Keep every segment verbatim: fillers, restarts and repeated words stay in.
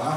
Merhaba.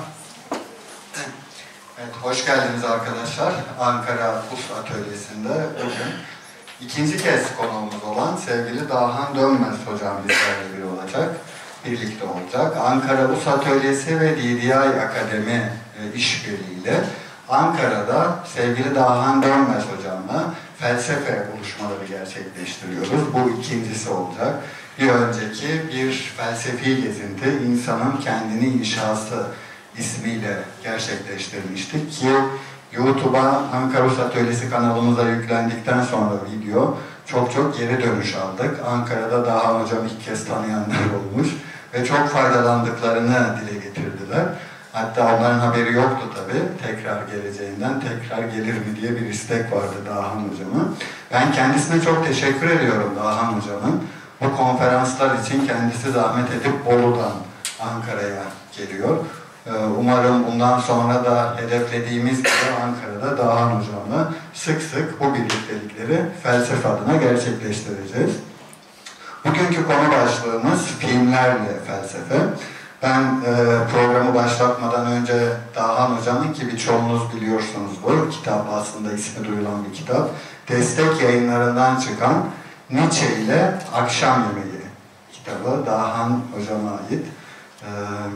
Evet, hoş geldiniz arkadaşlar. Ankara Us Atölyesi'nde bugün ikinci kez konuğumuz olan sevgili Dahan Dönmez hocam bizlerle biri olacak. Birlikte olacak. Ankara Us Atölyesi ve D D I Akademi e, işbirliğiyle Ankara'da sevgili Dahan Dönmez hocamla felsefe buluşmaları gerçekleştiriyoruz. Bu ikincisi olacak. Bir önceki bir felsefi gezinti, insanın kendini inşası ismiyle gerçekleştirmiştik ki YouTube'a Ankara Us Atölyesi kanalımıza yüklendikten sonra video çok çok geri dönüş aldık. Ankara'da Dahan hocam ilk kez tanıyanlar olmuş ve çok faydalandıklarını dile getirdiler. Hatta onların haberi yoktu tabii, tekrar geleceğinden, tekrar gelir mi diye bir istek vardı Dahan hocamın. Ben kendisine çok teşekkür ediyorum Dahan hocamın. Bu konferanslar için kendisi zahmet edip Bolu'dan Ankara'ya geliyor. Umarım bundan sonra da hedeflediğimiz gibi Ankara'da Dahan hocamla sık sık bu birliktelikleri felsefe adına gerçekleştireceğiz. Bugünkü konu başlığımız filmlerle felsefe. Ben e, programı başlatmadan önce Dahan hocamın ki birçoğunuz biliyorsunuz bu kitap aslında ismi duyulan bir kitap. Destek Yayınlarından çıkan Nietzsche ile Akşam Yemeği kitabı Dahan hocama ait. E,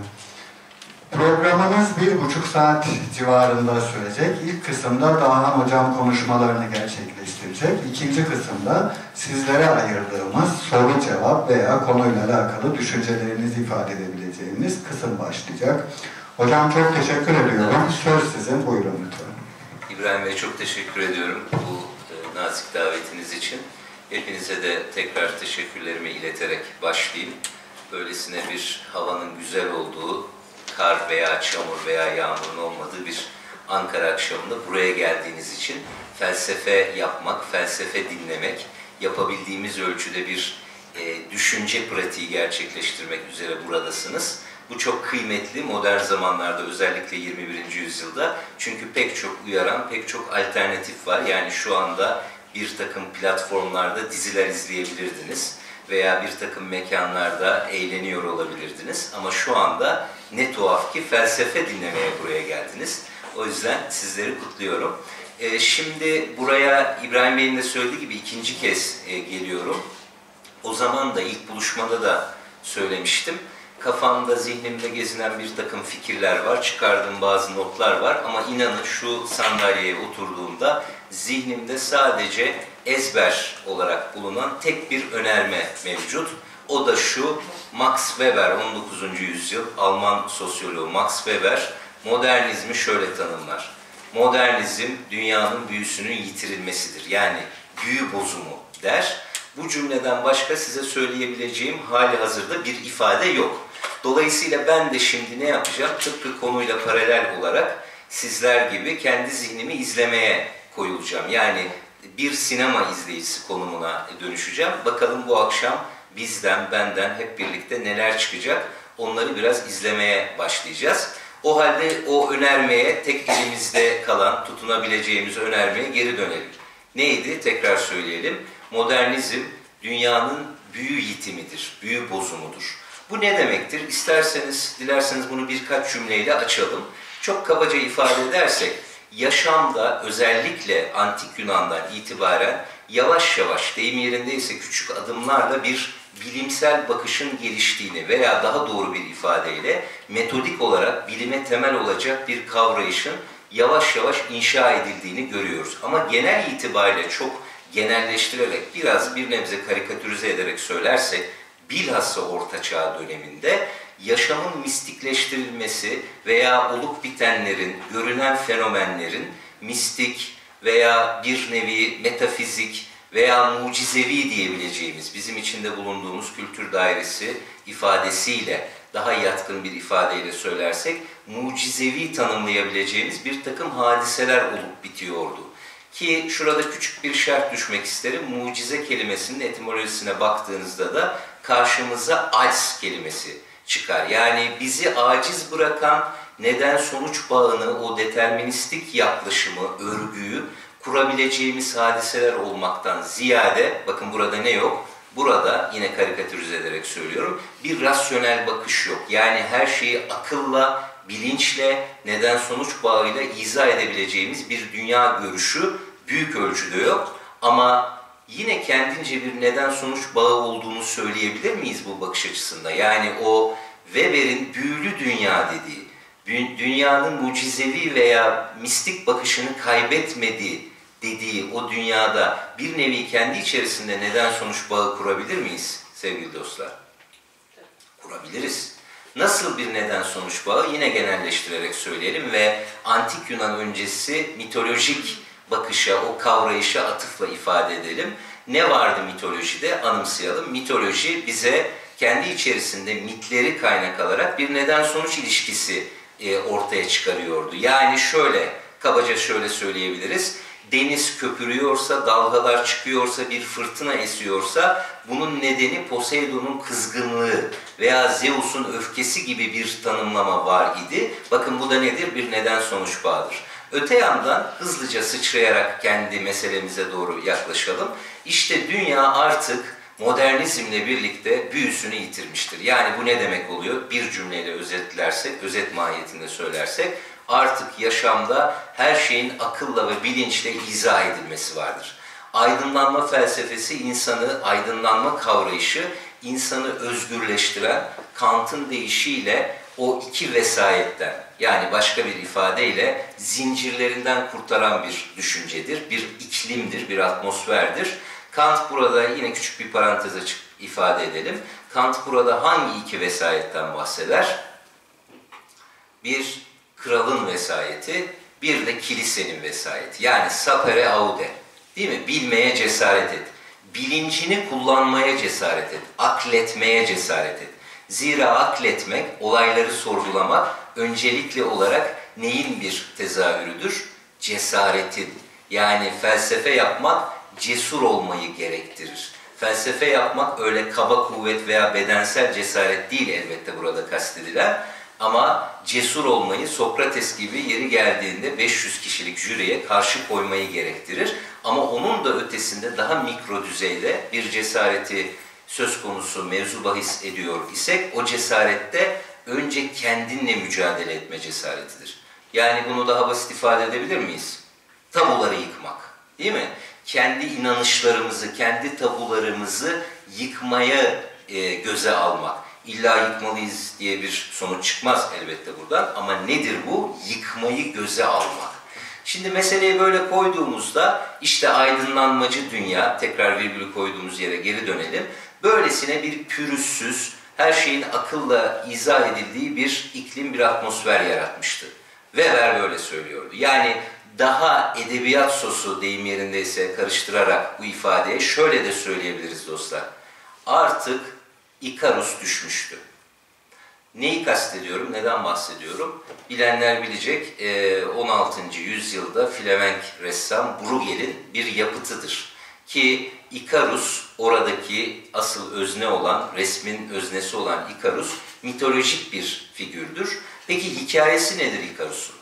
Programımız bir buçuk saat civarında sürecek. İlk kısımda Dahan hocam konuşmalarını gerçekleştirecek. İkinci kısımda sizlere ayırdığımız soru cevap veya konuyla alakalı düşüncelerinizi ifade edebileceğiniz kısım başlayacak. Hocam çok teşekkür ediyorum. Söz sizin. Buyurun lütfen. İbrahim Bey çok teşekkür ediyorum bu e, nazik davetiniz için. Hepinize de tekrar teşekkürlerimi ileterek başlayayım. Böylesine bir havanın güzel olduğu, kar veya çamur veya yağmurun olmadığı bir Ankara akşamında buraya geldiğiniz için felsefe yapmak, felsefe dinlemek, yapabildiğimiz ölçüde bir e, düşünce pratiği gerçekleştirmek üzere buradasınız. Bu çok kıymetli modern zamanlarda, özellikle yirmi birinci yüzyılda. Çünkü pek çok uyaran, pek çok alternatif var. Yani şu anda bir takım platformlarda diziler izleyebilirdiniz veya bir takım mekanlarda eğleniyor olabilirdiniz. Ama şu anda ne tuhaf ki felsefe dinlemeye buraya geldiniz. O yüzden sizleri kutluyorum. Ee, şimdi buraya İbrahim Bey'in de söylediği gibi ikinci kez e, geliyorum. O zaman da ilk buluşmada da söylemiştim. Kafamda, zihnimde gezinen bir takım fikirler var, çıkardığım bazı notlar var. Ama inanın şu sandalyeye oturduğumda zihnimde sadece ezber olarak bulunan tek bir önerme mevcut. O da şu: Max Weber, on dokuzuncu yüzyıl Alman sosyoloğu Max Weber modernizmi şöyle tanımlar: modernizm dünyanın büyüsünün yitirilmesidir. Yani büyü bozumu der. Bu cümleden başka size söyleyebileceğim hali hazırda bir ifade yok. Dolayısıyla ben de şimdi ne yapacağım? Tıpkı konuyla paralel olarak sizler gibi kendi zihnimi izlemeye koyulacağım. Yani bir sinema izleyicisi konumuna dönüşeceğim. Bakalım bu akşam bizden, benden hep birlikte neler çıkacak? Onları biraz izlemeye başlayacağız. O halde o önermeye, tek elimizde kalan, tutunabileceğimiz önermeye geri dönelim. Neydi? Tekrar söyleyelim. Modernizm dünyanın büyü yitimidir, büyü bozumudur. Bu ne demektir? İsterseniz, dilerseniz bunu birkaç cümleyle açalım. Çok kabaca ifade edersek, yaşamda özellikle Antik Yunan'dan itibaren yavaş yavaş, deyim yerindeyse küçük adımlarla bir bilimsel bakışın geliştiğini veya daha doğru bir ifadeyle metodik olarak bilime temel olacak bir kavrayışın yavaş yavaş inşa edildiğini görüyoruz. Ama genel itibariyle çok genelleştirerek, biraz bir nebze karikatürize ederek söylersek, bilhassa Orta Çağ döneminde yaşamın mistikleştirilmesi veya olup bitenlerin, görünen fenomenlerin mistik veya bir nevi metafizik veya mucizevi diyebileceğimiz, bizim içinde bulunduğumuz kültür dairesi ifadesiyle, daha yatkın bir ifadeyle söylersek, mucizevi tanımlayabileceğimiz bir takım hadiseler olup bitiyordu. Ki şurada küçük bir şerh düşmek isterim. Mucize kelimesinin etimolojisine baktığınızda da karşımıza ajz kelimesi çıkar. Yani bizi aciz bırakan neden-sonuç bağını, o deterministik yaklaşımı, örgüyü kurabileceğimiz hadiseler olmaktan ziyade, bakın burada ne yok? Burada, yine karikatürize ederek söylüyorum, bir rasyonel bakış yok. Yani her şeyi akılla, bilinçle, neden-sonuç bağıyla izah edebileceğimiz bir dünya görüşü büyük ölçüde yok. Ama yine kendince bir neden-sonuç bağı olduğunu söyleyebilir miyiz bu bakış açısında? Yani o Weber'in büyülü dünya dediği, dünyanın mucizevi veya mistik bakışını kaybetmediği dediği o dünyada bir nevi kendi içerisinde neden-sonuç bağı kurabilir miyiz sevgili dostlar? Kurabiliriz. Nasıl bir neden-sonuç bağı? Yine genelleştirerek söyleyelim ve antik Yunan öncesi mitolojik bakışa, o kavrayışa atıfla ifade edelim. Ne vardı mitolojide? Anımsayalım. Mitoloji bize kendi içerisinde mitleri kaynak alarak bir neden-sonuç ilişkisi e, ortaya çıkarıyordu. Yani şöyle, kabaca şöyle söyleyebiliriz. Deniz köpürüyorsa, dalgalar çıkıyorsa, bir fırtına esiyorsa bunun nedeni Poseidon'un kızgınlığı veya Zeus'un öfkesi gibi bir tanımlama var idi. Bakın bu da nedir? Bir neden-sonuç bağıdır. Öte yandan hızlıca sıçrayarak kendi meselemize doğru yaklaşalım. İşte dünya artık modernizmle birlikte büyüsünü yitirmiştir. Yani bu ne demek oluyor? Bir cümleyle özetlersek, özet mahiyetinde söylersek, artık yaşamda her şeyin akılla ve bilinçle izah edilmesi vardır. Aydınlanma felsefesi insanı, aydınlanma kavrayışı insanı özgürleştiren, Kant'ın deyişiyle o iki vesayetten, yani başka bir ifadeyle zincirlerinden kurtaran bir düşüncedir, bir iklimdir, bir atmosferdir. Kant burada, yine küçük bir parantez açıp ifade edelim. Kant burada hangi iki vesayetten bahseder? Bir kralın vesayeti, bir de kilisenin vesayeti. Yani sapere aude, değil mi? Bilmeye cesaret et. Bilincini kullanmaya cesaret et. Akletmeye cesaret et. Zira akletmek, olayları sorgulamak öncelikli olarak neyin bir tezahürüdür? Cesaretin. Yani felsefe yapmak cesur olmayı gerektirir. Felsefe yapmak öyle kaba kuvvet veya bedensel cesaret değil elbette burada kastedilen. Ama cesur olmayı, Sokrates gibi yeri geldiğinde beş yüz kişilik jüriye karşı koymayı gerektirir. Ama onun da ötesinde daha mikro düzeyde bir cesareti söz konusu mevzu bahis ediyor isek, o cesarette önce kendinle mücadele etme cesaretidir. Yani bunu daha basit ifade edebilir miyiz? Tabuları yıkmak, değil mi? Kendi inanışlarımızı, kendi tabularımızı yıkmaya e, göze almak. İlla yıkmalıyız diye bir sonuç çıkmaz elbette buradan. Ama nedir bu? Yıkmayı göze almak. Şimdi meseleyi böyle koyduğumuzda işte aydınlanmacı dünya, tekrar virgülü koyduğumuz yere geri dönelim. Böylesine bir pürüzsüz, her şeyin akılla izah edildiği bir iklim, bir atmosfer yaratmıştı. Weber böyle söylüyordu. Yani daha edebiyat sosu deyim yerindeyse karıştırarak bu ifadeye şöyle de söyleyebiliriz dostlar. Artık İkarus düşmüştü. Neyi kastediyorum, neden bahsediyorum? Bilenler bilecek, on altıncı yüzyılda Flemenk ressam Bruegel'in bir yapıtıdır. Ki İkarus, oradaki asıl özne olan, resmin öznesi olan İkarus, mitolojik bir figürdür. Peki hikayesi nedir İkarus'un?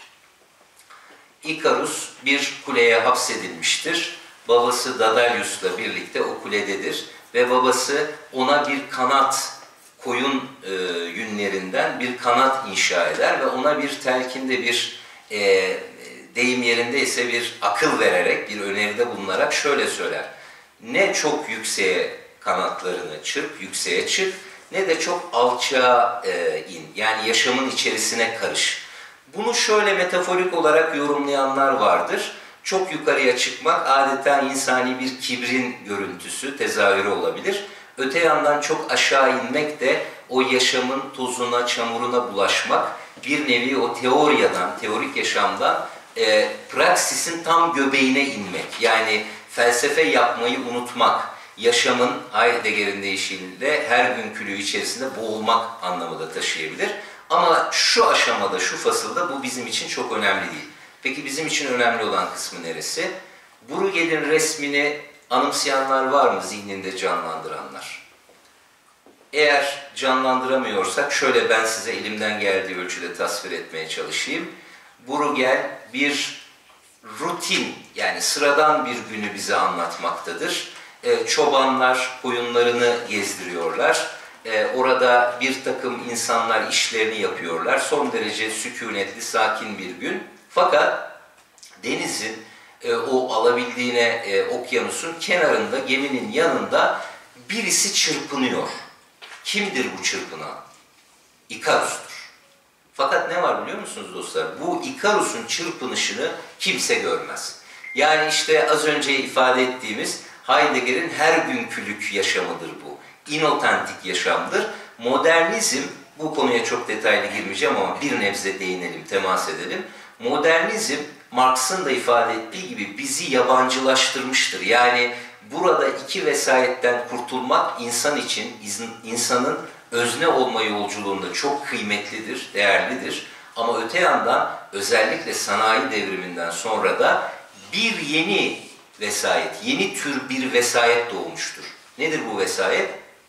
İkarus bir kuleye hapsedilmiştir. Babası Daedalus'la birlikte o kulededir. Ve babası ona bir kanat, koyun e, yünlerinden bir kanat inşa eder ve ona bir telkinde bir e, deyim yerindeyse bir akıl vererek, bir öneride bulunarak şöyle söyler. Ne çok yükseğe kanatlarını çırp, yükseğe çık, ne de çok alçağa e, in. Yani yaşamın içerisine karış. Bunu şöyle metaforik olarak yorumlayanlar vardır. Çok yukarıya çıkmak adeta insani bir kibrin görüntüsü, tezahürü olabilir. Öte yandan çok aşağı inmek de o yaşamın tozuna, çamuruna bulaşmak, bir nevi o teoriyadan, teorik yaşamdan e, praksisin tam göbeğine inmek. Yani felsefe yapmayı unutmak, yaşamın Heidegger'in deyişiyle her günkülüğü içerisinde boğulmak anlamı da taşıyabilir. Ama şu aşamada, şu fasılda bu bizim için çok önemli değil. Peki bizim için önemli olan kısmı neresi? Bruegel'in resmini anımsayanlar var mı, zihninde canlandıranlar? Eğer canlandıramıyorsak şöyle ben size elimden geldiği ölçüde tasvir etmeye çalışayım. Bruegel bir rutin, yani sıradan bir günü bize anlatmaktadır. E, çobanlar koyunlarını gezdiriyorlar. E, orada bir takım insanlar işlerini yapıyorlar. Son derece sükunetli, sakin bir gün. Fakat denizin e, o alabildiğine e, okyanusun kenarında, geminin yanında birisi çırpınıyor. Kimdir bu çırpınan? İkarus'tur. Fakat ne var biliyor musunuz dostlar? Bu İkarus'un çırpınışını kimse görmez. Yani işte az önce ifade ettiğimiz Heidegger'in her günkülük yaşamıdır bu. İnotantik yaşamdır. Modernizm, bu konuya çok detaylı girmeyeceğim ama bir nebze değinelim, temas edelim. Modernizm, Marx'ın da ifade ettiği gibi bizi yabancılaştırmıştır. Yani burada iki vesayetten kurtulmak insan için, insanın özne olma yolculuğunda çok kıymetlidir, değerlidir. Ama öte yandan özellikle sanayi devriminden sonra da bir yeni vesayet, yeni tür bir vesayet doğmuştur. Nedir bu vesayet?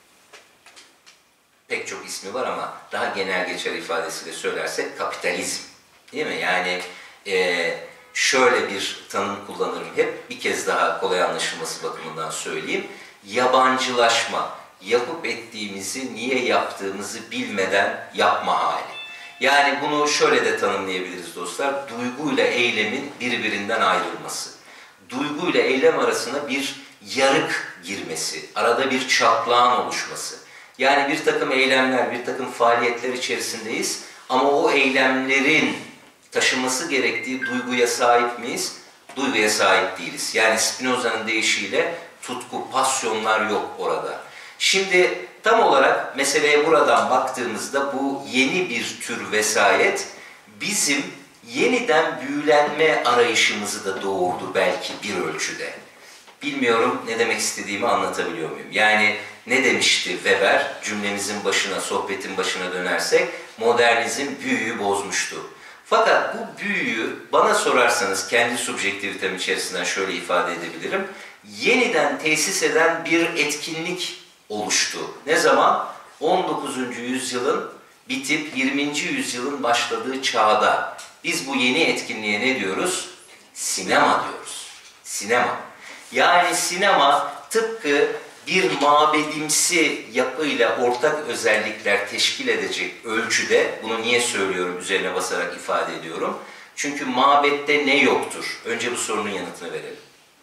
Pek çok ismi var ama daha genel geçer ifadesiyle söylersek kapitalizm. Değil mi? Yani e, şöyle bir tanım kullanırım hep, bir kez daha kolay anlaşılması bakımından söyleyeyim. Yabancılaşma, yapıp ettiğimizi, niye yaptığımızı bilmeden yapma hali. Yani bunu şöyle de tanımlayabiliriz dostlar, duyguyla eylemin birbirinden ayrılması. Duyguyla eylem arasına bir yarık girmesi, arada bir çatlağın oluşması. Yani bir takım eylemler, bir takım faaliyetler içerisindeyiz ama o eylemlerin taşıması gerektiği duyguya sahip miyiz? Duyguya sahip değiliz. Yani Spinoza'nın deyişiyle tutku, pasyonlar yok orada. Şimdi tam olarak meseleye buradan baktığımızda bu yeni bir tür vesayet bizim yeniden büyülenme arayışımızı da doğurdu belki bir ölçüde. Bilmiyorum ne demek istediğimi anlatabiliyor muyum? Yani ne demişti Weber? Cümlemizin başına, sohbetin başına dönersek, modernizm büyüyü bozmuştu. Fakat bu büyüyü bana sorarsanız kendi subjektivitem içerisinden şöyle ifade edebilirim. Yeniden tesis eden bir etkinlik oluştu. Ne zaman? on dokuzuncu yüzyılın bitip yirminci yüzyılın başladığı çağda. Biz bu yeni etkinliğe ne diyoruz? Sinema diyoruz. Sinema. Yani sinema tıpkı bir mabedimsi yapıyla ortak özellikler teşkil edecek ölçüde, bunu niye söylüyorum, üzerine basarak ifade ediyorum. Çünkü mabette ne yoktur? Önce bu sorunun yanıtını verelim.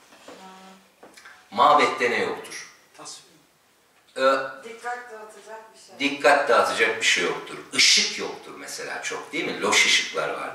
Mabette ne yoktur? Ee, Dikkat dağıtacak bir şey. Dikkat dağıtacak bir şey yoktur. Işık yoktur mesela çok, değil mi? Loş ışıklar vardır.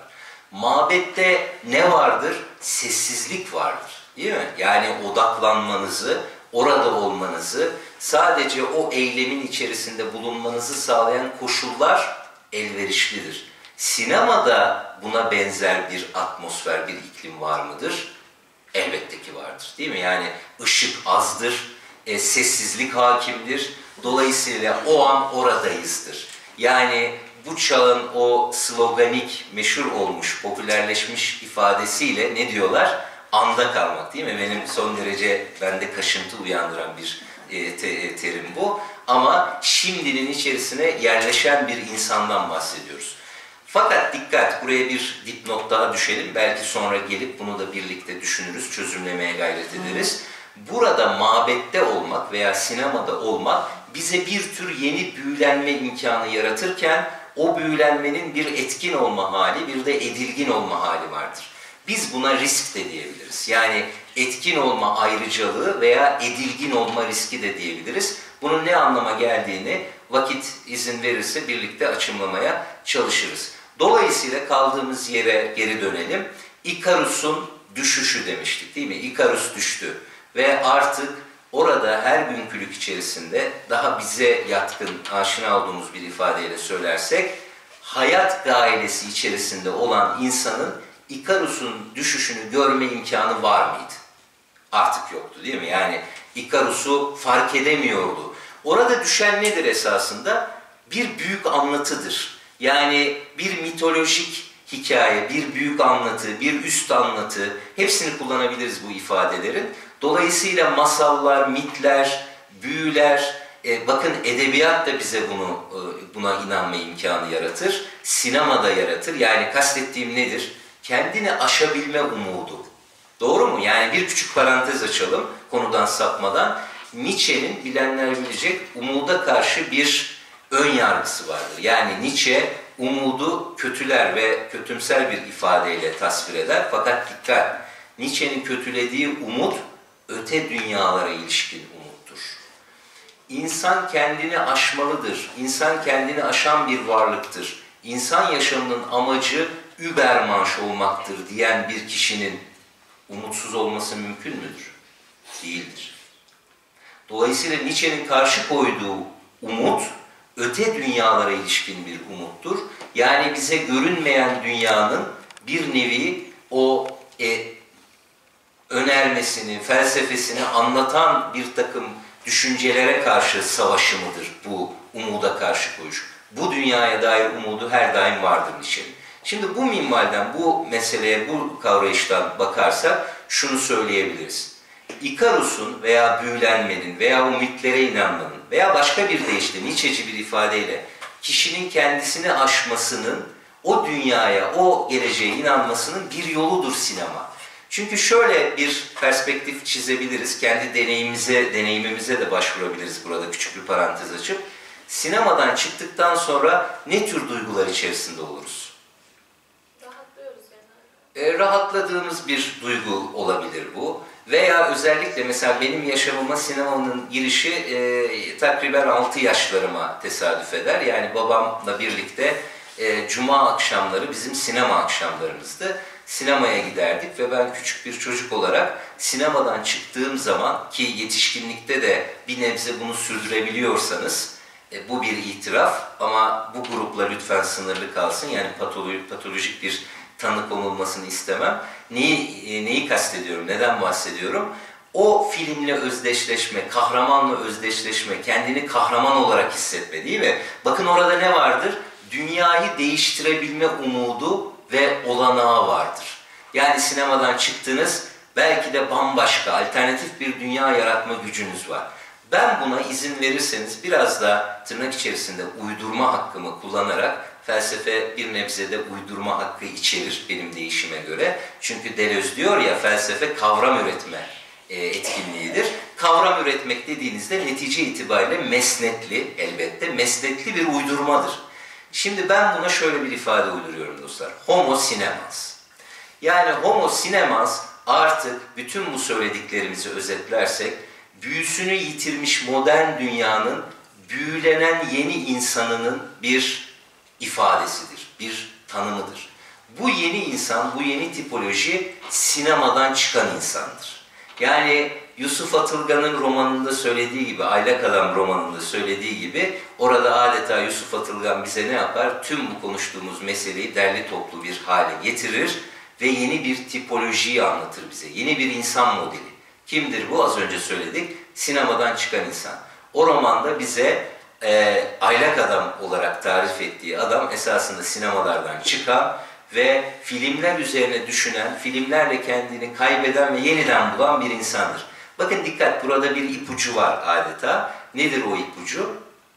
Mabette ne vardır? Sessizlik vardır. Değil mi? Yani odaklanmanızı, orada olmanızı, sadece o eylemin içerisinde bulunmanızı sağlayan koşullar elverişlidir. Sinemada buna benzer bir atmosfer, bir iklim var mıdır? Elbette ki vardır. Değil mi? Yani ışık azdır, e, sessizlik hakimdir. Dolayısıyla o an oradayızdır. Yani bu çağın o sloganik, meşhur olmuş, popülerleşmiş ifadesiyle ne diyorlar? Anda kalmak, değil mi? Benim son derece bende kaşıntı uyandıran bir e, te, terim bu. Ama şimdinin içerisine yerleşen bir insandan bahsediyoruz. Fakat dikkat, buraya bir dipnot daha düşelim. Belki sonra gelip bunu da birlikte düşünürüz, çözümlemeye gayret ederiz. Burada mabette olmak veya sinemada olmak bize bir tür yeni büyülenme imkanı yaratırken o büyülenmenin bir etkin olma hali, bir de edilgin olma hali vardır. Biz buna risk de diyebiliriz. Yani etkin olma ayrıcalığı veya edilgin olma riski de diyebiliriz. Bunun ne anlama geldiğini vakit izin verirse birlikte açımlamaya çalışırız. Dolayısıyla kaldığımız yere geri dönelim. İkarus'un düşüşü demiştik, değil mi? İkarus düştü ve artık orada her günkülük içerisinde daha bize yatkın, aşina olduğumuz bir ifadeyle söylersek, hayat gailesi içerisinde olan insanın İkarus'un düşüşünü görme imkanı var mıydı? Artık yoktu, değil mi? Yani İkarus'u fark edemiyordu. Orada düşen nedir esasında? Bir büyük anlatıdır. Yani bir mitolojik hikaye, bir büyük anlatı, bir üst anlatı, hepsini kullanabiliriz bu ifadelerin. Dolayısıyla masallar, mitler, büyüler, e, bakın edebiyat da bize bunu e, buna inanma imkanı yaratır. Sinema da yaratır. Yani kastettiğim nedir? Kendini aşabilme umudu. Doğru mu? Yani bir küçük parantez açalım konudan sapmadan. Nietzsche'nin bilenler bilecek umuda karşı bir ön yargısı vardır. Yani Nietzsche umudu kötüler ve kötümser bir ifadeyle tasvir eder. Fakat dikkat, Nietzsche'nin kötülediği umut öte dünyalara ilişkin umuttur. İnsan kendini aşmalıdır. İnsan kendini aşan bir varlıktır. İnsan yaşamının amacı übermensch olmaktır diyen bir kişinin umutsuz olması mümkün müdür? Değildir. Dolayısıyla Nietzsche'nin karşı koyduğu umut, öte dünyalara ilişkin bir umuttur. Yani bize görünmeyen dünyanın bir nevi o e, önermesini, felsefesini anlatan bir takım düşüncelere karşı savaşı mıdır bu umuda karşı koyuş? Bu dünyaya dair umudu her daim vardır Nietzsche'nin. Şimdi bu minvalden, bu meseleye, bu kavrayıştan bakarsak şunu söyleyebiliriz. İkarus'un veya büyülenmenin veya o mitlere inanmanın veya başka bir deyişle Nietzsche'ci bir ifadeyle kişinin kendisini aşmasının, o dünyaya, o geleceğe inanmasının bir yoludur sinema. Çünkü şöyle bir perspektif çizebiliriz, kendi deneyimimize, deneyimimize de başvurabiliriz burada küçük bir parantez açıp. Sinemadan çıktıktan sonra ne tür duygular içerisinde oluruz? Rahatlıyoruz genelde. E, rahatladığımız bir duygu olabilir bu. Veya özellikle mesela benim yaşamıma sinemanın girişi e, takriben altı yaşlarıma tesadüf eder. Yani babamla birlikte e, cuma akşamları bizim sinema akşamlarımızdı. Sinemaya giderdik ve ben küçük bir çocuk olarak sinemadan çıktığım zaman, ki yetişkinlikte de bir nebze bunu sürdürebiliyorsanız e, bu bir itiraf, ama bu grupla lütfen sınırlı kalsın. Yani patolojik, patolojik bir tanı konulmasını istemem. Neyi, e, neyi kastediyorum, neden bahsediyorum? O filmle özdeşleşme, kahramanla özdeşleşme, kendini kahraman olarak hissetme, değil mi? Bakın orada ne vardır? Dünyayı değiştirebilme umudu ve olanağı vardır. Yani sinemadan çıktınız, belki de bambaşka, alternatif bir dünya yaratma gücünüz var. Ben buna izin verirseniz biraz da tırnak içerisinde uydurma hakkımı kullanarak, felsefe bir nebzede uydurma hakkı içerir benim deyişime göre. Çünkü Deleuze diyor ya, felsefe kavram üretme e, etkinliğidir. Kavram üretmek dediğinizde netice itibariyle mesnetli, elbette mesnetli bir uydurmadır. Şimdi ben buna şöyle bir ifade uyduruyorum dostlar. Homo cinemans. Yani homo cinemans artık bütün bu söylediklerimizi özetlersek, büyüsünü yitirmiş modern dünyanın büyülenen yeni insanının bir ifadesidir, bir tanımıdır. Bu yeni insan, bu yeni tipoloji sinemadan çıkan insandır. Yani Yusuf Atılgan'ın romanında söylediği gibi, Aylak Adam romanında söylediği gibi, orada adeta Yusuf Atılgan bize ne yapar? Tüm bu konuştuğumuz meseleyi derli toplu bir hale getirir ve yeni bir tipolojiyi anlatır bize. Yeni bir insan modeli. Kimdir bu? Az önce söyledik. Sinemadan çıkan insan. O romanda bize e, Aylak Adam olarak tarif ettiği adam esasında sinemalardan çıkan ve filmler üzerine düşünen, filmlerle kendini kaybeden ve yeniden bulan bir insandır. Bakın dikkat, burada bir ipucu var adeta. Nedir o ipucu?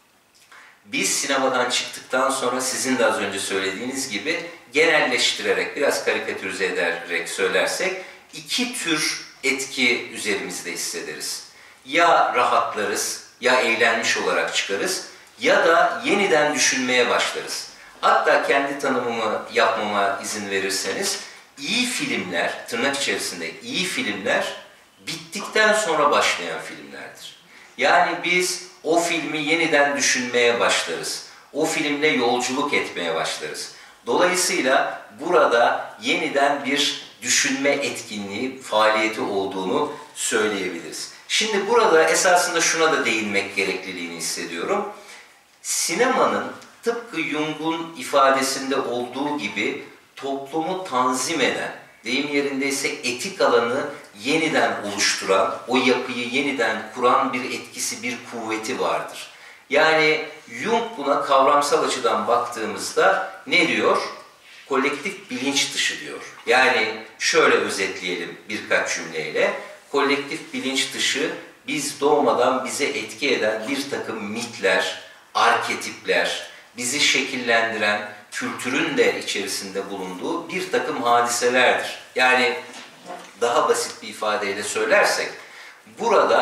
Biz sinemadan çıktıktan sonra sizin de az önce söylediğiniz gibi genelleştirerek, biraz karikatürize ederek söylersek iki tür etki üzerimizde hissederiz. Ya rahatlarız, ya eğlenmiş olarak çıkarız, ya da yeniden düşünmeye başlarız. Hatta kendi tanımımı yapmama izin verirseniz, iyi filmler, tırnak içerisinde iyi filmler, bittikten sonra başlayan filmlerdir. Yani biz o filmi yeniden düşünmeye başlarız. O filmle yolculuk etmeye başlarız. Dolayısıyla burada yeniden bir düşünme etkinliği, faaliyeti olduğunu söyleyebiliriz. Şimdi burada esasında şuna da değinmek gerekliliğini hissediyorum. Sinemanın tıpkı Jung'un ifadesinde olduğu gibi toplumu tanzim eden, deyim yerindeyse etik alanı yeniden oluşturan, o yapıyı yeniden kuran bir etkisi, bir kuvveti vardır. Yani Jung buna kavramsal açıdan baktığımızda ne diyor? Kolektif bilinç dışı diyor. Yani şöyle özetleyelim birkaç cümleyle. Kolektif bilinç dışı, biz doğmadan bize etki eden bir takım mitler, arketipler, bizi şekillendiren, kültürün de içerisinde bulunduğu bir takım hadiselerdir. Yani daha basit bir ifadeyle söylersek, burada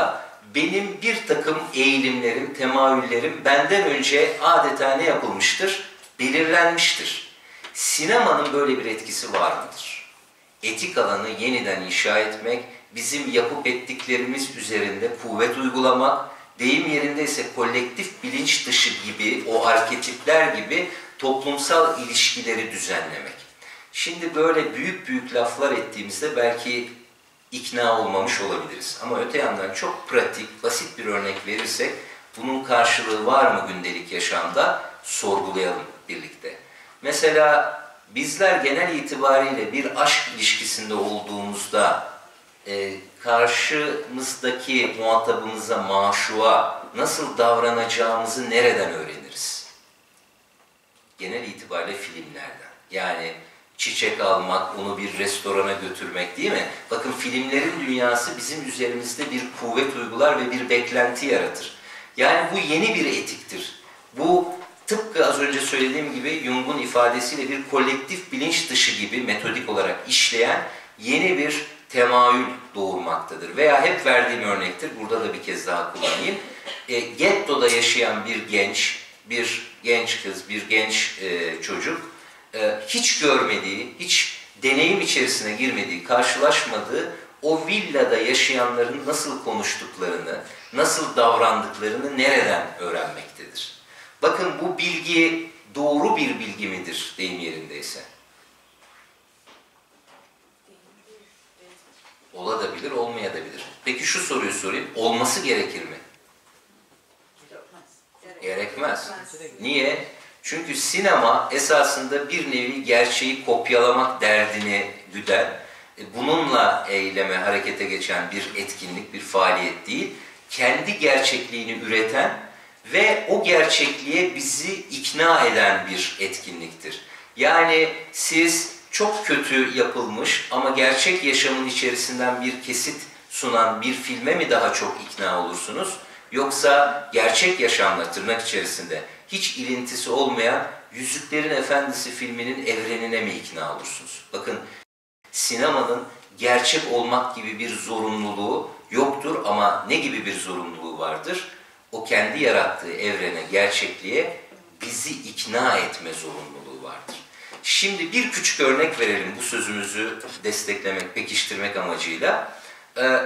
benim bir takım eğilimlerim, temayüllerim benden önce adeta ne yapılmıştır? Belirlenmiştir. Sinemanın böyle bir etkisi var mıdır? Etik alanı yeniden inşa etmek, bizim yapıp ettiklerimiz üzerinde kuvvet uygulamak, deyim yerinde ise kolektif bilinç dışı gibi, o arketipler gibi toplumsal ilişkileri düzenlemek. Şimdi böyle büyük büyük laflar ettiğimizde belki ikna olmamış olabiliriz. Ama öte yandan çok pratik, basit bir örnek verirsek, bunun karşılığı var mı gündelik yaşamda? Sorgulayalım birlikte. Mesela bizler genel itibariyle bir aşk ilişkisinde olduğumuzda e, karşımızdaki muhatabımıza, maşuğa nasıl davranacağımızı nereden öğreniriz? Genel itibariyle filmlerden. Yani çiçek almak, onu bir restorana götürmek değil mi? Bakın filmlerin dünyası bizim üzerimizde bir kuvvet uygular ve bir beklenti yaratır. Yani bu yeni bir etiktir. Bu tıpkı az önce söylediğim gibi Jung'un ifadesiyle bir kolektif bilinç dışı gibi metodik olarak işleyen yeni bir temayül doğurmaktadır. Veya hep verdiğim örnektir, burada da bir kez daha kullanayım. E, gettoda yaşayan bir genç, bir genç kız, bir genç e, çocuk, e, hiç görmediği, hiç deneyim içerisine girmediği, karşılaşmadığı o villada yaşayanların nasıl konuştuklarını, nasıl davrandıklarını nereden öğrenmektedir? Bakın bu bilgi doğru bir bilgi midir deyim yerindeyse? Olabilir, olmayabilir. Peki şu soruyu sorayım, olması gerekir mi? Gerekmez. Niye? Çünkü sinema esasında bir nevi gerçeği kopyalamak derdini güden, bununla eyleme, harekete geçen bir etkinlik, bir faaliyet değil, kendi gerçekliğini üreten ve o gerçekliğe bizi ikna eden bir etkinliktir. Yani siz çok kötü yapılmış ama gerçek yaşamın içerisinden bir kesit sunan bir filme mi daha çok ikna olursunuz? Yoksa gerçek yaşamla tırnak içerisinde hiç ilintisi olmayan Yüzüklerin Efendisi filminin evrenine mi ikna olursunuz? Bakın, sinemanın gerçek olmak gibi bir zorunluluğu yoktur ama ne gibi bir zorunluluğu vardır? O kendi yarattığı evrene, gerçekliğe bizi ikna etme zorunluluğu vardır. Şimdi bir küçük örnek verelim bu sözümüzü desteklemek, pekiştirmek amacıyla. Ee,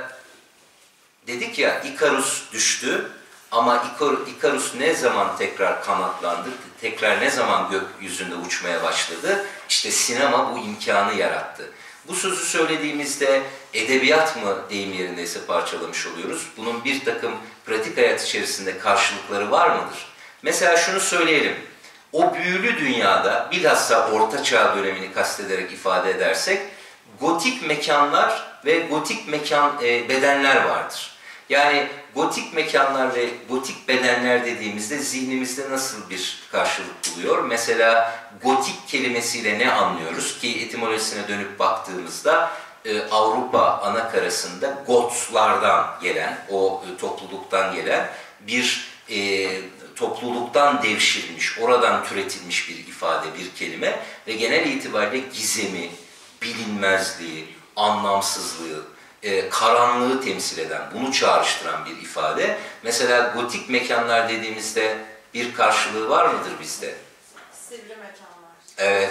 dedik ya, Ikarus düştü ama Ikarus ne zaman tekrar kanatlandı, tekrar ne zaman gökyüzünde uçmaya başladı? İşte sinema bu imkanı yarattı. Bu sözü söylediğimizde edebiyat mı deyim yerindeyse parçalamış oluyoruz. Bunun bir takım pratik hayat içerisinde karşılıkları var mıdır? Mesela şunu söyleyelim. O büyülü dünyada, bilhassa Orta Çağ dönemini kastederek ifade edersek, gotik mekanlar ve gotik mekan e, bedenler vardır. Yani gotik mekanlar ve gotik bedenler dediğimizde zihnimizde nasıl bir karşılık buluyor? Mesela gotik kelimesiyle ne anlıyoruz ki etimolojisine dönüp baktığımızda e, Avrupa anakarasında Gotlardan gelen, o e, topluluktan gelen bir e, topluluktan devşirilmiş, oradan türetilmiş bir ifade, bir kelime ve genel itibariyle gizemi, bilinmezliği, anlamsızlığı, e, karanlığı temsil eden, bunu çağrıştıran bir ifade. Mesela gotik mekanlar dediğimizde bir karşılığı var mıdır bizde? Sivri mekanlar. Evet.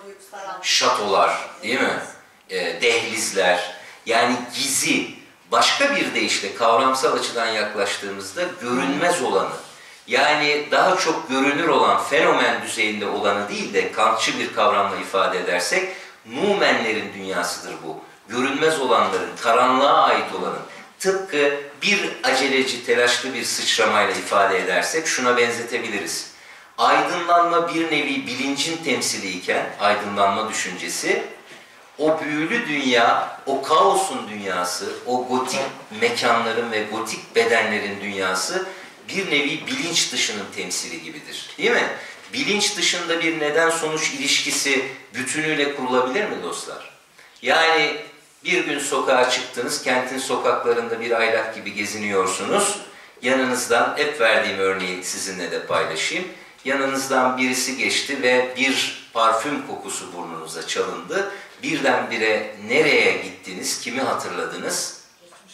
Şatolar, değil mi? E, dehlizler. Yani gizi, başka bir deyişle kavramsal açıdan yaklaştığımızda görünmez olanı, yani daha çok görünür olan, fenomen düzeyinde olanı değil de Kantçı bir kavramla ifade edersek, numenlerin dünyasıdır bu. Görünmez olanların, karanlığa ait olanın, tıpkı bir aceleci, telaşlı bir sıçramayla ifade edersek şuna benzetebiliriz. Aydınlanma bir nevi bilincin temsiliyken, aydınlanma düşüncesi, o büyülü dünya, o kaosun dünyası, o gotik mekanların ve gotik bedenlerin dünyası bir nevi bilinç dışının temsili gibidir. Değil mi? Bilinç dışında bir neden-sonuç ilişkisi bütünüyle kurulabilir mi dostlar? Yani bir gün sokağa çıktınız, kentin sokaklarında bir aylak gibi geziniyorsunuz. Yanınızdan, hep verdiğim örneği sizinle de paylaşayım. Yanınızdan birisi geçti ve bir parfüm kokusu burnunuza çalındı. Birdenbire nereye gittiniz, kimi hatırladınız?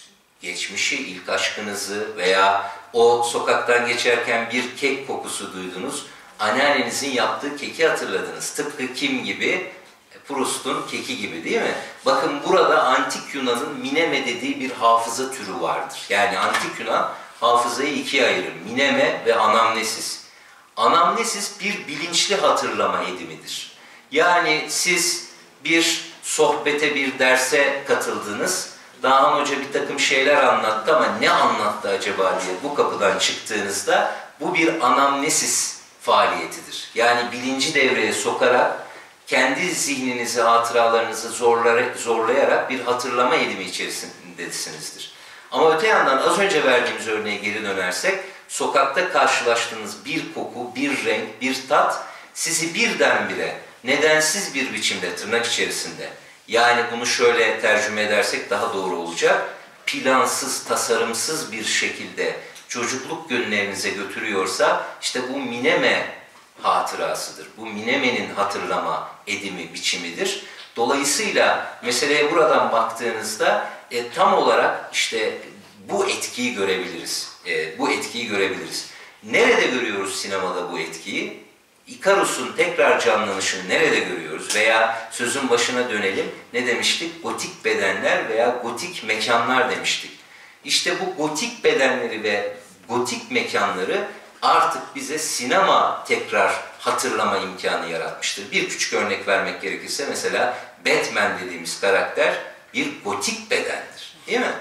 geçmişi, ilk aşkınızı veya o sokaktan geçerken bir kek kokusu duydunuz. Anneannenizin yaptığı keki hatırladınız. Tıpkı kim gibi? Proust'un keki gibi değil mi? Bakın burada Antik Yunan'ın mineme dediği bir hafıza türü vardır. Yani Antik Yunan hafızayı ikiye ayırır. Mineme ve anamnesis. Anamnesis bir bilinçli hatırlama edimidir. Yani siz bir sohbete, bir derse katıldınız. Dahan Hoca bir takım şeyler anlattı ama ne anlattı acaba diye bu kapıdan çıktığınızda bu bir anamnesis faaliyetidir. Yani bilinci devreye sokarak kendi zihninizi, hatıralarınızı zorlayarak bir hatırlama edimi içerisindesinizdir. Ama öte yandan az önce verdiğimiz örneğe geri dönersek, sokakta karşılaştığınız bir koku, bir renk, bir tat sizi birdenbire nedensiz bir biçimde tırnak içerisinde, yani bunu şöyle tercüme edersek daha doğru olacak, plansız, tasarımsız bir şekilde çocukluk günlerinize götürüyorsa işte bu mineme hatırasıdır. Bu minemenin hatırlama edimi biçimidir. Dolayısıyla meseleye buradan baktığınızda e, tam olarak işte bu etkiyi görebiliriz. E, bu etkiyi görebiliriz. Nerede görüyoruz sinemada bu etkiyi? Ikarus'un tekrar canlanışını nerede görüyoruz? Veya sözün başına dönelim. Ne demiştik? Gotik bedenler veya gotik mekanlar demiştik. İşte bu gotik bedenleri ve gotik mekanları artık bize sinema tekrar hatırlama imkanı yaratmıştır. Bir küçük örnek vermek gerekirse mesela Batman dediğimiz karakter bir gotik bedendir. Değil mi?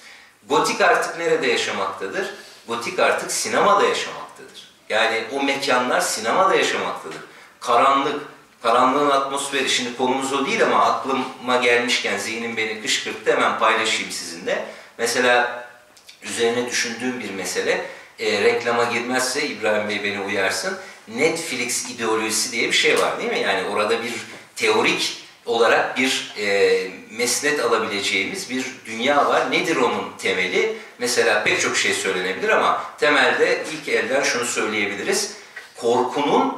Gotik artık nerede yaşamaktadır? Gotik artık sinemada yaşamaktadır. Yani o mekanlar sinemada yaşamaktadır. Karanlık, karanlığın atmosferi, şimdi konumuz o değil ama aklıma gelmişken zihnim beni kışkırttı, hemen paylaşayım sizinle. Mesela üzerine düşündüğüm bir mesele, e, reklama girmezse İbrahim Bey beni uyarsın. Netflix ideolojisi diye bir şey var değil mi? Yani orada bir teorik olarak bir e, mesnet alabileceğimiz bir dünya var. Nedir onun temeli? Mesela pek çok şey söylenebilir ama temelde ilk elden şunu söyleyebiliriz. Korkunun,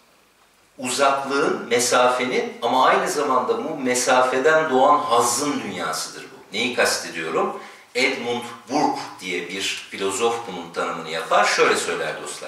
uzaklığın, mesafenin ama aynı zamanda bu mesafeden doğan hazzın dünyasıdır bu. Neyi kastediyorum? Edmund Burke diye bir filozof bunun tanımını yapar. Şöyle söyler dostlar.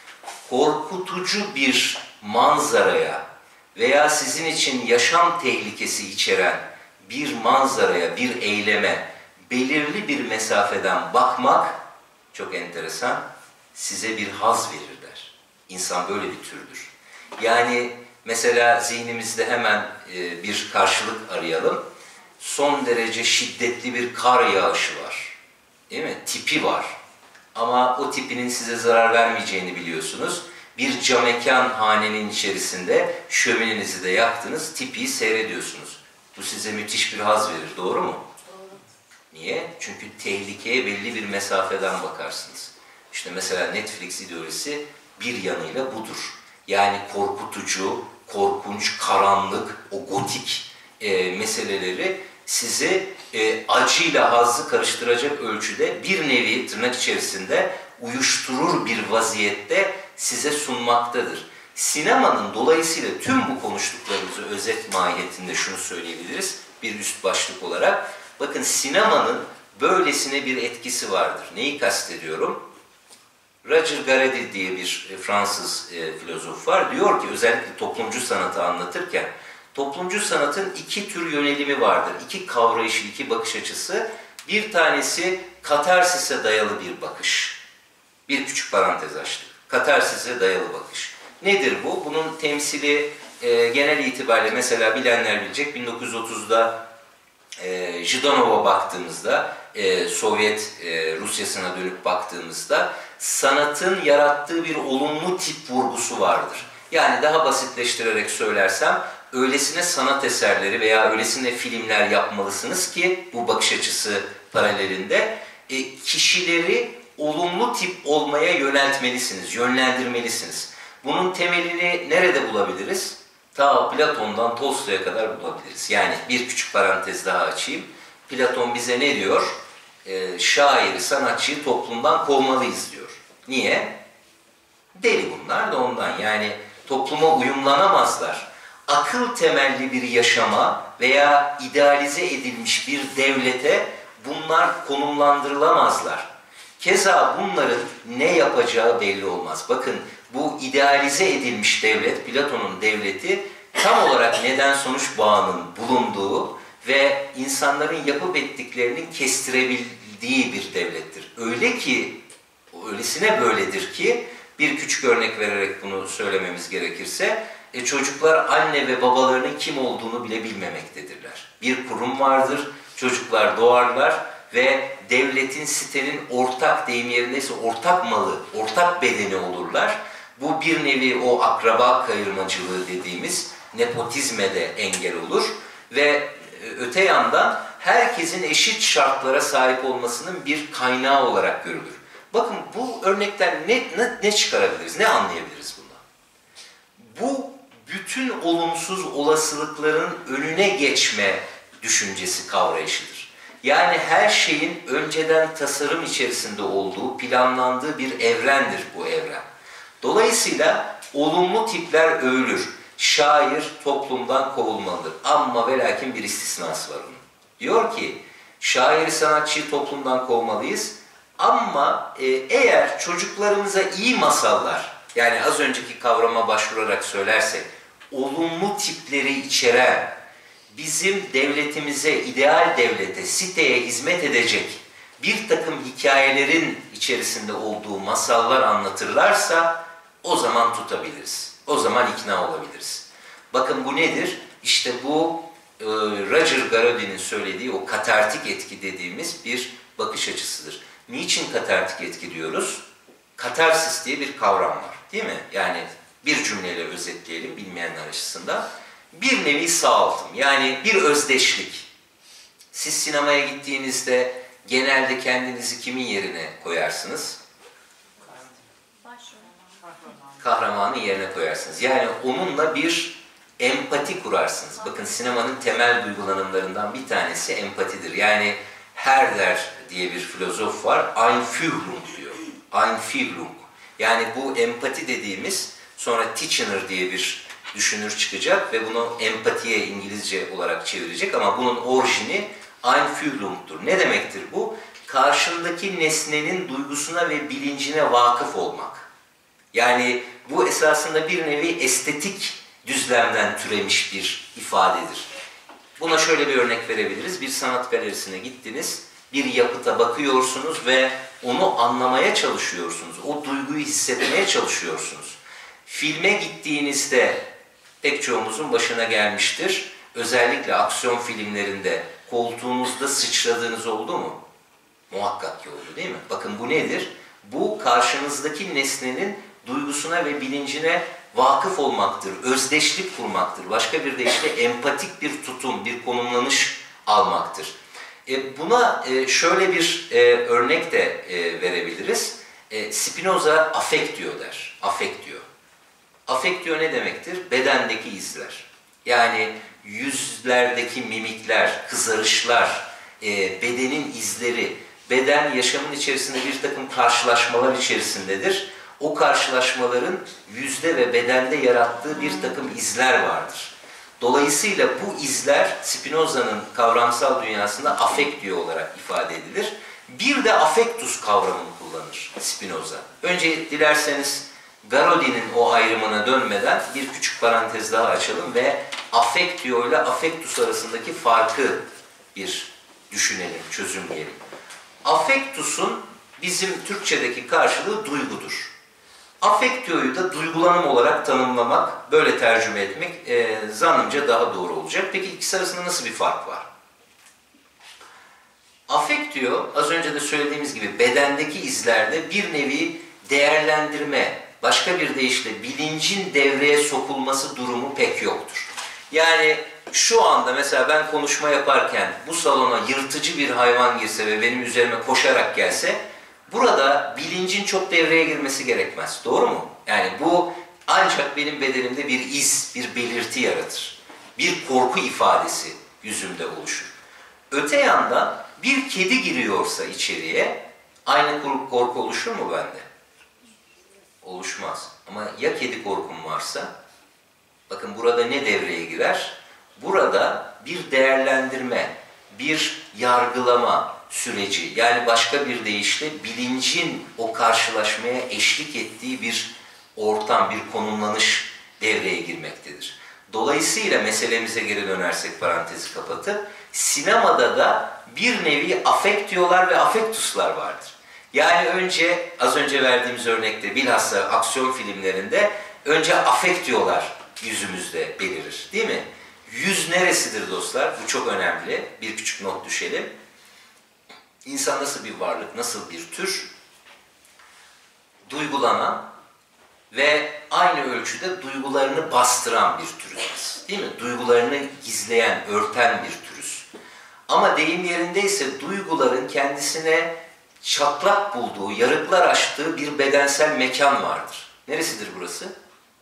Korkutucu bir manzaraya veya sizin için yaşam tehlikesi içeren bir manzaraya, bir eyleme belirli bir mesafeden bakmak çok enteresan, size bir haz verir der. İnsan böyle bir türdür. Yani mesela zihnimizde hemen e, bir karşılık arayalım. Son derece şiddetli bir kar yağışı var. Değil mi? Tipi var. Ama o tipinin size zarar vermeyeceğini biliyorsunuz. Bir camekan hanenin içerisinde şöminenizi de yaktınız, tipiyi seyrediyorsunuz. Bu size müthiş bir haz verir, doğru mu? Doğru. Niye? Çünkü tehlikeye belli bir mesafeden bakarsınız. İşte mesela Netflix ideolojisi bir yanıyla budur. Yani korkutucu, korkunç, karanlık, o gotik e, meseleleri sizi e, acıyla hazzı karıştıracak ölçüde bir nevi tırnak içerisinde uyuşturur bir vaziyette size sunmaktadır. Sinemanın dolayısıyla tüm bu konuştuklarımızı özet mahiyetinde şunu söyleyebiliriz bir üst başlık olarak. Bakın sinemanın böylesine bir etkisi vardır. Neyi kastediyorum? Roger Garedy diye bir Fransız e, filozof var. Diyor ki özellikle toplumcu sanatı anlatırken toplumcu sanatın iki tür yönelimi vardır. İki kavrayışı, iki bakış açısı. Bir tanesi katarsise dayalı bir bakış. Bir küçük parantez açtık. Katarsise dayalı bakış. Nedir bu? Bunun temsili e, genel itibariyle mesela bilenler bilecek. bin dokuz yüz otuzda e, Jidanov'a baktığımızda, e, Sovyet e, Rusyasına dönüp baktığımızda sanatın yarattığı bir olumlu tip vurgusu vardır. Yani daha basitleştirerek söylersem, öylesine sanat eserleri veya öylesine filmler yapmalısınız ki bu bakış açısı paralelinde e, kişileri olumlu tip olmaya yöneltmelisiniz, yönlendirmelisiniz. Bunun temelini nerede bulabiliriz? Ta Platon'dan Tolstoy'a kadar bulabiliriz. Yani bir küçük parantez daha açayım. Platon bize ne diyor? E, şairi, sanatçıyı toplumdan kovmalıyız diyor. Niye? Deli bunlar da ondan. Yani topluma uyumlanamazlar. Akıl temelli bir yaşama veya idealize edilmiş bir devlete bunlar konumlandırılamazlar. Keza bunların ne yapacağı belli olmaz. Bakın bu idealize edilmiş devlet, Platon'un devleti tam olarak neden-sonuç bağının bulunduğu ve insanların yapıp ettiklerinin kestirebildiği bir devlettir. Öyle ki, öylesine böyledir ki, bir küçük örnek vererek bunu söylememiz gerekirse, e, çocuklar anne ve babalarının kim olduğunu bile bilmemektedirler. Bir kurum vardır, çocuklar doğarlar ve devletin, sitenin ortak, deyim yerindeyse ortak malı, ortak bedeni olurlar. Bu bir nevi o akraba kayırmacılığı dediğimiz nepotizme de engel olur ve öte yandan herkesin eşit şartlara sahip olmasının bir kaynağı olarak görülür. Bakın bu örnekten ne, ne, ne çıkarabiliriz, ne anlayabiliriz bundan? Bu bütün olumsuz olasılıkların önüne geçme düşüncesi, kavrayışıdır. Yani her şeyin önceden tasarım içerisinde olduğu, planlandığı bir evrendir bu evren. Dolayısıyla olumlu tipler övülür. Şair toplumdan kovulmalıdır. Amma ve lakin bir istisnası var onun. Diyor ki, şairi, sanatçıyı toplumdan kovmalıyız. Ama e, eğer çocuklarımıza iyi masallar, yani az önceki kavrama başvurarak söylersek, olumlu tipleri içeren, bizim devletimize, ideal devlete, siteye hizmet edecek bir takım hikayelerin içerisinde olduğu masallar anlatırlarsa o zaman tutabiliriz. O zaman ikna olabiliriz. Bakın bu nedir? İşte bu e, Roger Garaudy'nin söylediği o katartik etki dediğimiz bir bakış açısıdır. Niçin katartik etki diyoruz? Katarsis diye bir kavram var, değil mi? Yani bir cümleyle özetleyelim bilmeyenler açısından. Bir nevi sağaltım, yani bir özdeşlik. Siz sinemaya gittiğinizde genelde kendinizi kimin yerine koyarsınız? Kahramanın yerine koyarsınız. Yani onunla bir empati kurarsınız. Bakın sinemanın temel duygulanımlarından bir tanesi empatidir. Yani Herder diye bir filozof var. Einfühlung diyor. Einfühlung. Yani bu empati dediğimiz, sonra Titchener diye bir düşünür çıkacak ve bunu empatiye İngilizce olarak çevirecek ama bunun orijini Einfühlung'tur. Ne demektir bu? Karşındaki nesnenin duygusuna ve bilincine vakıf olmak. Yani bu esasında bir nevi estetik düzlemden türemiş bir ifadedir. Buna şöyle bir örnek verebiliriz. Bir sanat galerisine gittiniz, bir yapıta bakıyorsunuz ve onu anlamaya çalışıyorsunuz. O duyguyu hissetmeye çalışıyorsunuz. Filme gittiğinizde pek çoğumuzun başına gelmiştir. Özellikle aksiyon filmlerinde koltuğunuzda sıçradığınız oldu mu? Muhakkak ki oldu, değil mi? Bakın bu nedir? Bu karşınızdaki nesnenin duygusuna ve bilincine vakıf olmaktır, özdeşlik kurmaktır. Başka bir deyişle empatik bir tutum, bir konumlanış almaktır. E buna e, şöyle bir e, örnek de e, verebiliriz. E, Spinoza affektio der, affektio. Affektio ne demektir? Bedendeki izler. Yani yüzlerdeki mimikler, kızarışlar, e, bedenin izleri, beden yaşamın içerisinde bir takım karşılaşmalar içerisindedir. O karşılaşmaların yüzde ve bedende yarattığı bir takım izler vardır. Dolayısıyla bu izler Spinoza'nın kavramsal dünyasında affektio olarak ifade edilir. Bir de affectus kavramını kullanır Spinoza. Önce dilerseniz Garaudy'nin o ayrımına dönmeden bir küçük parantez daha açalım ve affektio ile affectus arasındaki farkı bir düşünelim, çözümleyelim. Affectus'un bizim Türkçedeki karşılığı duygudur. Affektioyu da duygulanım olarak tanımlamak, böyle tercüme etmek e, zannımca daha doğru olacak. Peki ikisi arasında nasıl bir fark var? Affektio, az önce de söylediğimiz gibi bedendeki izlerde bir nevi değerlendirme, başka bir deyişle bilincin devreye sokulması durumu pek yoktur. Yani şu anda mesela ben konuşma yaparken bu salona yırtıcı bir hayvan girse ve benim üzerime koşarak gelse, burada bilincin çok devreye girmesi gerekmez. Doğru mu? Yani bu ancak benim bedenimde bir iz, bir belirti yaratır. Bir korku ifadesi yüzümde oluşur. Öte yandan bir kedi giriyorsa içeriye aynı korku oluşur mu bende? Oluşmaz. Ama ya kedi korkum varsa? Bakın burada ne devreye girer? Burada bir değerlendirme, bir yargılama süreci, yani başka bir deyişle bilincin o karşılaşmaya eşlik ettiği bir ortam, bir konumlanış devreye girmektedir. Dolayısıyla meselemize geri dönersek, parantezi kapatıp, sinemada da bir nevi affektiolar ve affektuslar vardır. Yani önce, az önce verdiğimiz örnekte, bilhassa aksiyon filmlerinde önce affektiolar yüzümüzde belirir, değil mi? Yüz neresidir dostlar? Bu çok önemli. Bir küçük not düşelim. İnsan nasıl bir varlık, nasıl bir tür? Duygulanan ve aynı ölçüde duygularını bastıran bir türüz. Değil mi? Duygularını gizleyen, örten bir türüz. Ama deyim yerindeyse duyguların kendisine çatlak bulduğu, yarıklar açtığı bir bedensel mekan vardır. Neresidir burası?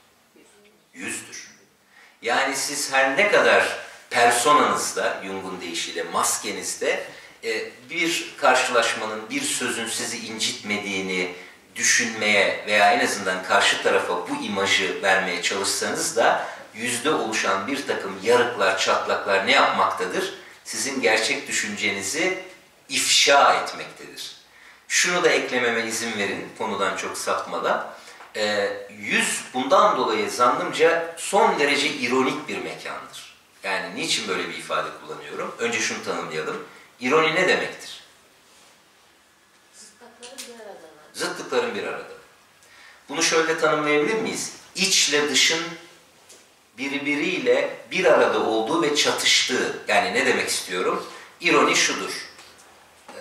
Yüzdür. Yani siz her ne kadar personanızda, Jung'un deyişiyle maskenizde bir karşılaşmanın, bir sözün sizi incitmediğini düşünmeye veya en azından karşı tarafa bu imajı vermeye çalışsanız da yüzde oluşan bir takım yarıklar, çatlaklar ne yapmaktadır? Sizin gerçek düşüncenizi ifşa etmektedir. Şunu da eklememe izin verin, konudan çok sapmadan. E, yüz bundan dolayı zannımca son derece ironik bir mekandır. Yani niçin böyle bir ifade kullanıyorum? Önce şunu tanımlayalım. İroni ne demektir? Zıtlıkların bir arada. Zıtlıkların bir arada. Bunu şöyle tanımlayabilir miyiz? İçle dışın birbiriyle bir arada olduğu ve çatıştığı. Yani ne demek istiyorum? İroni şudur. Ee,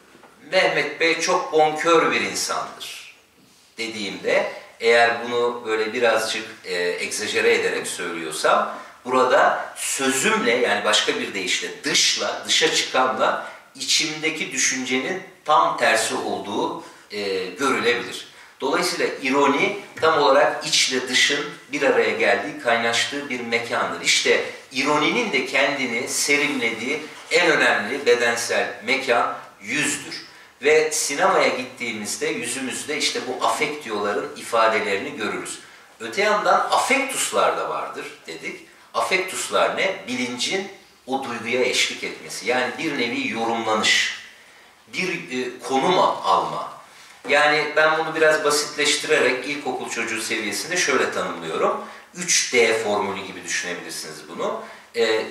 Mehmet Bey çok bonkör bir insandır dediğimde, eğer bunu böyle birazcık e, egzajere ederek söylüyorsam, burada sözümle, yani başka bir deyişle dışla, dışa çıkanla içimdeki düşüncenin tam tersi olduğu e, görülebilir. Dolayısıyla ironi tam olarak içle dışın bir araya geldiği, kaynaştığı bir mekandır. İşte ironinin de kendini serimlediği en önemli bedensel mekan yüzdür. Ve sinemaya gittiğimizde yüzümüzde işte bu affektioların ifadelerini görürüz. Öte yandan affektuslar da vardır dedik. Affektuslar ne? Bilincin o duyguya eşlik etmesi. Yani bir nevi yorumlanış, bir e, konum alma. Yani ben bunu biraz basitleştirerek ilkokul çocuğu seviyesinde şöyle tanımlıyorum. üç D formülü gibi düşünebilirsiniz bunu. E,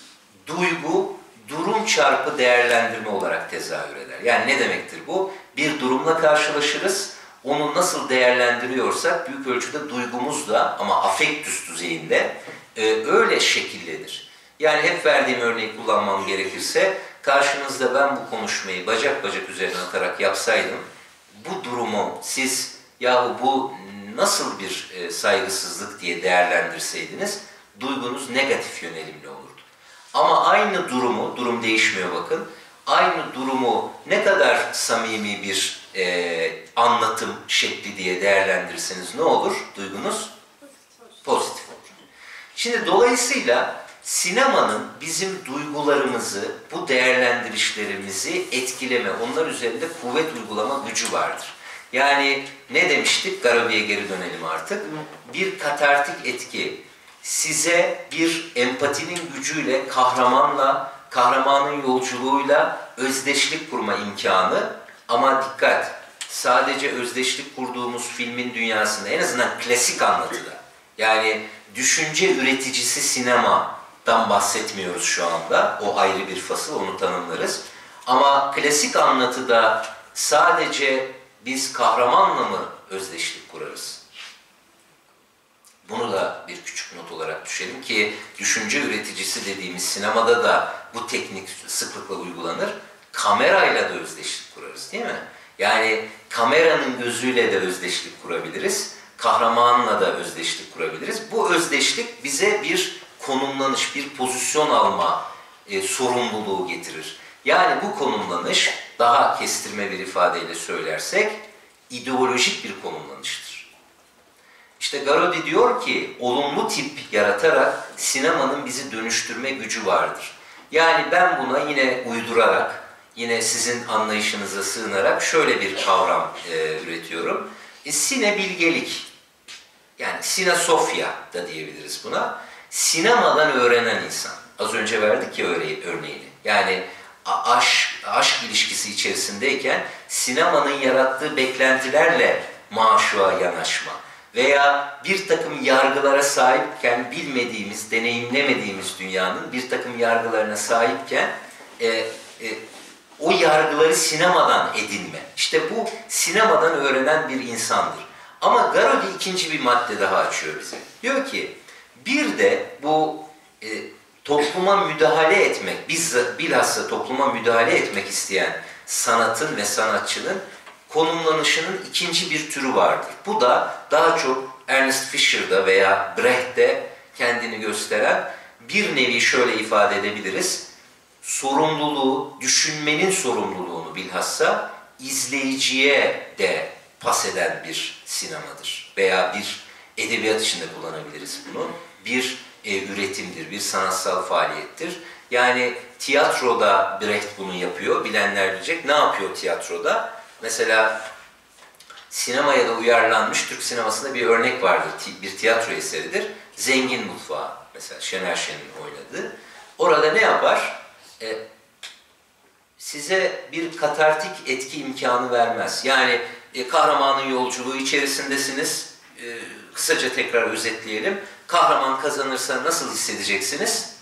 duygu, durum çarpı değerlendirme olarak tezahür eder. Yani ne demektir bu? Bir durumla karşılaşırız. Onu nasıl değerlendiriyorsak büyük ölçüde duygumuz da, ama affektüs düzeyinde e, öyle şekillenir. Yani hep verdiğim örneği kullanmam gerekirse, karşınızda ben bu konuşmayı bacak bacak üzerine atarak yapsaydım, bu durumu siz yahu bu nasıl bir e, saygısızlık diye değerlendirseydiniz, duygunuz negatif yönelimli olurdu. Ama aynı durumu, durum değişmiyor bakın, aynı durumu ne kadar samimi bir e, anlatım şekli diye değerlendirirseniz ne olur duygunuz? Pozitif olur. Şimdi dolayısıyla sinemanın bizim duygularımızı, bu değerlendirişlerimizi etkileme, onlar üzerinde kuvvet uygulama gücü vardır. Yani ne demiştik? Garovi'ye geri dönelim artık. Bir katartik etki size bir empatinin gücüyle, kahramanla, kahramanın yolculuğuyla özdeşlik kurma imkanı, ama dikkat, sadece özdeşlik kurduğumuz filmin dünyasında, en azından klasik anlatıda, yani düşünce üreticisi sinemadan bahsetmiyoruz şu anda, o ayrı bir fasıl, onu tanımlarız. Ama klasik anlatıda sadece biz kahramanla mı özdeşlik kurarız? Bunu da bir küçük not olarak düşelim ki, düşünce üreticisi dediğimiz sinemada da bu teknik sıklıkla uygulanır. Kamerayla da özdeşlik kurarız, değil mi? Yani kameranın gözüyle de özdeşlik kurabiliriz, kahramanla da özdeşlik kurabiliriz. Bu özdeşlik bize bir konumlanış, bir pozisyon alma e, sorumluluğu getirir. Yani bu konumlanış, daha kestirme bir ifadeyle söylersek, ideolojik bir konumlanıştır. İşte Garodi diyor ki, olumlu tip yaratarak sinemanın bizi dönüştürme gücü vardır. Yani ben buna yine uydurarak, yine sizin anlayışınıza sığınarak şöyle bir kavram e, üretiyorum. E, sine bilgelik, yani sinesofya da diyebiliriz buna. Sinemadan öğrenen insan. Az önce verdik ya örneğini. Yani aşk, aşk ilişkisi içerisindeyken sinemanın yarattığı beklentilerle maşuğa yanaşma veya bir takım yargılara sahipken bilmediğimiz, deneyimlemediğimiz dünyanın bir takım yargılarına sahipken e, e, o yargıları sinemadan edinme. İşte bu sinemadan öğrenen bir insandır. Ama Garodi ikinci bir madde daha açıyor bize. Diyor ki bir de bu e, topluma müdahale etmek, bizzat, bilhassa topluma müdahale etmek isteyen sanatın ve sanatçının konumlanışının ikinci bir türü vardır. Bu da daha çok Ernst Fischer'da veya Brecht'te kendini gösteren bir nevi şöyle ifade edebiliriz. Sorumluluğu, düşünmenin sorumluluğunu bilhassa izleyiciye de pas eden bir sinemadır. Veya bir edebiyat içinde kullanabiliriz bunu. Bir e, üretimdir, bir sanatsal faaliyettir. Yani tiyatroda Brecht bunu yapıyor, bilenler bilecek. Ne yapıyor tiyatroda? Mesela sinemaya da uyarlanmış Türk sinemasında bir örnek vardır, bir tiyatro eseridir. Zengin Mutfağı, mesela Şener Şen'in oynadığı. Orada ne yapar? E, size bir katartik etki imkanı vermez. Yani e, kahramanın yolculuğu içerisindesiniz. E, kısaca tekrar özetleyelim. Kahraman kazanırsa nasıl hissedeceksiniz?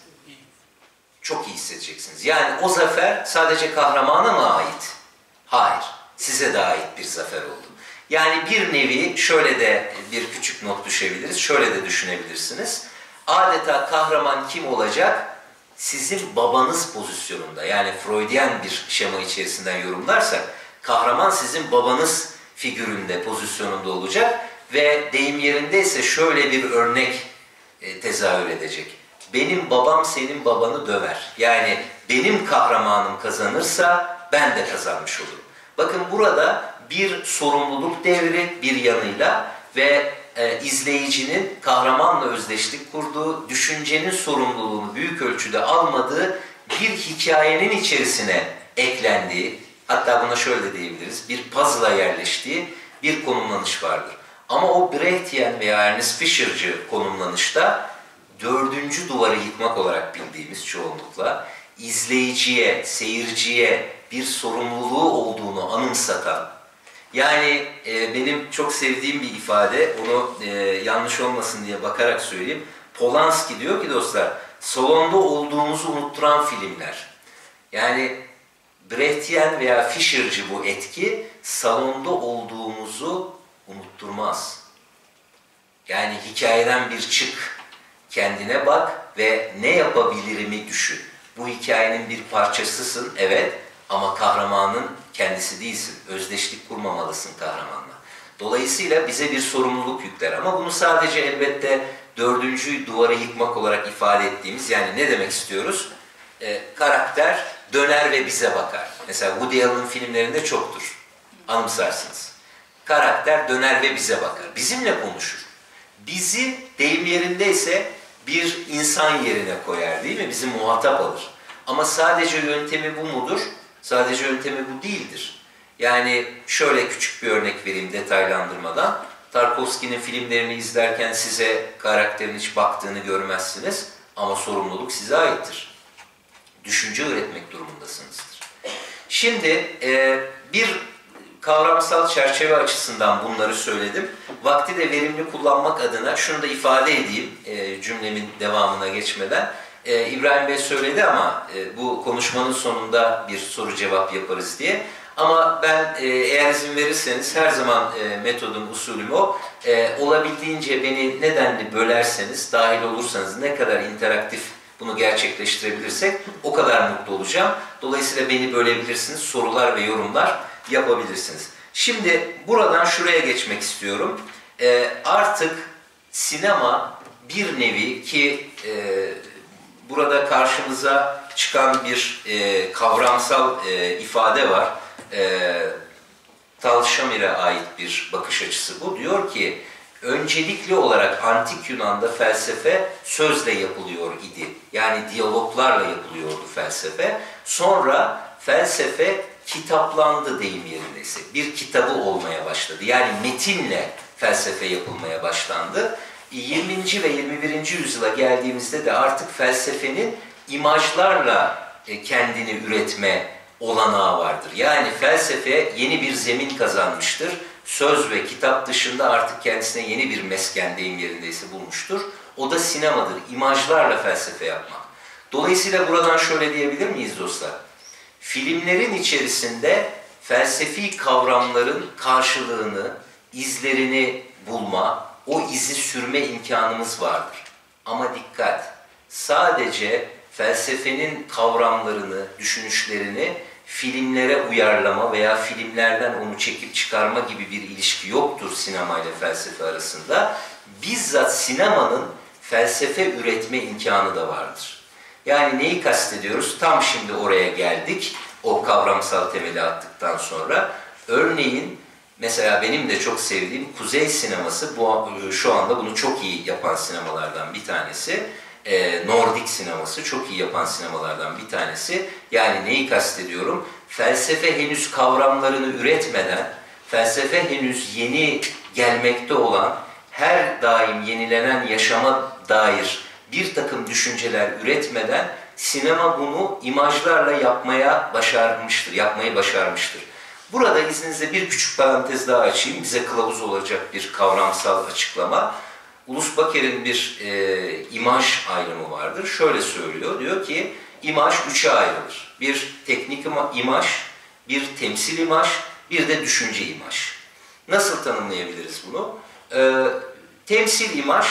Çok iyi hissedeceksiniz. Yani o zafer sadece kahramana mı ait? Hayır. Size de ait bir zafer oldu. Yani bir nevi şöyle de bir küçük not düşebiliriz. Şöyle de düşünebilirsiniz. Adeta kahraman kim olacak? Sizin babanız pozisyonunda. Yani Freudian bir şema içerisinden yorumlarsak kahraman sizin babanız figüründe, pozisyonunda olacak ve deyim yerindeyse şöyle bir örnek e, tezahür edecek. Benim babam senin babanı döver. Yani benim kahramanım kazanırsa ben de kazanmış olurum. Bakın burada bir sorumluluk devri bir yanıyla ve e, izleyicinin kahramanla özdeşlik kurduğu, düşüncenin sorumluluğunu büyük ölçüde almadığı bir hikayenin içerisine eklendiği, hatta buna şöyle diyebiliriz, bir puzzle'a yerleştiği bir konumlanış vardır. Ama o Brechtian veya Ernst Fischer'cı konumlanışta dördüncü duvarı yıkmak olarak bildiğimiz çoğunlukla izleyiciye, seyirciye bir sorumluluğu olduğunu anımsatan, yani e, benim çok sevdiğim bir ifade, onu e, yanlış olmasın diye bakarak söyleyeyim. Polanski diyor ki dostlar, salonda olduğumuzu unutturan filmler. Yani Brechtian veya Fischer'cı bu etki, salonda olduğumuzu unutturmaz. Yani hikayeden bir çık, kendine bak ve ne yapabilirimi düşün. Bu hikayenin bir parçasısın, evet, ama kahramanın kendisi değilsin. Özdeşlik kurmamalısın kahramanla. Dolayısıyla bize bir sorumluluk yükler. Ama bunu sadece elbette dördüncü duvarı yıkmak olarak ifade ettiğimiz, yani ne demek istiyoruz? Ee, karakter döner ve bize bakar. Mesela Woody Allen'ın filmlerinde çoktur. Anımsarsınız. Karakter döner ve bize bakar. Bizimle konuşur. Bizi deyim yerindeyse bir insan yerine koyar, değil mi? Bizi muhatap alır. Ama sadece yöntemi bu mudur? Sadece yöntemi bu değildir. Yani şöyle küçük bir örnek vereyim detaylandırmadan. Tarkovski'nin filmlerini izlerken size karakterin hiç baktığını görmezsiniz ama sorumluluk size aittir. Düşünce üretmek durumundasınızdır. Şimdi e, bir kavramsal çerçeve açısından bunları söyledim. Vakti de verimli kullanmak adına şunu da ifade edeyim e, cümlemin devamına geçmeden. Ee, İbrahim Bey söyledi ama e, bu konuşmanın sonunda bir soru cevap yaparız diye. Ama ben e, eğer izin verirseniz her zaman e, metodum, usulüm o. E, olabildiğince beni nedenli bölerseniz, dahil olursanız, ne kadar interaktif bunu gerçekleştirebilirsek o kadar mutlu olacağım. Dolayısıyla beni bölebilirsiniz, sorular ve yorumlar yapabilirsiniz. Şimdi buradan şuraya geçmek istiyorum. E, artık sinema bir nevi ki e, burada karşımıza çıkan bir e, kavramsal e, ifade var. E, Tal Şamir'e ait bir bakış açısı bu. Diyor ki, öncelikli olarak Antik Yunan'da felsefe sözle yapılıyor idi. Yani diyaloglarla yapılıyordu felsefe. Sonra felsefe kitaplandı deyim yerindeyse. Bir kitabı olmaya başladı. Yani metinle felsefe yapılmaya başlandı. yirminci ve yirmi birinci yüzyıla geldiğimizde de artık felsefenin imajlarla e, kendini üretme olanağı vardır. Yani felsefe yeni bir zemin kazanmıştır. Söz ve kitap dışında artık kendisine yeni bir mesken, deyim yerindeyse, bulmuştur. O da sinemadır. İmajlarla felsefe yapmak. Dolayısıyla buradan şöyle diyebilir miyiz dostlar? Filmlerin içerisinde felsefi kavramların karşılığını, izlerini bulma, o izi sürme imkanımız vardır. Ama dikkat! Sadece felsefenin kavramlarını, düşünüşlerini filmlere uyarlama veya filmlerden onu çekip çıkarma gibi bir ilişki yoktur sinema ile felsefe arasında. Bizzat sinemanın felsefe üretme imkanı da vardır. Yani neyi kastediyoruz? Tam şimdi oraya geldik, o kavramsal temeli attıktan sonra. Örneğin, mesela benim de çok sevdiğim Kuzey sineması, bu, şu anda bunu çok iyi yapan sinemalardan bir tanesi. E, Nordik sineması çok iyi yapan sinemalardan bir tanesi. Yani neyi kastediyorum? Felsefe henüz kavramlarını üretmeden, felsefe henüz yeni gelmekte olan, her daim yenilenen yaşama dair bir takım düşünceler üretmeden sinema bunu imajlarla yapmaya başarmıştır, yapmayı başarmıştır. Burada izninizle bir küçük parantez daha açayım, bize kılavuz olacak bir kavramsal açıklama. Ulus Baker'in bir e, imaj ayrımı vardır. Şöyle söylüyor, diyor ki imaj üçe ayrılır. Bir teknik imaj, bir temsil imaj, bir de düşünce imaj. Nasıl tanımlayabiliriz bunu? E, temsil imaj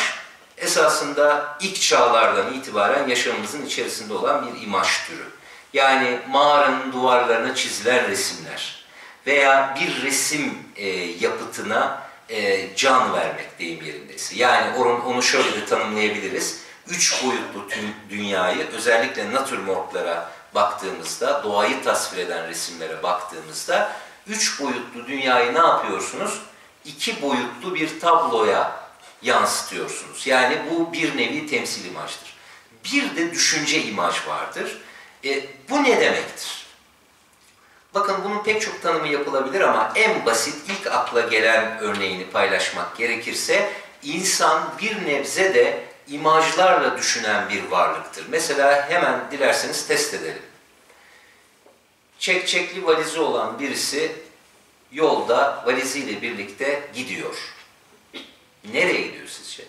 esasında ilk çağlardan itibaren yaşamımızın içerisinde olan bir imaj türü. Yani mağaranın duvarlarına çizilen resimler veya bir resim e, yapıtına e, can vermek, deyim yerindeyse. Yani onu, onu şöyle de tanımlayabiliriz. Üç boyutlu tüm dünyayı, özellikle natürmortlara baktığımızda, doğayı tasvir eden resimlere baktığımızda, üç boyutlu dünyayı ne yapıyorsunuz? İki boyutlu bir tabloya yansıtıyorsunuz. Yani bu bir nevi temsil imajdır. Bir de düşünce imaj vardır. E, bu ne demektir? Bakın bunun pek çok tanımı yapılabilir ama en basit, ilk akla gelen örneğini paylaşmak gerekirse, insan bir nebze de imajlarla düşünen bir varlıktır. Mesela hemen dilerseniz test edelim. Çekçekli valizi olan birisi yolda valiziyle birlikte gidiyor. Nereye gidiyor sizce?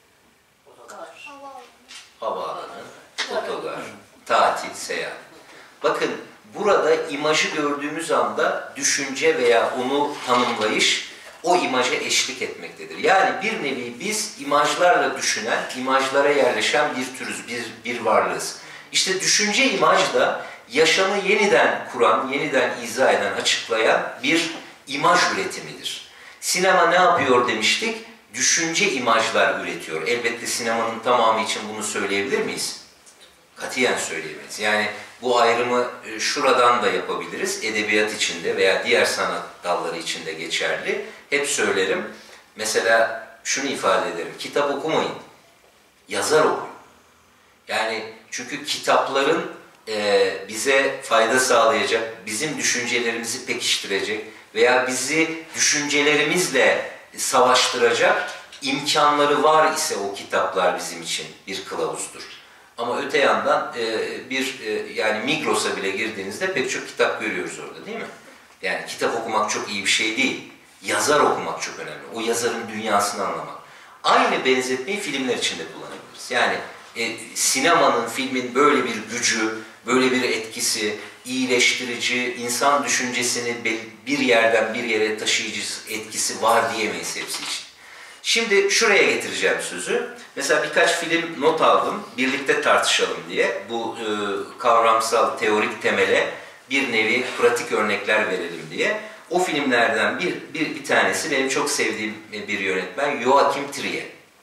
Havaalanı, otogar, tatil, seyahat. Bakın burada imajı gördüğümüz anda düşünce veya onu tanımlayış o imaja eşlik etmektedir. Yani bir nevi biz imajlarla düşünen, imajlara yerleşen bir türüz, bir, bir varlığız. İşte düşünce imaj da yaşamı yeniden kuran, yeniden izah eden, açıklayan bir imaj üretimidir. Sinema ne yapıyor demiştik? Düşünce imajlar üretiyor. Elbette sinemanın tamamı için bunu söyleyebilir miyiz? Katiyen söyleyemeyiz. Yani bu ayrımı şuradan da yapabiliriz. Edebiyat içinde veya diğer sanat dalları içinde geçerli. Hep söylerim. Mesela şunu ifade ederim. Kitap okumayın. Yazar okuyun. Yani çünkü kitapların e, bize fayda sağlayacak, bizim düşüncelerimizi pekiştirecek veya bizi düşüncelerimizle savaştıracak imkanları var ise o kitaplar bizim için bir kılavuzdur. Ama öte yandan e, bir e, yani Migros'a bile girdiğinizde pek çok kitap görüyoruz orada, değil mi? Yani kitap okumak çok iyi bir şey değil. Yazar okumak çok önemli. O yazarın dünyasını anlamak. Aynı benzetmeyi filmler için de kullanabiliriz. Yani e, sinemanın, filmin böyle bir gücü, böyle bir etkisi, iyileştirici, insan düşüncesini bir yerden bir yere taşıyıcı etkisi var diyemeyiz hepsi için. Şimdi şuraya getireceğim sözü. Mesela birkaç film not aldım, birlikte tartışalım diye. Bu e, kavramsal, teorik temele bir nevi pratik örnekler verelim diye. O filmlerden bir, bir, bir tanesi benim çok sevdiğim bir yönetmen, Joachim Trier.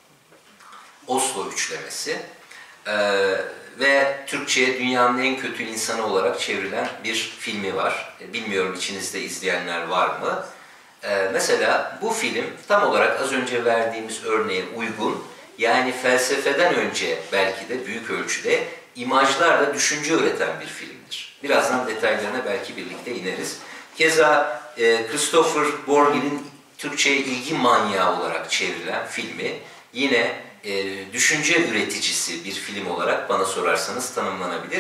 Oslo Üçlemesi. Ee, ve Türkçe'ye dünyanın en kötü insanı olarak çevrilen bir filmi var. Bilmiyorum içinizde izleyenler var mı? Ee, mesela bu film tam olarak az önce verdiğimiz örneğe uygun, yani felsefeden önce belki de büyük ölçüde imajlarla düşünce üreten bir filmdir. Birazdan detaylarına belki birlikte ineriz. Keza e, Christopher Borghi'nin Türkçe'ye ilgi manyağı olarak çevrilen filmi yine e, düşünce üreticisi bir film olarak bana sorarsanız tanımlanabilir.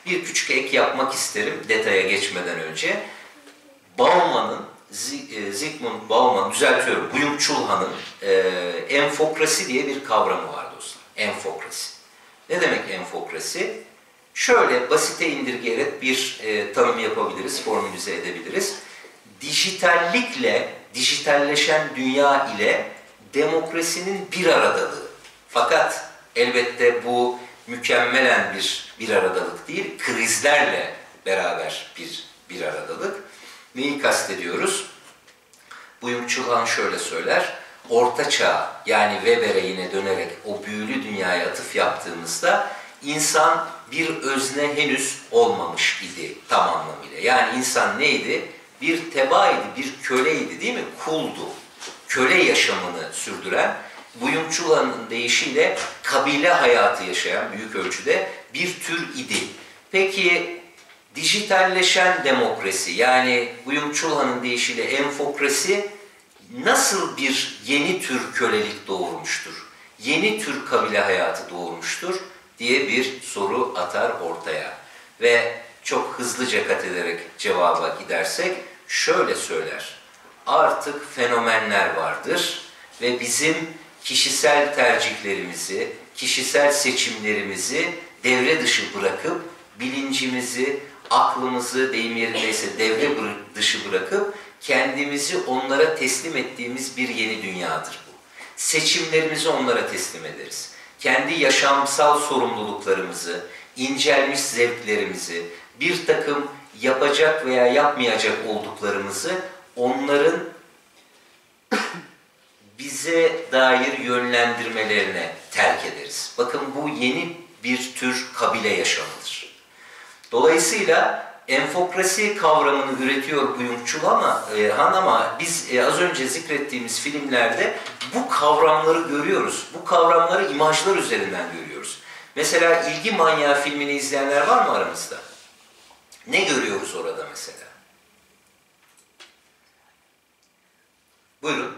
Bir küçük ek yapmak isterim detaya geçmeden önce. Bauman'ın, Zygmunt Bauman, düzeltiyorum, Byung-Chul Han'ın e, enfokrasi diye bir kavramı var dostlar. Enfokrasi. Ne demek enfokrasi? Şöyle basite indirgeyerek bir e, tanım yapabiliriz, formülize edebiliriz. Dijitallikle, dijitalleşen dünya ile demokrasinin bir aradalığı. Fakat elbette bu mükemmelen bir bir aradalık değil, krizlerle beraber bir bir aradalık. Neyi kastediyoruz? Byung-Chul Han şöyle söyler, Orta Çağ, yani Weber'e yine dönerek o büyülü dünyaya atıf yaptığımızda insan bir özne henüz olmamış idi tam anlamıyla. Yani insan neydi? Bir tebaaydı, bir köleydi değil mi? Kuldu. Köle yaşamını sürdüren, Byung-Chul Han'ın deyişiyle kabile hayatı yaşayan büyük ölçüde bir tür idi. Peki dijitalleşen demokrasi, yani Byung-Chul Han'ın deyişiyle enfokrasi nasıl bir yeni tür kölelik doğurmuştur? Yeni tür kabile hayatı doğurmuştur diye bir soru atar ortaya. Ve çok hızlıca kat ederek cevaba gidersek şöyle söyler. Artık fenomenler vardır ve bizim kişisel tercihlerimizi, kişisel seçimlerimizi devre dışı bırakıp bilincimizi, aklımızı deyim yerindeyse devre dışı bırakıp kendimizi onlara teslim ettiğimiz bir yeni dünyadır bu. Seçimlerimizi onlara teslim ederiz. Kendi yaşamsal sorumluluklarımızı, incelmiş zevklerimizi, bir takım yapacak veya yapmayacak olduklarımızı onların bize dair yönlendirmelerine terk ederiz. Bakın bu yeni bir tür kabile yaşamıdır. Dolayısıyla enfokrasi kavramını üretiyor Byung-Chul ama, e, Han ama biz e, az önce zikrettiğimiz filmlerde bu kavramları görüyoruz. Bu kavramları imajlar üzerinden görüyoruz. Mesela İlgi Manyağı filmini izleyenler var mı aramızda? Ne görüyoruz orada mesela? Buyurun.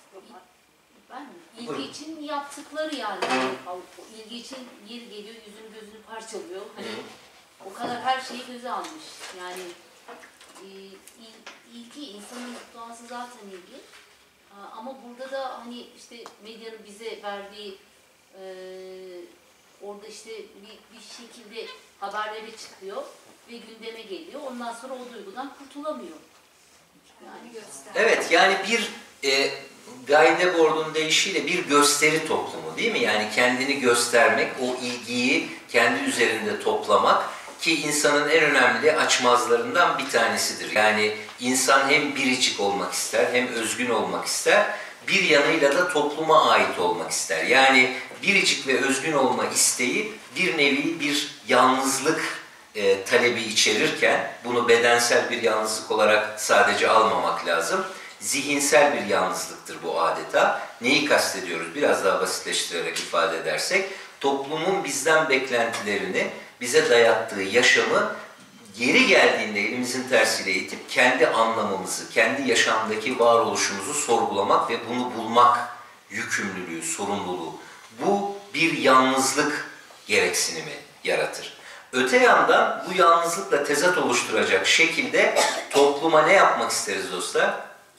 Ben ilgi Buyurun. için yaptıkları yani. Hani, ilgi için yeri geliyor, yüzünü gözünü parçalıyor. Hani Hı. o kadar her şeyi göze almış. Yani e, il, ilgi, insanın doğası zaten ilgi. Ama burada da hani işte medyanın bize verdiği e, orada işte bir, bir şekilde haberlere çıkıyor ve gündeme geliyor. Ondan sonra o duygudan kurtulamıyor. Yani göster. Evet, yani bir e, Guy Debord'un deyişiyle bir gösteri toplumu değil mi? Yani kendini göstermek, o ilgiyi kendi üzerinde toplamak ki insanın en önemli açmazlarından bir tanesidir. Yani insan hem biricik olmak ister, hem özgün olmak ister, bir yanıyla da topluma ait olmak ister. Yani biricik ve özgün olma isteği bir nevi bir yalnızlık e, talebi içerirken, bunu bedensel bir yalnızlık olarak sadece almamak lazım. Zihinsel bir yalnızlıktır bu adeta. Neyi kastediyoruz? Biraz daha basitleştirerek ifade edersek, toplumun bizden beklentilerini, bize dayattığı yaşamı yeri geldiğinde elimizin tersiyle itip kendi anlamımızı, kendi yaşamdaki varoluşumuzu sorgulamak ve bunu bulmak yükümlülüğü, sorumluluğu. Bu bir yalnızlık gereksinimi yaratır. Öte yandan bu yalnızlıkla tezat oluşturacak şekilde topluma ne yapmak isteriz dostlar?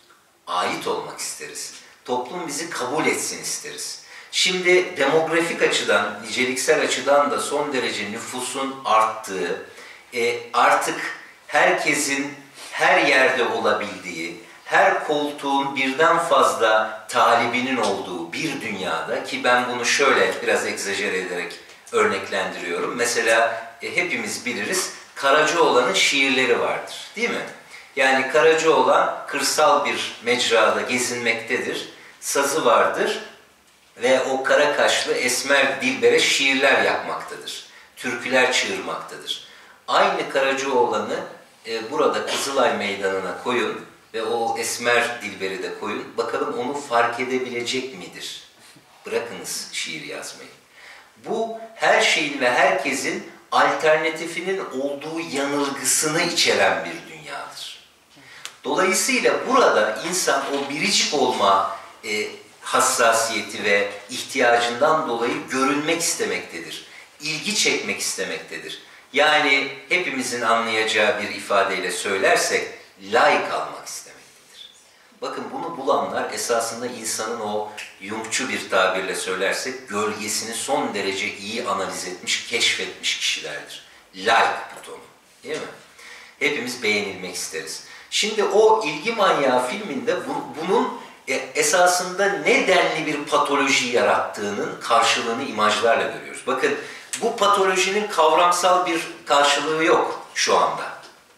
Ait olmak isteriz. Toplum bizi kabul etsin isteriz. Şimdi demografik açıdan, niceliksel açıdan da son derece nüfusun arttığı, e, artık herkesin her yerde olabildiği, her koltuğun birden fazla talibinin olduğu bir dünyada ki ben bunu şöyle biraz egzajere ederek örneklendiriyorum. Mesela e, hepimiz biliriz, Karacaoğlan'ın şiirleri vardır, değil mi? Yani Karacaoğlan kırsal bir mecrada gezinmektedir, sazı vardır ve o kara kaşlı esmer dilbere şiirler yapmaktadır, türküler çığırmaktadır. Aynı Karacaoğlan'ı e, burada Kızılay Meydanı'na koyun ve o esmer dilberi de koyun, bakalım onu fark edebilecek midir? Bırakınız şiir yazmayı. Bu her şeyin ve herkesin alternatifinin olduğu yanılgısını içeren bir dünyadır. Dolayısıyla burada insan o biricik olma e, hassasiyeti ve ihtiyacından dolayı görünmek istemektedir. İlgi çekmek istemektedir. Yani hepimizin anlayacağı bir ifadeyle söylersek layık almak istemektedir. Bakın bunu bulanlar esasında insanın o Jungçu bir tabirle söylersek gölgesini son derece iyi analiz etmiş, keşfetmiş kişilerdir. Like butonu, değil mi? Hepimiz beğenilmek isteriz. Şimdi o ilgi manyağı filminde bu, bunun e, esasında ne denli bir patoloji yarattığının karşılığını imajlarla görüyoruz. Bakın bu patolojinin kavramsal bir karşılığı yok şu anda.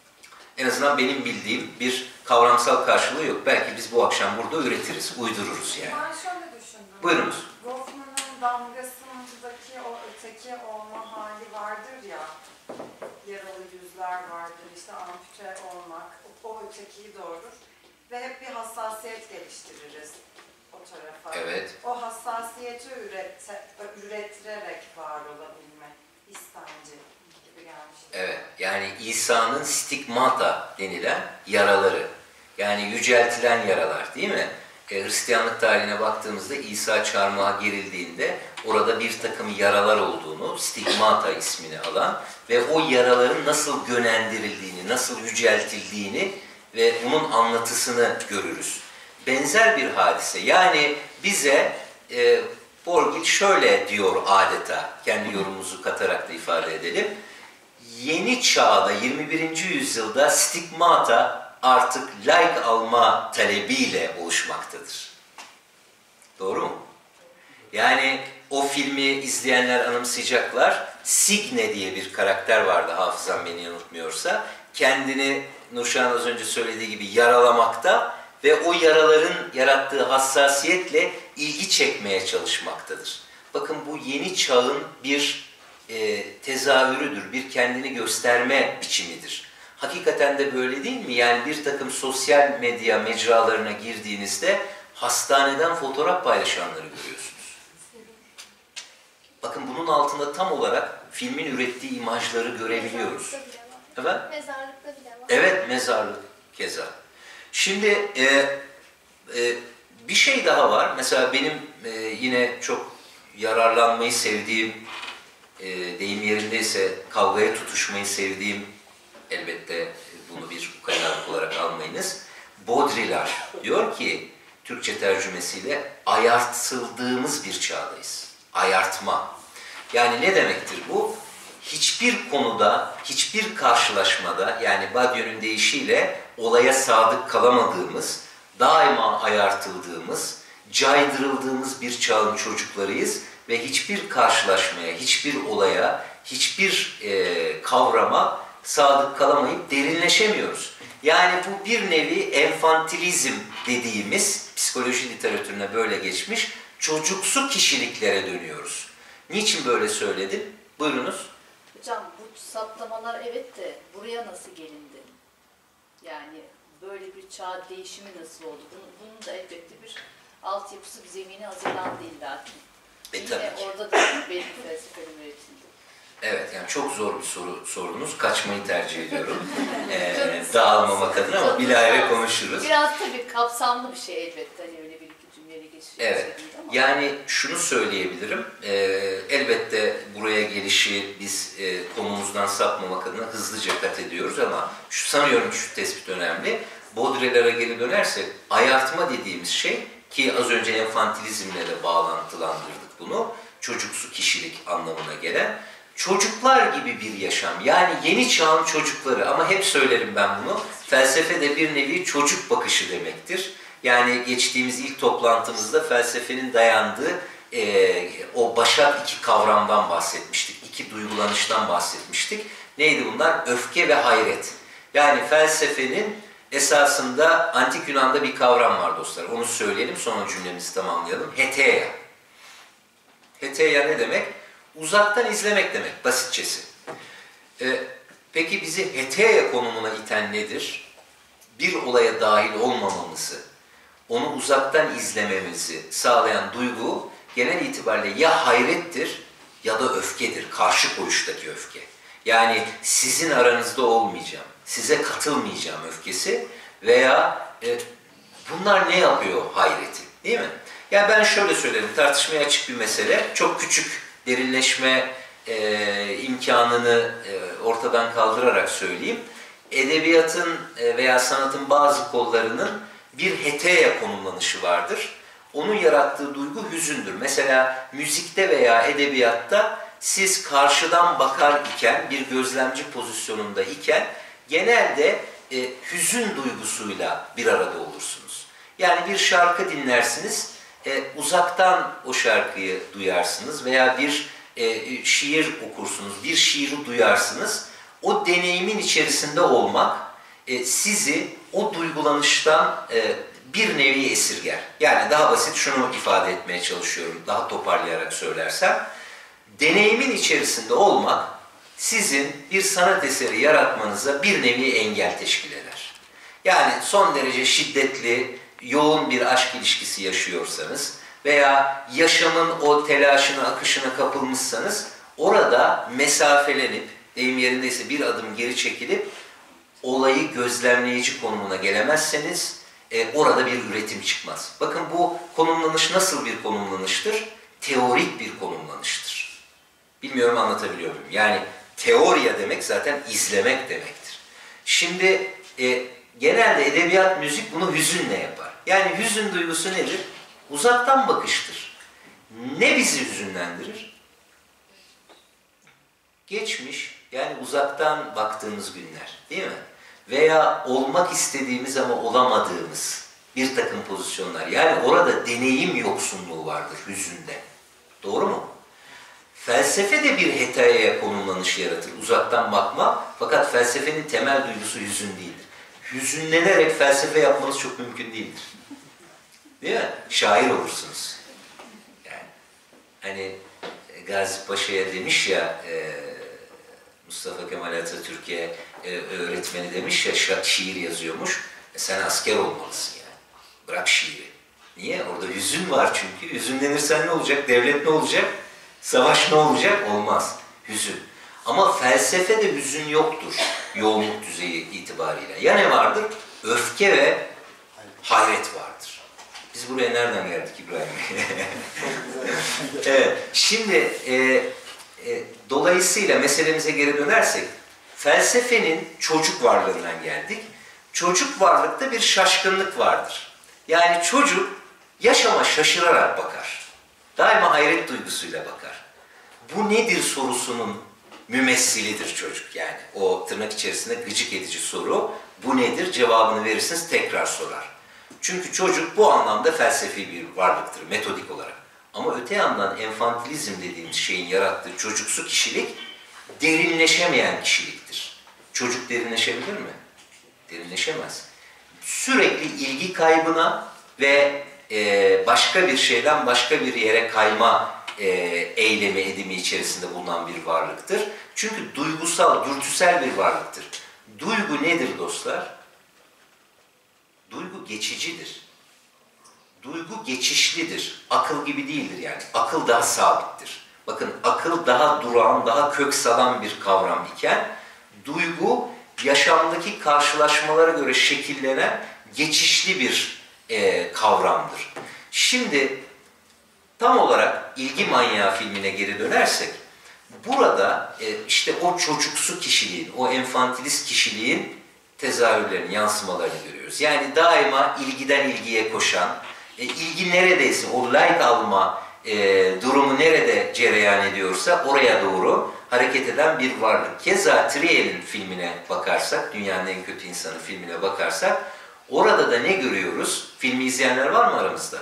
En azından benim bildiğim bir kavramsal karşılığı yok. Belki biz bu akşam burada üretiriz, uydururuz yani. Ben şöyle düşündüm. Buyurunuz. Goffman'ın damgasındaki o öteki olma hali vardır ya, yaralı yüzler vardır, işte ampute olmak, o ötekiyi doğurur ve hep bir hassasiyet geliştiririz o tarafa. Evet. O hassasiyeti ürete, üretirerek var olabilme istenci gibi gelmiş. Evet, yani İsa'nın stigmata denilen yaraları, yani yüceltilen yaralar değil mi? E, Hristiyanlık tarihine baktığımızda İsa çarmıha gerildiğinde orada bir takım yaralar olduğunu, stigmata ismini alan ve o yaraların nasıl gönendirildiğini, nasıl yüceltildiğini ve bunun anlatısını görürüz. Benzer bir hadise, yani bize e, Borgil şöyle diyor adeta, kendi yorumumuzu katarak da ifade edelim. Yeni çağda, yirmi birinci yüzyılda stigmata artık like alma talebiyle oluşmaktadır. Doğru mu? Yani o filmi izleyenler anımsayacaklar. Signe diye bir karakter vardı, hafızam beni yanıltmıyorsa. Kendini Nurşah'ın az önce söylediği gibi yaralamakta ve o yaraların yarattığı hassasiyetle ilgi çekmeye çalışmaktadır. Bakın bu yeni çağın bir e, tezahürüdür, bir kendini gösterme biçimidir. Hakikaten de böyle değil mi? Yani bir takım sosyal medya mecralarına girdiğinizde hastaneden fotoğraf paylaşanları görüyorsunuz. Bakın bunun altında tam olarak filmin ürettiği imajları görebiliyoruz. Mezarlıkta bile var. Evet? Mezarlıkta bile var. Evet, mezarlık keza. Şimdi e, e, bir şey daha var. Mesela benim e, yine çok yararlanmayı sevdiğim, e, deyim yerindeyse kavgaya tutuşmayı sevdiğim, elbette bunu bir ukalalık olarak almayınız. Baudrillard diyor ki, Türkçe tercümesiyle ayartıldığımız bir çağdayız. Ayartma. Yani ne demektir bu? Hiçbir konuda, hiçbir karşılaşmada, yani Badiou'nun deyişiyle olaya sadık kalamadığımız, daima ayartıldığımız, caydırıldığımız bir çağın çocuklarıyız ve hiçbir karşılaşmaya, hiçbir olaya, hiçbir e, kavrama sadık kalamayıp derinleşemiyoruz. Yani bu bir nevi enfantilizm dediğimiz, psikoloji literatürüne böyle geçmiş, çocuksu kişiliklere dönüyoruz. Niçin böyle söyledim? Buyurunuz. Hocam bu saptamalar evet de buraya nasıl gelindi? Yani böyle bir çağ değişimi nasıl oldu? Bunun, bunun da elbette bir altyapısı, bir zemini hazırlandı illaki. E, Yine tabii ki. orada da belli felsefelerin üretildi. Evet, yani çok zor bir soru sordunuz. Kaçmayı tercih ediyorum. ee, dağılmamak adına ama bilahare konuşuruz. Biraz tabii kapsamlı bir şey elbette. Hani öyle bir iki cümleyle geçiyor. Evet, yani şunu söyleyebilirim. Ee, elbette buraya gelişi biz e, konumuzdan sapmamak adına hızlıca kat ediyoruz ama şu, sanıyorum şu tespit önemli. Baudrillard'a geri dönersek ayartma dediğimiz şey, ki az önce enfantilizmle de bağlantılandırdık bunu, çocuksu kişilik anlamına gelen, çocuklar gibi bir yaşam, yani yeni çağın çocukları, ama hep söylerim ben bunu, felsefe de bir nevi çocuk bakışı demektir. Yani geçtiğimiz ilk toplantımızda felsefenin dayandığı e, o başat iki kavramdan bahsetmiştik, iki duygulanıştan bahsetmiştik. Neydi bunlar? Öfke ve hayret. Yani felsefenin esasında Antik Yunan'da bir kavram var dostlar, onu söyleyelim sonra cümlemizi tamamlayalım. Heteia. Heteia ne demek? Uzaktan izlemek demek, basitçesi. Ee, peki bizi heteia konumuna iten nedir? Bir olaya dahil olmamamızı, onu uzaktan izlememizi sağlayan duygu genel itibariyle ya hayrettir ya da öfkedir, karşı koyuştaki öfke. Yani sizin aranızda olmayacağım, size katılmayacağım öfkesi veya e, bunlar ne yapıyor hayreti, değil mi? Yani ben şöyle söylerim, tartışmaya açık bir mesele, çok küçük derinleşme e, imkanını e, ortadan kaldırarak söyleyeyim. Edebiyatın e, veya sanatın bazı kollarının bir heteya konumlanışı vardır. Onun yarattığı duygu hüzündür. Mesela müzikte veya edebiyatta siz karşıdan bakar iken, bir gözlemci pozisyonunda iken genelde e, hüzün duygusuyla bir arada olursunuz. Yani bir şarkı dinlersiniz, e, uzaktan o şarkıyı duyarsınız veya bir e, şiir okursunuz, bir şiiri duyarsınız. O deneyimin içerisinde olmak e, sizi o duygulanıştan e, bir nevi esirger. Yani daha basit şunu ifade etmeye çalışıyorum, daha toparlayarak söylersem. Deneyimin içerisinde olmak sizin bir sanat eseri yaratmanıza bir nevi engel teşkil eder. Yani son derece şiddetli, yoğun bir aşk ilişkisi yaşıyorsanız veya yaşamın o telaşına, akışına kapılmışsanız orada mesafelenip, deyim yerindeyse bir adım geri çekilip olayı gözlemleyici konumuna gelemezseniz e, orada bir üretim çıkmaz. Bakın bu konumlanış nasıl bir konumlanıştır? Teorik bir konumlanıştır. Bilmiyorum anlatabiliyor muyum? Yani teoriya demek zaten izlemek demektir. Şimdi e, genelde edebiyat, müzik bunu hüzünle yapar. Yani hüzün duygusu nedir? Uzaktan bakıştır. Ne bizi hüzünlendirir? Geçmiş, yani uzaktan baktığımız günler, değil mi? Veya olmak istediğimiz ama olamadığımız bir takım pozisyonlar. Yani orada deneyim yoksunluğu vardır hüzünde. Doğru mu? Felsefe de bir hetayaya konumlanış yaratır. Uzaktan bakma. Fakat felsefenin temel duygusu hüzün değildir. Hüzünlenerek felsefe yapmanız çok mümkün değildir. Değil mi? Şair olursunuz. Yani hani Gazi Paşa'ya demiş ya e, Mustafa Kemal Atatürk'e e, öğretmeni demiş ya şa şiir yazıyormuş. E, sen asker olmalısın yani. Bırak şiiri. Niye? Orada hüzün var çünkü. Hüzünlenirsen ne olacak? Devlet ne olacak? Savaş ne olacak? Olmaz. Hüzün. Ama felsefede hüzün yoktur. Yoğunluk düzeyi itibariyle. Ya ne vardır? Öfke ve hayret vardır. Biz buraya nereden geldik İbrahim Bey? Evet. Şimdi e, e, dolayısıyla meselemize geri dönersek felsefenin çocuk varlığından geldik. Çocuk varlıkta bir şaşkınlık vardır. Yani çocuk yaşama şaşırarak bakar. Daima hayret duygusuyla bakar. Bu nedir sorusunun mümessilidir çocuk yani. O tırnak içerisinde gıcık edici soru. Bu nedir? Cevabını verirsiniz tekrar sorar. Çünkü çocuk bu anlamda felsefi bir varlıktır metodik olarak. Ama öte yandan enfantilizm dediğimiz şeyin yarattığı çocuksu kişilik derinleşemeyen kişiliktir. Çocuk derinleşebilir mi? Derinleşemez. Sürekli ilgi kaybına ve e, başka bir şeyden başka bir yere kayma e, eylemi edimi içerisinde bulunan bir varlıktır. Çünkü duygusal, dürtüsel bir varlıktır. Duygu nedir dostlar? Duygu geçicidir. Duygu geçişlidir. Akıl gibi değildir yani. Akıl daha sabittir. Bakın akıl daha duran, daha kök salan bir kavram iken duygu yaşamdaki karşılaşmalara göre şekillenen geçişli bir e, kavramdır. Şimdi tam olarak İlgi Manyağı filmine geri dönersek burada e, işte o çocuksu kişiliğin, o enfantilist kişiliğin tezahürlerini, yansımalarını görüyoruz. Yani daima ilgiden ilgiye koşan, e, ilgi neredeyse o like alma e, durumu nerede cereyan ediyorsa oraya doğru hareket eden bir varlık. Keza Triel'in filmine bakarsak, Dünyanın En Kötü İnsanı filmine bakarsak, orada da ne görüyoruz? Filmi izleyenler var mı aramızda?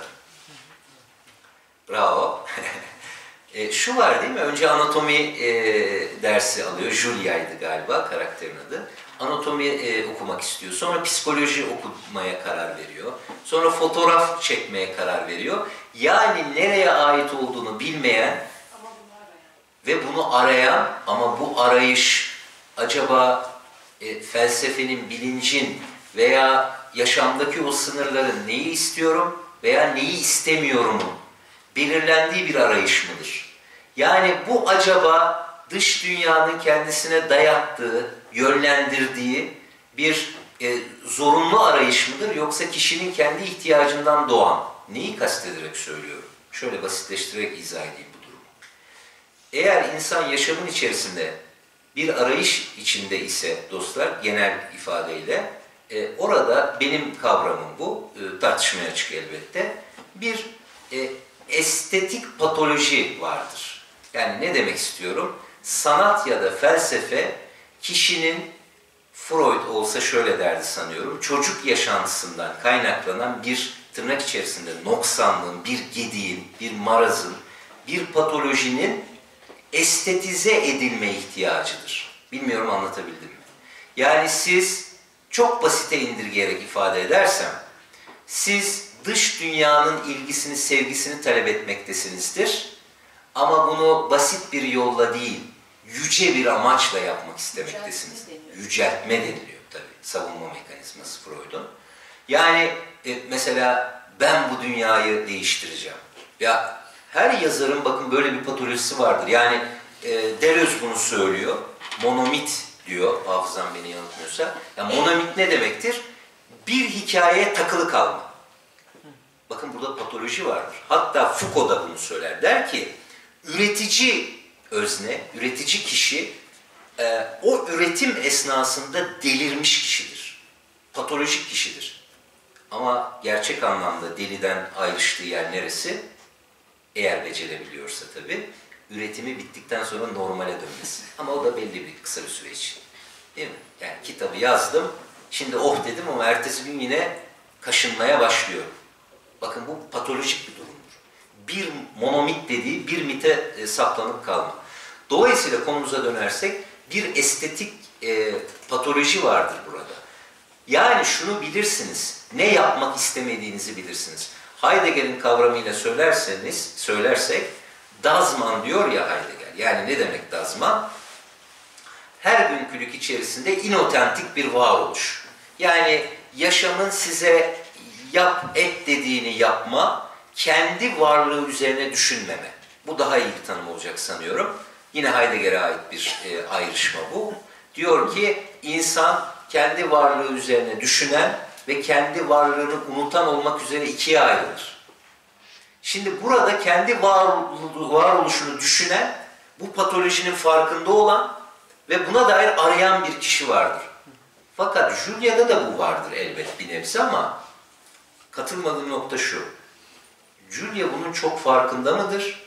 Bravo. e, şu var değil mi? Önce anatomi e, dersi alıyor. Julia'ydı galiba karakterin adı. Anatomi e, okumak istiyor. Sonra psikoloji okumaya karar veriyor. Sonra fotoğraf çekmeye karar veriyor. Yani nereye ait olduğunu bilmeyen ve bunu arayan ama bu arayış acaba e, felsefenin, bilincin veya yaşamdaki o sınırların neyi istiyorum veya neyi istemiyorumun belirlendiği bir arayış mıdır? Yani bu acaba dış dünyanın kendisine dayattığı, yönlendirdiği bir e, zorunlu arayış mıdır yoksa kişinin kendi ihtiyacından doğan? Neyi kastederek söylüyorum? Şöyle basitleştirerek izah edeyim bu durumu. Eğer insan yaşamın içerisinde bir arayış içinde ise dostlar, genel ifadeyle, e, orada benim kavramım bu, e, tartışmaya açık elbette, bir e, estetik patoloji vardır. Yani ne demek istiyorum? Sanat ya da felsefe kişinin, Freud olsa şöyle derdi sanıyorum, çocuk yaşantısından kaynaklanan bir tırnak içerisinde noksanlığın, bir gediğin, bir marazın, bir patolojinin estetize edilme ihtiyacıdır. Bilmiyorum anlatabildim mi? Yani siz, çok basite indirgeyerek ifade edersem, siz dış dünyanın ilgisini, sevgisini talep etmektesinizdir. Ama bunu basit bir yolla değil, yüce bir amaçla yapmak istemektesiniz. Yüceltme deniliyor tabii, savunma mekanizması Freud'un. Yani e, mesela ben bu dünyayı değiştireceğim. Ya her yazarın bakın böyle bir patolojisi vardır. Yani e, Deleuze bunu söylüyor. Monomit diyor, hafızam beni yanıltmıyorsa. Yani monomit ne demektir? Bir hikayeye takılı kalma. Bakın burada patoloji vardır. Hatta Foucault da bunu söyler. Der ki, üretici özne, üretici kişi e, o üretim esnasında delirmiş kişidir. Patolojik kişidir. Ama gerçek anlamda deliden ayrıştığı yer neresi? Eğer becerebiliyorsa tabii, üretimi bittikten sonra normale dönmesi. Ama o da belli bir kısa bir süre için. Değil mi? Yani kitabı yazdım, şimdi oh dedim ama ertesi gün yine kaşınmaya başlıyor. Bakın bu patolojik bir durumdur. Bir monomit dediği bir mite e, saplanıp kalma. Dolayısıyla konumuza dönersek bir estetik e, patoloji vardır burada. Yani şunu bilirsiniz, ne yapmak istemediğinizi bilirsiniz. Heidegger'in kavramıyla söylerseniz, söylersek, Dazman diyor ya Heidegger. Yani ne demek Dazman? Her günkülük içerisinde inotentik bir varoluş. Yani yaşamın size yap, et dediğini yapma, kendi varlığı üzerine düşünmeme. Bu daha iyi bir tanım olacak sanıyorum. Yine Heidegger'e ait bir e, ayrışma bu. Diyor ki insan kendi varlığı üzerine düşünen ve kendi varlığını unutan olmak üzere ikiye ayrılır. Şimdi burada kendi var, varoluşunu düşünen, bu patolojinin farkında olan ve buna dair arayan bir kişi vardır. Fakat Julia'da da bu vardır elbet bir nebze ama katılmadığım nokta şu. Julia bunun çok farkında mıdır?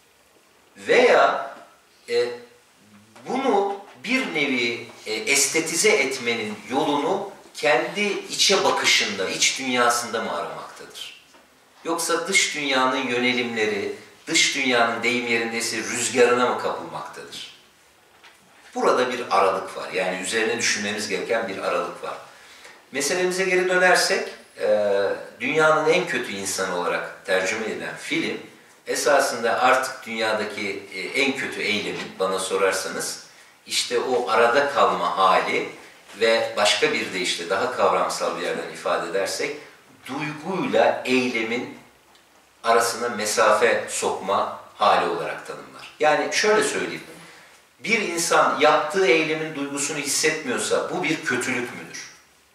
Veya e, bunu bir nevi e, estetize etmenin yolunu kendi içe bakışında, iç dünyasında mı aramaktadır? Yoksa dış dünyanın yönelimleri, dış dünyanın deyim yerindeyse rüzgarına mı kapılmaktadır? Burada bir aralık var. Yani üzerine düşünmemiz gereken bir aralık var. Meselemize geri dönersek, e, dünyanın en kötü insanı olarak tercüme edilen film, esasında artık dünyadaki e, en kötü eylemin, bana sorarsanız, işte o arada kalma hali ve başka bir de işte daha kavramsal bir yerden ifade edersek, duyguyla eylemin arasına mesafe sokma hali olarak tanımlar. Yani şöyle söyleyeyim, bir insan yaptığı eylemin duygusunu hissetmiyorsa bu bir kötülük müdür?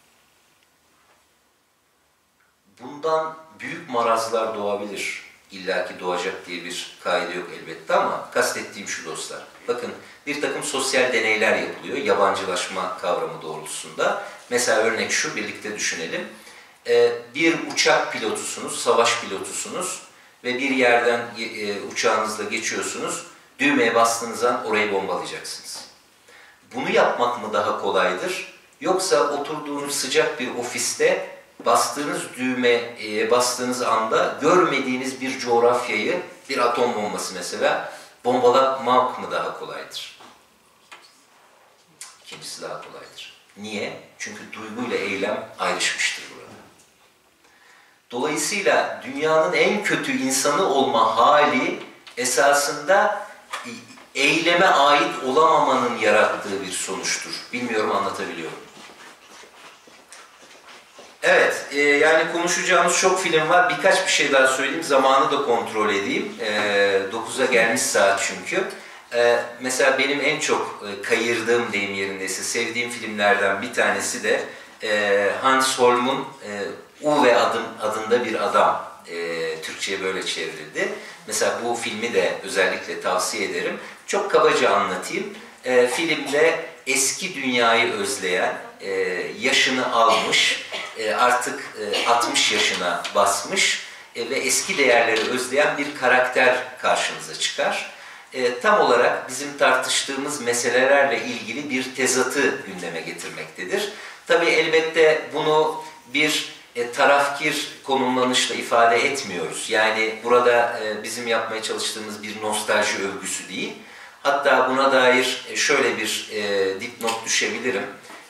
Bundan büyük marazlar doğabilir. İlla ki doğacak diye bir kaide yok elbette ama kastettiğim şu dostlar. Bakın bir takım sosyal deneyler yapılıyor yabancılaşma kavramı doğrultusunda. Mesela örnek şu, birlikte düşünelim. Ee, bir uçak pilotusunuz, savaş pilotusunuz ve bir yerden e, uçağınızla geçiyorsunuz. Düğmeye bastığınız an orayı bombalayacaksınız. Bunu yapmak mı daha kolaydır? Yoksa oturduğunuz sıcak bir ofiste bastığınız düğmeye bastığınız anda görmediğiniz bir coğrafyayı, bir atom bombası mesela, bombalamak mı daha kolaydır? İkincisi daha kolaydır. Niye? Çünkü duyguyla eylem ayrışmıştır burada. Dolayısıyla dünyanın en kötü insanı olma hali esasında eyleme ait olamamanın yarattığı bir sonuçtur. Bilmiyorum anlatabiliyorum. Evet, e, yani konuşacağımız çok film var. Birkaç bir şey daha söyleyeyim, zamanı da kontrol edeyim. E, dokuza gelmiş saat çünkü. E, mesela benim en çok e, kayırdığım deyim yerindeyse sevdiğim filmlerden bir tanesi de e, Hans Holm'un e, Uwe adım, adında bir adam. E, Türkçe'ye böyle çevrildi. Mesela bu filmi de özellikle tavsiye ederim. Çok kabaca anlatayım. E, filmde eski dünyayı özleyen, e, yaşını almış, e, artık e, altmış yaşına basmış e, ve eski değerleri özleyen bir karakter karşımıza çıkar. E, tam olarak bizim tartıştığımız meselelerle ilgili bir tezatı gündeme getirmektedir. Tabii elbette bunu bir e, tarafkir konumlanışla ifade etmiyoruz. Yani burada e, bizim yapmaya çalıştığımız bir nostalji övgüsü değil. Hatta buna dair şöyle bir e, dipnot düşebilirim.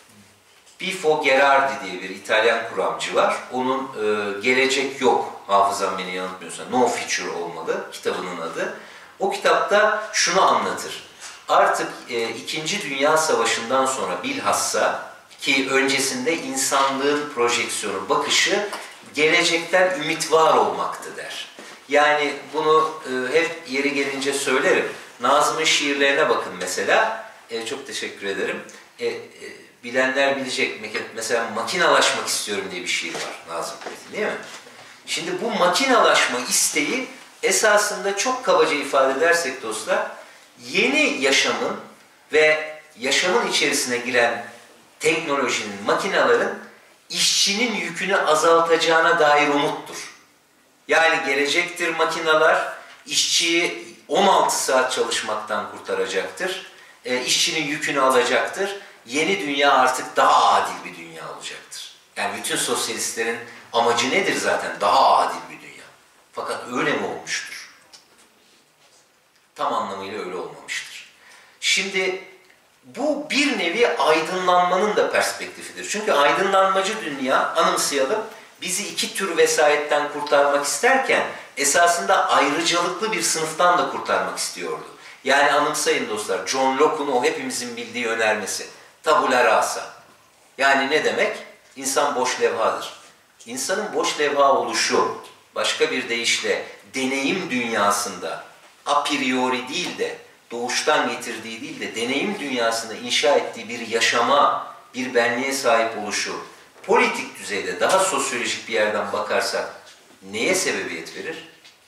Bifo Gerardi diye bir İtalyan kuramcı var. Onun e, Gelecek Yok, hafızam beni yanıltmıyorsa, No Future olmalı kitabının adı. O kitapta şunu anlatır. Artık e, İkinci Dünya Savaşı'ndan sonra bilhassa ki öncesinde insanlığın projeksiyonu, bakışı gelecekten ümit var olmaktı der. Yani bunu e, hep yeri gelince söylerim. Nazım'ın şiirlerine bakın mesela. E, çok teşekkür ederim. E, e, bilenler bilecek. Mesela makinalaşmak istiyorum diye bir şiir var Nazım Hikmet'in, değil mi? Şimdi bu makinalaşma isteği esasında çok kabaca ifade edersek dostlar, yeni yaşamın ve yaşamın içerisine giren teknolojinin, makinelerin işçinin yükünü azaltacağına dair umuttur. Yani gelecektir makineler, işçiyi on altı saat çalışmaktan kurtaracaktır. E, işçinin yükünü alacaktır. Yeni dünya artık daha adil bir dünya olacaktır. Yani bütün sosyalistlerin amacı nedir zaten? Daha adil bir dünya. Fakat öyle mi olmuştur? Tam anlamıyla öyle olmamıştır. Şimdi bu bir nevi aydınlanmanın da perspektifidir. Çünkü aydınlanmacı dünya, anımsayalım, bizi iki tür vesayetten kurtarmak isterken esasında ayrıcalıklı bir sınıftan da kurtarmak istiyordu. Yani anımsayın dostlar, John Locke'un o hepimizin bildiği önermesi, tabula rasa. Yani ne demek? İnsan boş levhadır. İnsanın boş levha oluşu, başka bir deyişle deneyim dünyasında a priori değil de, doğuştan getirdiği değil de deneyim dünyasında inşa ettiği bir yaşama, bir benliğe sahip oluşu, politik düzeyde daha sosyolojik bir yerden bakarsak neye sebebiyet verir?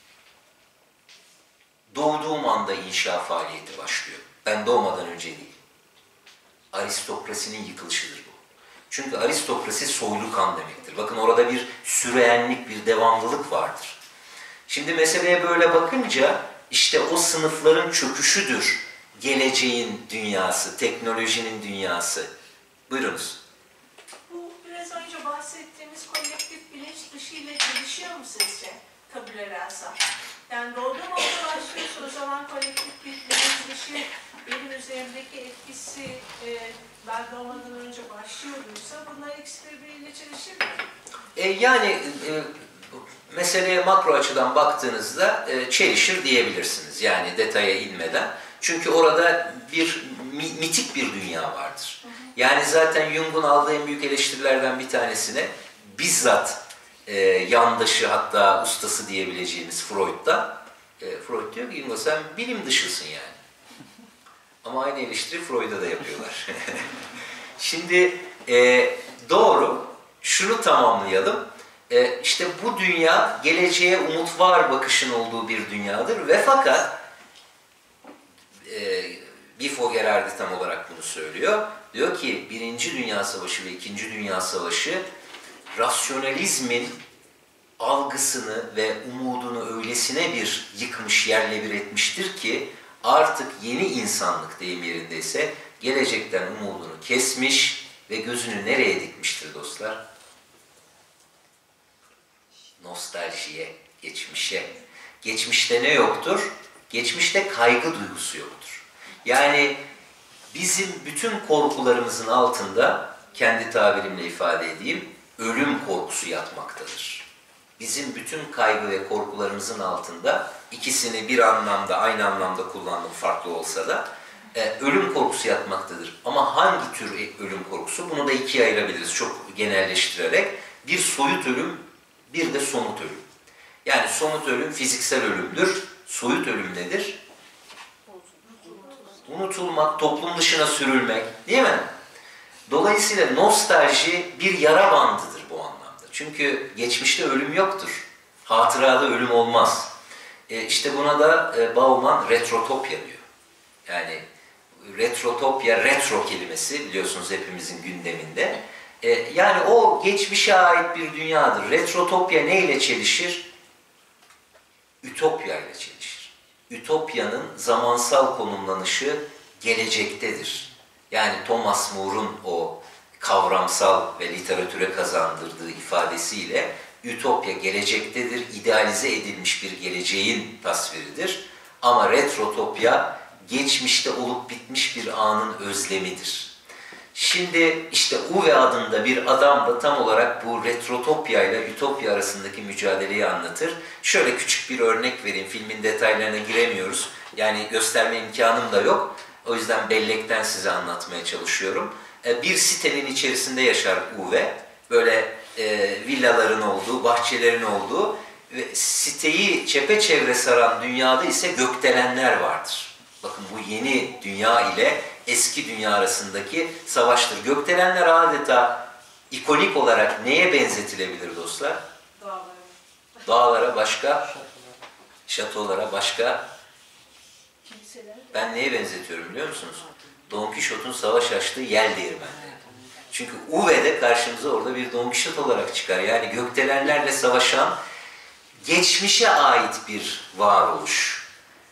Doğduğum anda inşa faaliyeti başlıyor. Ben doğmadan önce değil. Aristokrasinin yıkılışıdır bu. Çünkü aristokrasi soylu kan demektir. Bakın orada bir süreyenlik, bir devamlılık vardır. Şimdi meseleye böyle bakınca işte o sınıfların çöküşüdür geleceğin dünyası, teknolojinin dünyası. Buyurunuz. Bu biraz önce bahsettiğimiz kolektif bilinç dışı ile gelişiyor mu sizce tabula rasa? Yani doğduğum anda başlıyorsa o zaman kolektif bir bilinç dışı benim üzerimdeki etkisi e, ben doğmadan önce başlıyorsa bunlar ikisi birbiriyle çelişir mi? E, yani e, meseleye makro açıdan baktığınızda e, çelişir diyebilirsiniz. Yani detaya inmeden. Çünkü orada bir mi, mitik bir dünya vardır. Hı hı. Yani zaten Jung'un aldığı en büyük eleştirilerden bir tanesine bizzat e, yandaşı hatta ustası diyebileceğimiz Freud'da e, Freud diyor ki Jung'a sen bilim dışısın yani. Ama aynı eleştiri Freud'a da yapıyorlar. Şimdi e, doğru, şunu tamamlayalım. E, işte bu dünya geleceğe umut var bakışın olduğu bir dünyadır ve fakat e, Bifo Gerardi tam olarak bunu söylüyor. Diyor ki Birinci Dünya Savaşı ve İkinci Dünya Savaşı rasyonalizmin algısını ve umudunu öylesine bir yıkmış, yerle bir etmiştir ki artık yeni insanlık deyim yerindeyse gelecekten umudunu kesmiş ve gözünü nereye dikmiştir dostlar? Nostaljiye, geçmişe. Geçmişte ne yoktur? Geçmişte kaygı duygusu yoktur. Yani bizim bütün korkularımızın altında, kendi tabirimle ifade edeyim, ölüm korkusu yatmaktadır. Bizim bütün kaygı ve korkularımızın altında, ikisini bir anlamda, aynı anlamda kullandım farklı olsa da, e, ölüm korkusu yatmaktadır. Ama hangi tür ölüm korkusu? Bunu da ikiye ayırabiliriz çok genelleştirerek. Bir soyut ölüm, bir de somut ölüm. Yani somut ölüm fiziksel ölümdür. Soyut ölüm nedir? Unutulmak, toplum dışına sürülmek, değil mi? Dolayısıyla nostalji bir yara bandıdır bu anlamda. Çünkü geçmişte ölüm yoktur. Hatırada ölüm olmaz. E işte buna da e, Bauman retrotopya diyor. Yani retrotopya, retro kelimesi biliyorsunuz hepimizin gündeminde. E, yani o geçmişe ait bir dünyadır. Retrotopya neyle çelişir? Ütopya ile çelişir. Ütopyanın zamansal konumlanışı gelecektedir. Yani Thomas More'un o kavramsal ve literatüre kazandırdığı ifadesiyle ütopya gelecektedir, idealize edilmiş bir geleceğin tasviridir. Ama retrotopya geçmişte olup bitmiş bir anın özlemidir. Şimdi işte Uwe adında bir adam da tam olarak bu retrotopya ile ütopya arasındaki mücadeleyi anlatır. Şöyle küçük bir örnek vereyim, filmin detaylarına giremiyoruz. Yani gösterme imkanım da yok. O yüzden bellekten size anlatmaya çalışıyorum. Bir sitenin içerisinde yaşar Uwe. Böyle e, villaların olduğu, bahçelerin olduğu ve siteyi çepeçevre saran dünyada ise gökdelenler vardır. Bakın bu yeni dünya ile eski dünya arasındaki savaştır. Gökdelenler adeta ikonik olarak neye benzetilebilir dostlar? Dağlara. Dağlara, başka? Şatolara, başka? Kiliseler. Ben neye benzetiyorum biliyor musunuz? Don Quixote'un savaş açtığı yel değirmenleri. Çünkü Uwe de karşımıza orada bir Don Quixote olarak çıkar. Yani gökdelenlerle savaşan geçmişe ait bir varoluş.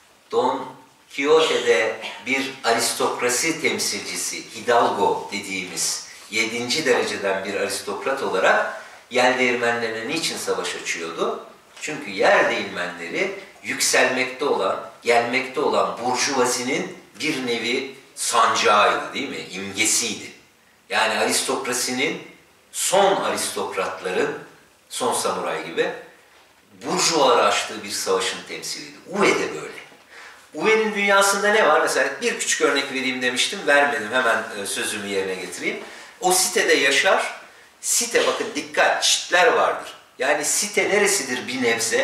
Don Quixote'de bir aristokrasi temsilcisi, Hidalgo dediğimiz yedinci dereceden bir aristokrat olarak yel değirmenlerine niçin savaş açıyordu? Çünkü yer değirmenleri yükselmekte olan, gelmekte olan burjuvazinin bir nevi sancağıydı değil mi? İmgesiydi. Yani aristokrasinin, son aristokratların, son samuray gibi burjuvalara açtığı bir savaşın temsiliydi. Uwe de böyle. Uwe'nin dünyasında ne var? Mesela bir küçük örnek vereyim demiştim, vermedim. Hemen sözümü yerine getireyim. O sitede yaşar. Site, bakın dikkat, çitler vardır. Yani site neresidir bir nebze?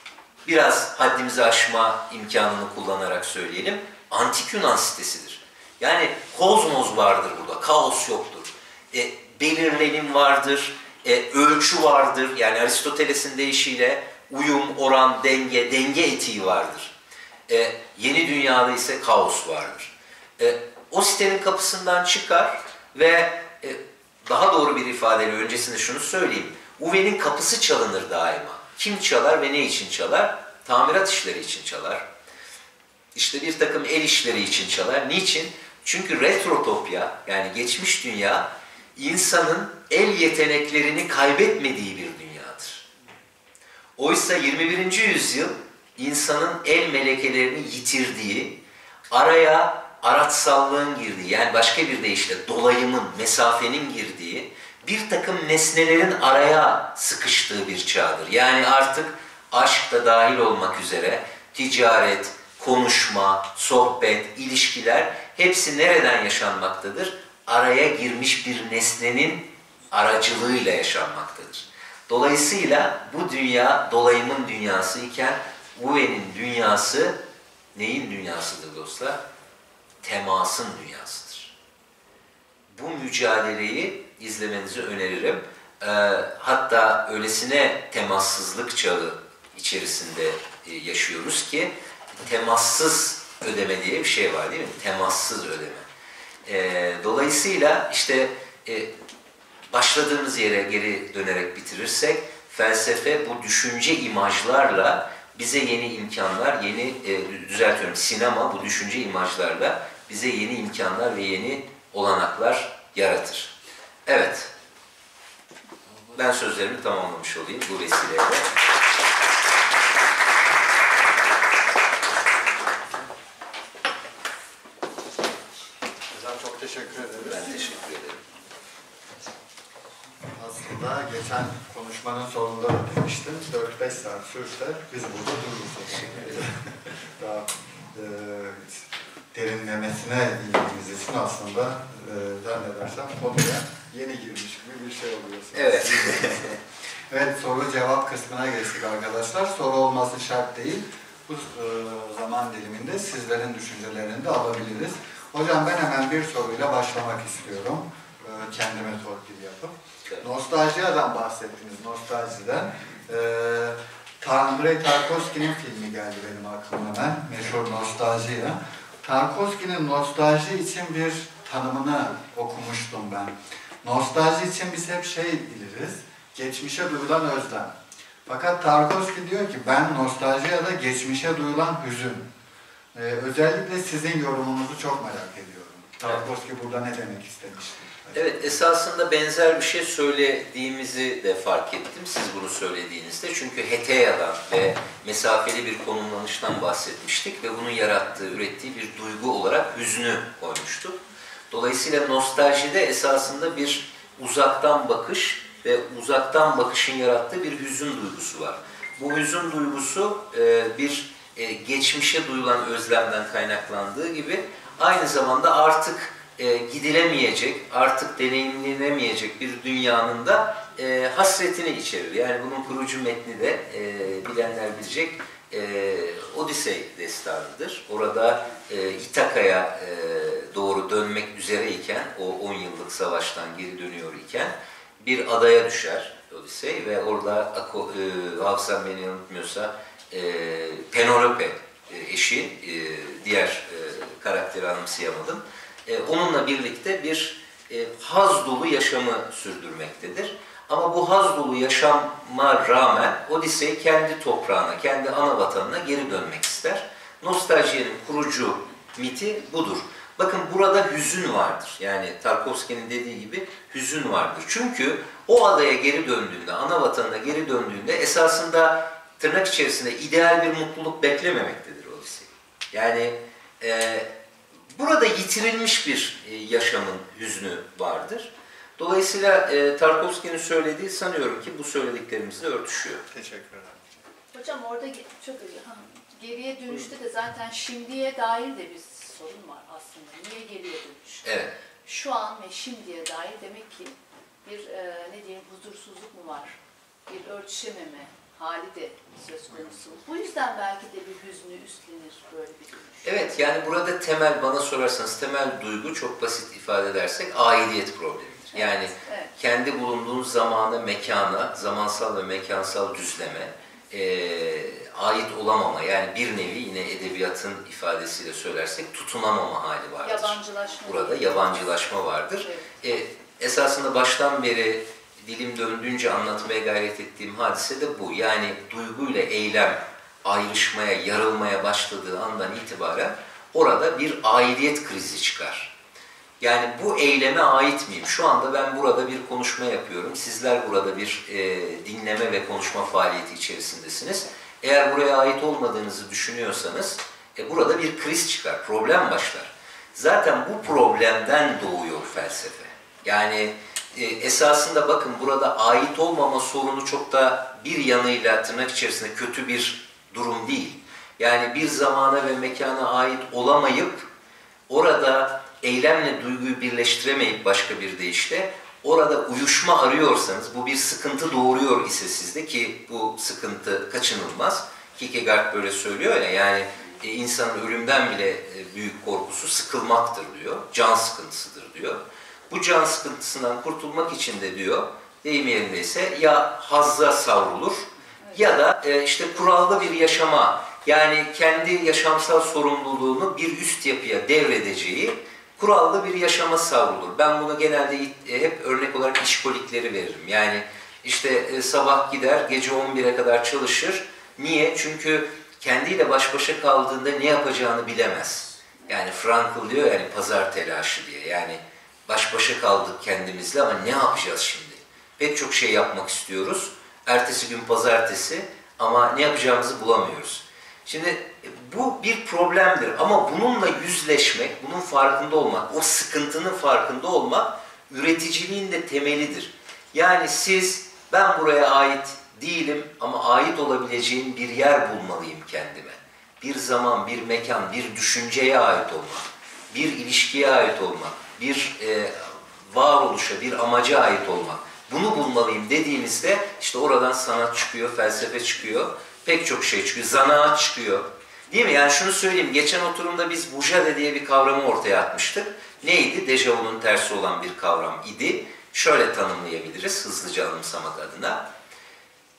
Biraz haddimizi aşma imkanını kullanarak söyleyelim. Antik Yunan sitesidir. Yani kozmos vardır burada, kaos yoktur. E, belirlenim vardır, e, ölçü vardır. Yani Aristoteles'in deyişiyle uyum, oran, denge, denge etiği vardır. E, yeni dünyada ise kaos vardır. E, o sitenin kapısından çıkar ve e, daha doğru bir ifadeyle öncesinde şunu söyleyeyim. Uwe'nin kapısı çalınır daima. Kim çalar ve ne için çalar? Tamirat işleri için çalar. İşte bir takım el işleri için çalar. Niçin? Çünkü retrotopya, yani geçmiş dünya, insanın el yeteneklerini kaybetmediği bir dünyadır. Oysa yirmi birinci yüzyıl insanın el melekelerini yitirdiği, araya araçsallığın girdiği, yani başka bir deyişle dolayımın, mesafenin girdiği, bir takım nesnelerin araya sıkıştığı bir çağdır. Yani artık aşk da dahil olmak üzere ticaret, konuşma, sohbet, ilişkiler hepsi nereden yaşanmaktadır? Araya girmiş bir nesnenin aracılığıyla yaşanmaktadır. Dolayısıyla bu dünya dolayımın dünyası iken Uwe'nin dünyası neyin dünyasıdır dostlar? Temasın dünyasıdır. Bu mücadeleyi izlemenizi öneririm. Ee, hatta öylesine temassızlık çağı içerisinde e, yaşıyoruz ki temassız ödeme diye bir şey var değil mi? Temassız ödeme. E, dolayısıyla işte e, başladığımız yere geri dönerek bitirirsek felsefe bu düşünce imajlarla bize yeni imkanlar, yeni e, düzeltiyorum sinema bu düşünce imajlarla bize yeni imkanlar ve yeni olanaklar yaratır. Evet. Ben sözlerimi tamamlamış olayım bu vesileyle. Çok teşekkür ederiz. Ben teşekkür ederim. Aslında geçen konuşmanın sonunda da demiştim, dört beş saat sürse biz burada dururuz. Daha e, derinlemesine ilgimiz için aslında e, zannedersem konuya yeni girmiş gibi bir şey oluyor. Evet. Evet, soru cevap kısmına geçtik arkadaşlar. Soru olması şart değil. Bu e, zaman diliminde sizlerin düşüncelerini de alabiliriz. Hocam ben hemen bir soruyla başlamak istiyorum. E, kendime torpil yapıp. Evet. Nostaljia'dan bahsettiniz, nostaljiden. E, Andrei Tarkovski'nin filmi geldi benim aklıma hemen. Meşhur Nostaljiya. Tarkovski'nin nostalji için bir tanımını okumuştum ben. Nostalji için biz hep şey biliriz, geçmişe duyulan özlem. Fakat Tarkovski diyor ki ben nostalji ya da geçmişe duyulan hüzün. Ee, özellikle sizin yorumunuzu çok merak ediyorum. Tarkovski burada ne demek istemiştir? Evet, esasında benzer bir şey söylediğimizi de fark ettim siz bunu söylediğinizde. Çünkü Heteya'dan ve mesafeli bir konumlanıştan bahsetmiştik ve bunun yarattığı, ürettiği bir duygu olarak hüznü koymuştuk. Dolayısıyla nostaljide esasında bir uzaktan bakış ve uzaktan bakışın yarattığı bir hüzün duygusu var. Bu hüzün duygusu bir geçmişe duyulan özlemden kaynaklandığı gibi aynı zamanda artık E, gidilemeyecek, artık deneyimlenemeyecek bir dünyanın da e, hasretini içerir. Yani bunun kurucu metni de e, bilenler bilecek e, Odisey destanıdır. Orada e, İtaka'ya e, doğru dönmek üzereyken, o on yıllık savaştan geri dönüyor iken bir adaya düşer Odisey ve orada e, hafızam beni unutmuyorsa e, Penelope e, eşi, e, diğer e, karakteri anımsayamadım. Onunla birlikte bir e, haz dolu yaşamı sürdürmektedir. Ama bu haz dolu yaşama rağmen Odisey kendi toprağına, kendi ana vatanına geri dönmek ister. Nostaljiyenin kurucu miti budur. Bakın burada hüzün vardır. Yani Tarkovski'nin dediği gibi hüzün vardır. Çünkü o adaya geri döndüğünde, ana vatanına geri döndüğünde esasında tırnak içerisinde ideal bir mutluluk beklememektedir Odisey. Yani e, burada yitirilmiş bir yaşamın hüznü vardır. Dolayısıyla e, Tarkovski'nin söylediği sanıyorum ki bu söylediklerimizle örtüşüyor. Teşekkür ederim. Hocam orada çok geriye dönüşte de zaten şimdiye dair de bir sorun var aslında. Niye geriye dönüş? Evet. Şu an ve şimdiye dair demek ki bir e, ne diyeyim huzursuzluk mu var? Bir örtüşememe hali de söz konusu. Bu yüzden belki de bir hüznü üstlenir böyle bir dönüş. Evet, yani burada temel, bana sorarsanız temel duygu çok basit ifade edersek aidiyet problemidir. Yani evet, evet. Kendi bulunduğunuz zamana, mekana, zamansal ve mekansal düzleme e, ait olamama, yani bir nevi yine edebiyatın ifadesiyle söylersek tutunamama hali vardır. Yabancılaşma. Burada yabancılaşma vardır. Evet. E, esasında baştan beri dilim döndüğünce anlatmaya gayret ettiğim hadise de bu. Yani duyguyla eylem ayrışmaya, yarılmaya başladığı andan itibaren orada bir aidiyet krizi çıkar. Yani bu eyleme ait miyim? Şu anda ben burada bir konuşma yapıyorum. Sizler burada bir e, dinleme ve konuşma faaliyeti içerisindesiniz. Eğer buraya ait olmadığınızı düşünüyorsanız e, burada bir kriz çıkar, problem başlar. Zaten bu problemden doğuyor felsefe. Yani e, esasında bakın burada ait olmama sorunu çok da bir yanıyla tırnak içerisinde kötü bir durum değil. Yani bir zamana ve mekana ait olamayıp orada eylemle duyguyu birleştiremeyip başka bir deyişle orada uyuşma arıyorsanız, bu bir sıkıntı doğuruyor ise sizde, ki bu sıkıntı kaçınılmaz. Kierkegaard böyle söylüyor ya, yani e, insanın ölümden bile e, büyük korkusu sıkılmaktır diyor, can sıkıntısıdır diyor. Bu can sıkıntısından kurtulmak için de diyor, deyim yerindeyse ya hazza savrulur, ya da e, işte kurallı bir yaşama, yani kendi yaşamsal sorumluluğunu bir üst yapıya devredeceği kurallı bir yaşama savrulur. Ben bunu genelde e, hep örnek olarak işkolikleri veririm. Yani işte e, sabah gider, gece on bire kadar çalışır. Niye? Çünkü kendiyle baş başa kaldığında ne yapacağını bilemez. Yani Frankl diyor yani pazar telaşı diye. Yani baş başa kaldık kendimizle ama ne yapacağız şimdi? Pek çok şey yapmak istiyoruz. Ertesi gün pazartesi ama ne yapacağımızı bulamıyoruz. Şimdi bu bir problemdir ama bununla yüzleşmek, bunun farkında olmak, o sıkıntının farkında olmak üreticiliğin de temelidir. Yani siz, ben buraya ait değilim ama ait olabileceğim bir yer bulmalıyım kendime. Bir zaman, bir mekan, bir düşünceye ait olmak, bir ilişkiye ait olmak, bir e, varoluşa, bir amaca ait olmak. Bunu bulmalıyım dediğinizde işte oradan sanat çıkıyor, felsefe çıkıyor, pek çok şey çıkıyor, zanaat çıkıyor. Değil mi? Yani şunu söyleyeyim, geçen oturumda biz bujade diye bir kavramı ortaya atmıştık. Neydi? Dejavu'nun tersi olan bir kavram idi. Şöyle tanımlayabiliriz hızlıca anımsamak adına.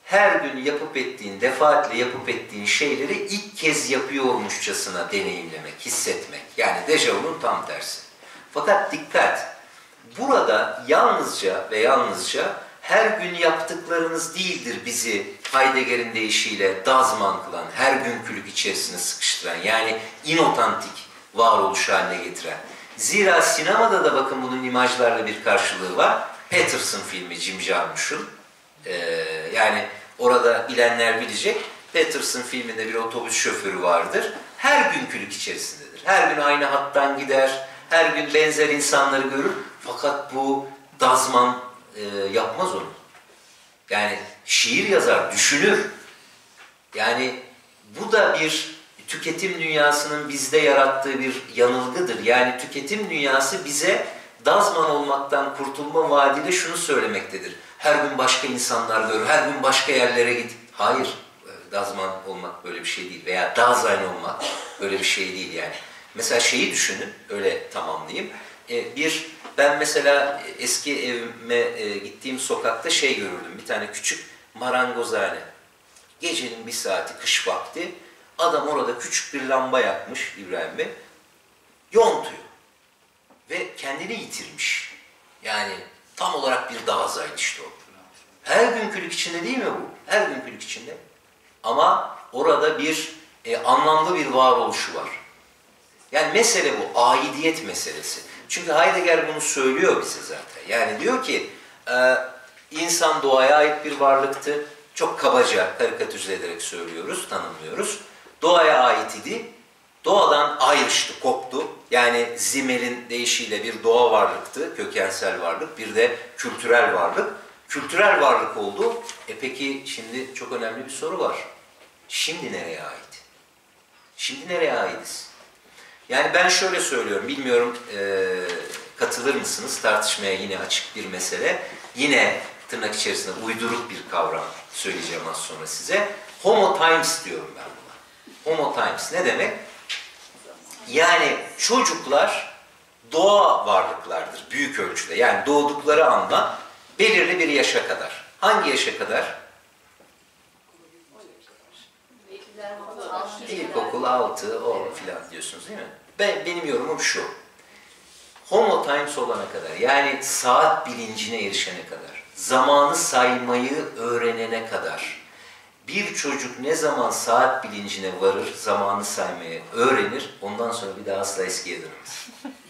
her gün yapıp ettiğin, defaatle yapıp ettiğin şeyleri ilk kez yapıyormuşçasına deneyimlemek, hissetmek. Yani dejavu'nun tam tersi. Fakat dikkat, burada yalnızca ve yalnızca her gün yaptıklarınız değildir bizi Heidegger'in deyişiyle dazman kılan, her günkülük içerisine sıkıştıran, yani inotantik varoluş haline getiren. Zira sinemada da bakın bunun imajlarla bir karşılığı var. Patterson filmi Jim Jarmusch'un. Ee, yani orada bilenler bilecek. Patterson filminde bir otobüs şoförü vardır. Her günkülük içerisindedir. Her gün aynı hattan gider. Her gün benzer insanları görür. Fakat bu dazman e, yapmaz onu. Yani şiir yazar, düşünür. Yani bu da bir tüketim dünyasının bizde yarattığı bir yanılgıdır. Yani tüketim dünyası bize dazman olmaktan kurtulma vaadiyle şunu söylemektedir. Her gün başka insanlar gör, her gün başka yerlere git. Hayır, dazman olmak böyle bir şey değil. Veya dazayn olmak böyle bir şey değil yani. Mesela şeyi düşünün, öyle tamamlayayım. Ee, bir, ben mesela eski evime e, gittiğim sokakta şey görürdüm. Bir tane küçük marangozhane. Gecenin bir saati, kış vakti. Adam orada küçük bir lamba yakmış İbrahim Bey. Yontuyor. Ve kendini yitirmiş. Yani tam olarak bir dazayn işte o. Her günkülük içinde değil mi bu? Her günkülük içinde. Ama orada bir e, anlamlı bir varoluşu var. Yani mesele bu, aidiyet meselesi. Çünkü Heidegger bunu söylüyor bize zaten. Yani diyor ki, e, insan doğaya ait bir varlıktı. Çok kabaca karikatürize ederek söylüyoruz, tanımlıyoruz. Doğaya ait idi. Doğadan ayrıştı, koptu. Yani Zimmel'in deyişiyle bir doğa varlıktı, kökensel varlık. Bir de kültürel varlık. Kültürel varlık oldu. E peki şimdi çok önemli bir soru var. Şimdi nereye ait? Şimdi nereye aitiz? Yani ben şöyle söylüyorum, bilmiyorum e, katılır mısınız? Tartışmaya yine açık bir mesele. Yine tırnak içerisinde uyduruk bir kavram söyleyeceğim az sonra size. Homo times diyorum ben buna. Homo times ne demek? Yani çocuklar doğa varlıklardır büyük ölçüde. Yani doğdukları anda belirli bir yaşa kadar. Hangi yaşa kadar? İlkokul altı, on filan diyorsunuz değil mi? Ben, benim yorumum şu. Homo times olana kadar, yani saat bilincine erişene kadar, zamanı saymayı öğrenene kadar, bir çocuk ne zaman saat bilincine varır, zamanı saymayı öğrenir, ondan sonra bir daha asla eskiye dönemez.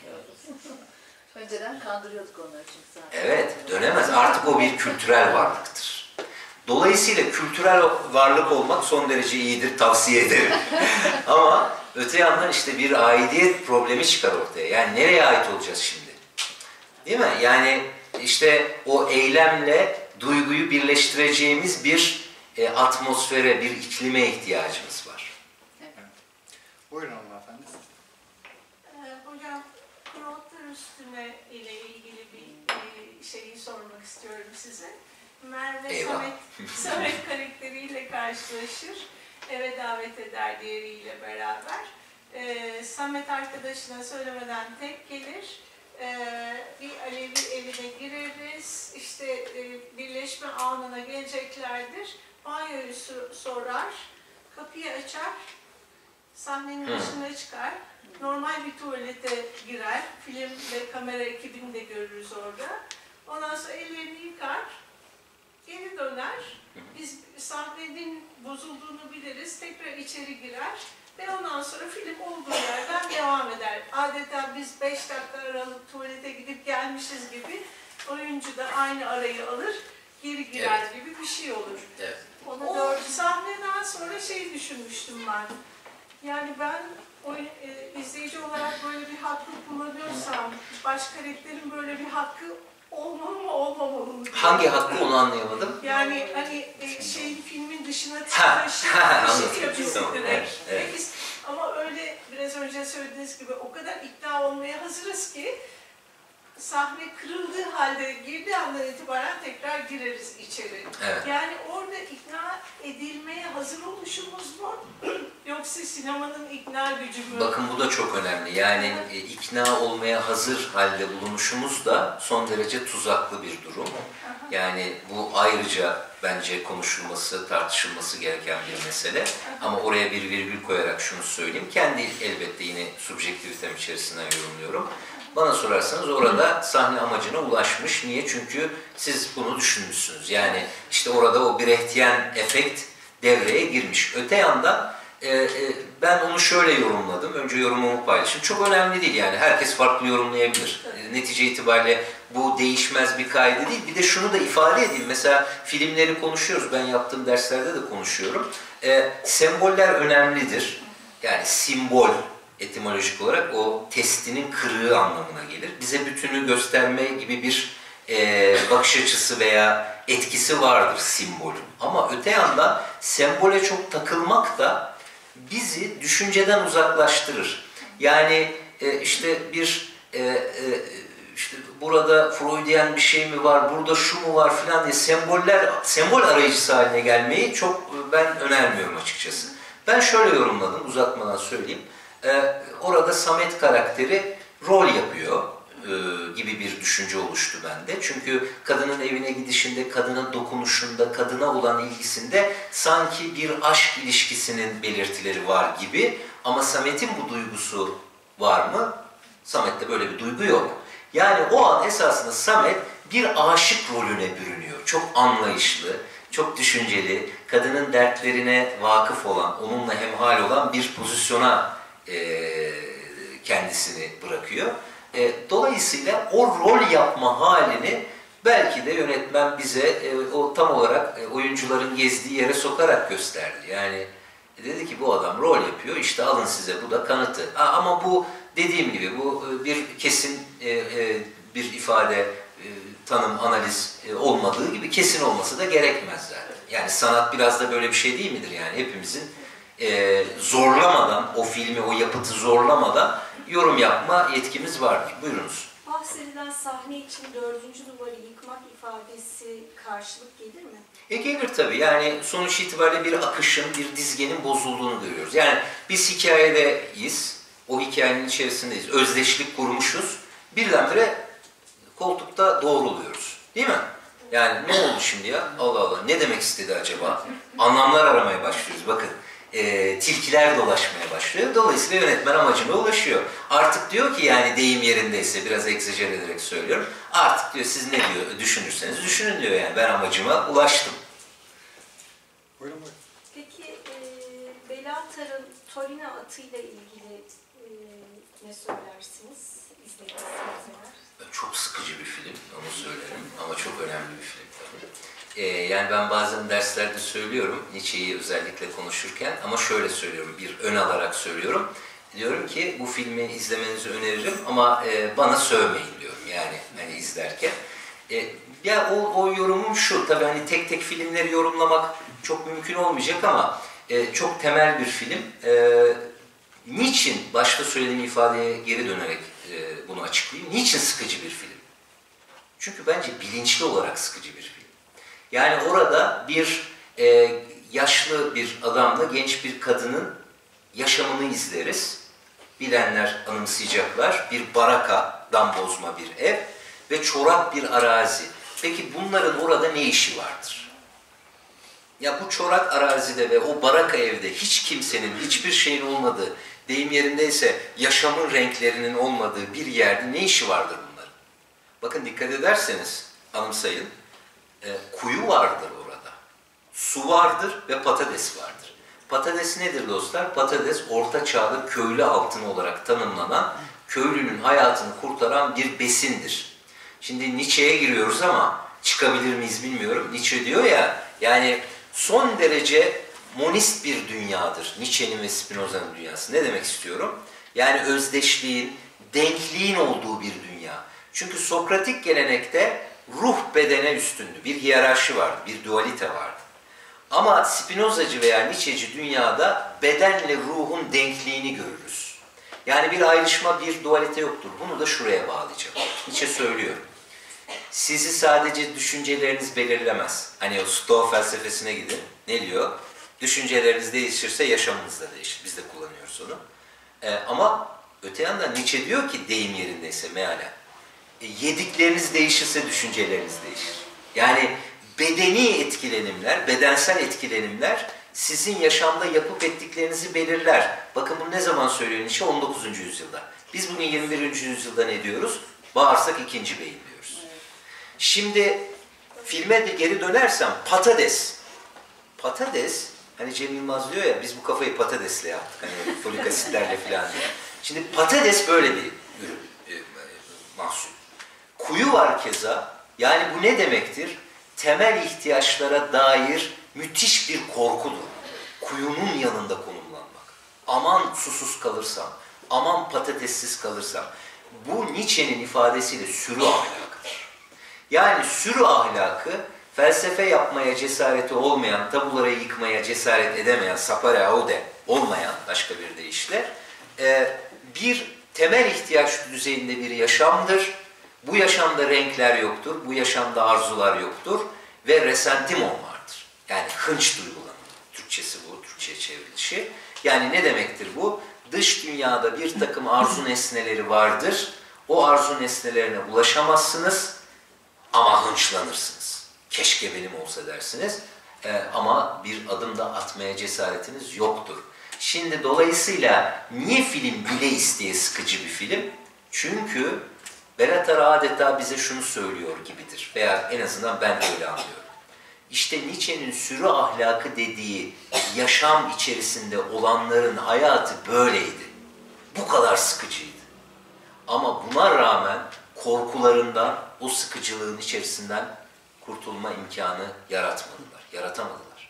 Önceden kandırıyorduk onları çünkü zaten. Evet, dönemez. Artık o bir kültürel varlıktır. Dolayısıyla kültürel varlık olmak son derece iyidir, tavsiye ederim. Ama öte yandan işte bir aidiyet problemi çıkar ortaya. Yani nereye ait olacağız şimdi? Değil mi? Yani işte o eylemle duyguyu birleştireceğimiz bir e, atmosfere, bir iklime ihtiyacımız var. Evet. Buyurun hanımefendi. Ee, hocam, kurotlar üstüne ile ilgili bir e, şeyi sormak istiyorum size. Merve Eyvah. Samet, Samet karakteriyle karşılaşır, eve davet eder diğeriyle beraber. Ee, Samet arkadaşına söylemeden tek gelir, ee, bir Alevi evine gireriz, işte e, birleşme anına geleceklerdir, banyoyu sorar, kapıyı açar, sahnenin dışına çıkar, normal bir tuvalete girer, film ve kamera ekibini de görürüz orada. Ondan sonra ellerini yıkar, geri döner, biz sahnenin bozulduğunu biliriz, tekrar içeri girer ve ondan sonra film olduğu yerden devam eder. Adeta biz beş dakika aralık tuvalete gidip gelmişiz gibi, oyuncu da aynı arayı alır, geri girer evet. gibi bir şey olur. Evet. Onu o sahneden sonra şey düşünmüştüm ben, yani ben oyun, e, izleyici olarak böyle bir hakkı kullanıyorsam, baş karakterin böyle bir hakkı olmalı mı olmamalı mı? Hangi hakkı onu anlayamadım. Yani hani e, şeyin filmin dışına Ha, ha, çıkıyor anladım. bizi Tamam, direkt. evet, evet. Ve biz- Ama öyle biraz önce söylediğiniz gibi o kadar ikna olmaya hazırız ki sahne kırıldığı halde girdiği andan itibaren tekrar gireriz içeri. Evet. Yani orada ikna edilmeye hazır oluşumuz mu? Yoksa sinemanın ikna gücü mü? Bakın bu da çok önemli. Yani e, ikna olmaya hazır halde bulunuşumuz da son derece tuzaklı bir durum. Yani bu ayrıca bence konuşulması, tartışılması gereken bir mesele. Ama oraya bir virgül koyarak şunu söyleyeyim. Kendi elbette yine subjektivitem içerisinden yorumluyorum. Bana sorarsanız orada sahne amacına ulaşmış. Niye? Çünkü siz bunu düşünmüşsünüz. Yani işte orada o Brechtian efekt devreye girmiş. Öte yandan e, e, ben onu şöyle yorumladım. Önce yorumumu paylaşayım. Çok önemli değil yani. Herkes farklı yorumlayabilir. E, netice itibariyle bu değişmez bir kaide değil. Bir de şunu da ifade edeyim. Mesela filmleri konuşuyoruz. Ben yaptığım derslerde de konuşuyorum. E, semboller önemlidir. Yani simbol etimolojik olarak o testinin kırığı anlamına gelir. Bize bütünü gösterme gibi bir e, bakış açısı veya etkisi vardır simbolün. Ama öte yandan sembole çok takılmak da bizi düşünceden uzaklaştırır. Yani e, işte bir e, e, işte burada Freudian bir şey mi var, burada şu mu var filan diye semboller, sembol arayıcısı haline gelmeyi çok ben önermiyorum açıkçası. Ben şöyle yorumladım, uzatmadan söyleyeyim. Ee, orada Samet karakteri rol yapıyor e, gibi bir düşünce oluştu bende. Çünkü kadının evine gidişinde, kadının dokunuşunda, kadına olan ilgisinde sanki bir aşk ilişkisinin belirtileri var gibi. Ama Samet'in bu duygusu var mı? Samet'te böyle bir duygu yok. Yani o an esasında Samet bir aşık rolüne bürünüyor. Çok anlayışlı, çok düşünceli, kadının dertlerine vakıf olan, onunla hemhal olan bir pozisyona E, kendisini bırakıyor. E, dolayısıyla o rol yapma halini belki de yönetmen bize e, o tam olarak e, oyuncuların gezdiği yere sokarak gösterdi. Yani e, dedi ki bu adam rol yapıyor, işte alın size bu da kanıtı. A, ama bu dediğim gibi bu e, bir kesin e, e, bir ifade, e, tanım, analiz e, olmadığı gibi kesin olması da gerekmez zaten. Yani sanat biraz da böyle bir şey değil midir yani hepimizin Ee, zorlamadan, o filmi, o yapıtı zorlamadan yorum yapma yetkimiz vardır. Buyurunuz. Bahsedilen sahne için dördüncü duvarı yıkmak ifadesi karşılık gelir mi? E gelir tabii. Yani sonuç itibariyle bir akışın, bir dizgenin bozulduğunu görüyoruz. Yani biz hikayedeyiz, o hikayenin içerisindeyiz, özdeşlik kurmuşuz, birdenbire koltukta doğruluyoruz. Değil mi? Yani ne oldu şimdi ya? Allah Allah, ne demek istedi acaba? Anlamlar aramaya başlıyoruz, bakın. E, tilkiler dolaşmaya başlıyor. Dolayısıyla yönetmen amacına ulaşıyor. Artık diyor ki yani deyim yerindeyse biraz egzajer ederek söylüyorum. Artık diyor siz ne diyor düşünürseniz düşünün diyor yani ben amacıma ulaştım. Buyurun buyurun. Peki e, Belantar'ın Torino atıyla ilgili e, ne söylersiniz? İzlediyseniz eğer. Çok sıkıcı bir film, onu söylerim ama çok önemli bir film tabii. Ee, yani ben bazen derslerde söylüyorum, Nietzsche'yi özellikle konuşurken ama şöyle söylüyorum, bir ön alarak söylüyorum. Diyorum ki bu filmi izlemenizi öneririm ama e, bana sövmeyin diyorum yani hani izlerken. E, ya o, o yorumum şu, tabii hani tek tek filmleri yorumlamak çok mümkün olmayacak ama e, çok temel bir film. E, niçin, başta söylediğim ifadeye geri dönerek e, bunu açıklayayım, niçin sıkıcı bir film? Çünkü bence bilinçli olarak sıkıcı bir film. Yani orada bir e, yaşlı bir adamla genç bir kadının yaşamını izleriz. Bilenler anımsayacaklar. Bir barakadan bozma bir ev ve çorak bir arazi. Peki bunların orada ne işi vardır? Ya bu çorak arazide ve o baraka evde hiç kimsenin, hiçbir şeyin olmadığı, deyim yerindeyse yaşamın renklerinin olmadığı bir yerde ne işi vardır bunların? Bakın dikkat ederseniz anımsayın. E, kuyu vardır orada, su vardır ve patates vardır. Patates nedir dostlar? Patates orta çağda köylü altını olarak tanımlanan, köylünün hayatını kurtaran bir besindir. Şimdi Nietzsche'ye giriyoruz ama çıkabilir miyiz bilmiyorum. Nietzsche diyor ya, yani son derece monist bir dünyadır Nietzsche'nin ve Spinoza'nın dünyası. Ne demek istiyorum? Yani özdeşliğin, denkliğin olduğu bir dünya. Çünkü Sokratik gelenekte ruh bedene üstündü. Bir hiyerarşi vardı, bir dualite vardı. Ama Spinozacı veya Nietzscheci dünyada bedenle ruhun denkliğini görürüz. Yani bir ayrışma, bir dualite yoktur. Bunu da şuraya bağlayacağım. Nietzsche söylüyor. Sizi sadece düşünceleriniz belirlemez. Hani o Stoa felsefesine gidin. Ne diyor? Düşünceleriniz değişirse yaşamınız da değişir. Biz de kullanıyoruz onu. Ee, ama öte yandan Nietzsche diyor ki, deyim yerindeyse mealen, e, yedikleriniz değişirse düşünceleriniz değişir. Yani bedeni etkilenimler, bedensel etkilenimler sizin yaşamda yapıp ettiklerinizi belirler. Bakın bunu ne zaman söylüyor Nietzsche? on dokuzuncu yüzyılda. Biz bugün yirmi birinci yüzyılda ne diyoruz? Bağırsak ikinci beyin diyoruz. Şimdi filme de geri dönersem patates. Patates, hani Cem Yılmaz diyor ya, biz bu kafayı patatesle yaptık. Hani folik asitlerle falan diyor. Şimdi patates böyle bir ürün, e, mahsul. Kuyu var keza. Yani bu ne demektir? Temel ihtiyaçlara dair müthiş bir korkudur. Kuyunun yanında konumlanmak. Aman susuz kalırsam, aman patatessiz kalırsam. Bu Nietzsche'nin ifadesiyle sürü ahlakıdır. Yani sürü ahlakı, felsefe yapmaya cesareti olmayan, tabuları yıkmaya cesaret edemeyen, sapere aude olmayan başka bir deyişle, bir temel ihtiyaç düzeyinde bir yaşamdır. Bu yaşamda renkler yoktur, bu yaşamda arzular yoktur ve resentimon vardır. Yani hınç duygulanır. Türkçesi bu, Türkçe'ye çevrilişi. Yani ne demektir bu? Dış dünyada bir takım arzu nesneleri vardır. O arzu nesnelerine ulaşamazsınız ama hınçlanırsınız. Keşke benim olsa dersiniz ee, ama bir adım da atmaya cesaretiniz yoktur. Şimdi dolayısıyla niye film bile isteye sıkıcı bir film? Çünkü Belatar adeta bize şunu söylüyor gibidir. Veya en azından ben öyle anlıyorum. İşte Nietzsche'nin sürü ahlakı dediği yaşam içerisinde olanların hayatı böyleydi. Bu kadar sıkıcıydı. Ama buna rağmen korkularından, o sıkıcılığın içerisinden kurtulma imkanı yaratmadılar, yaratamadılar.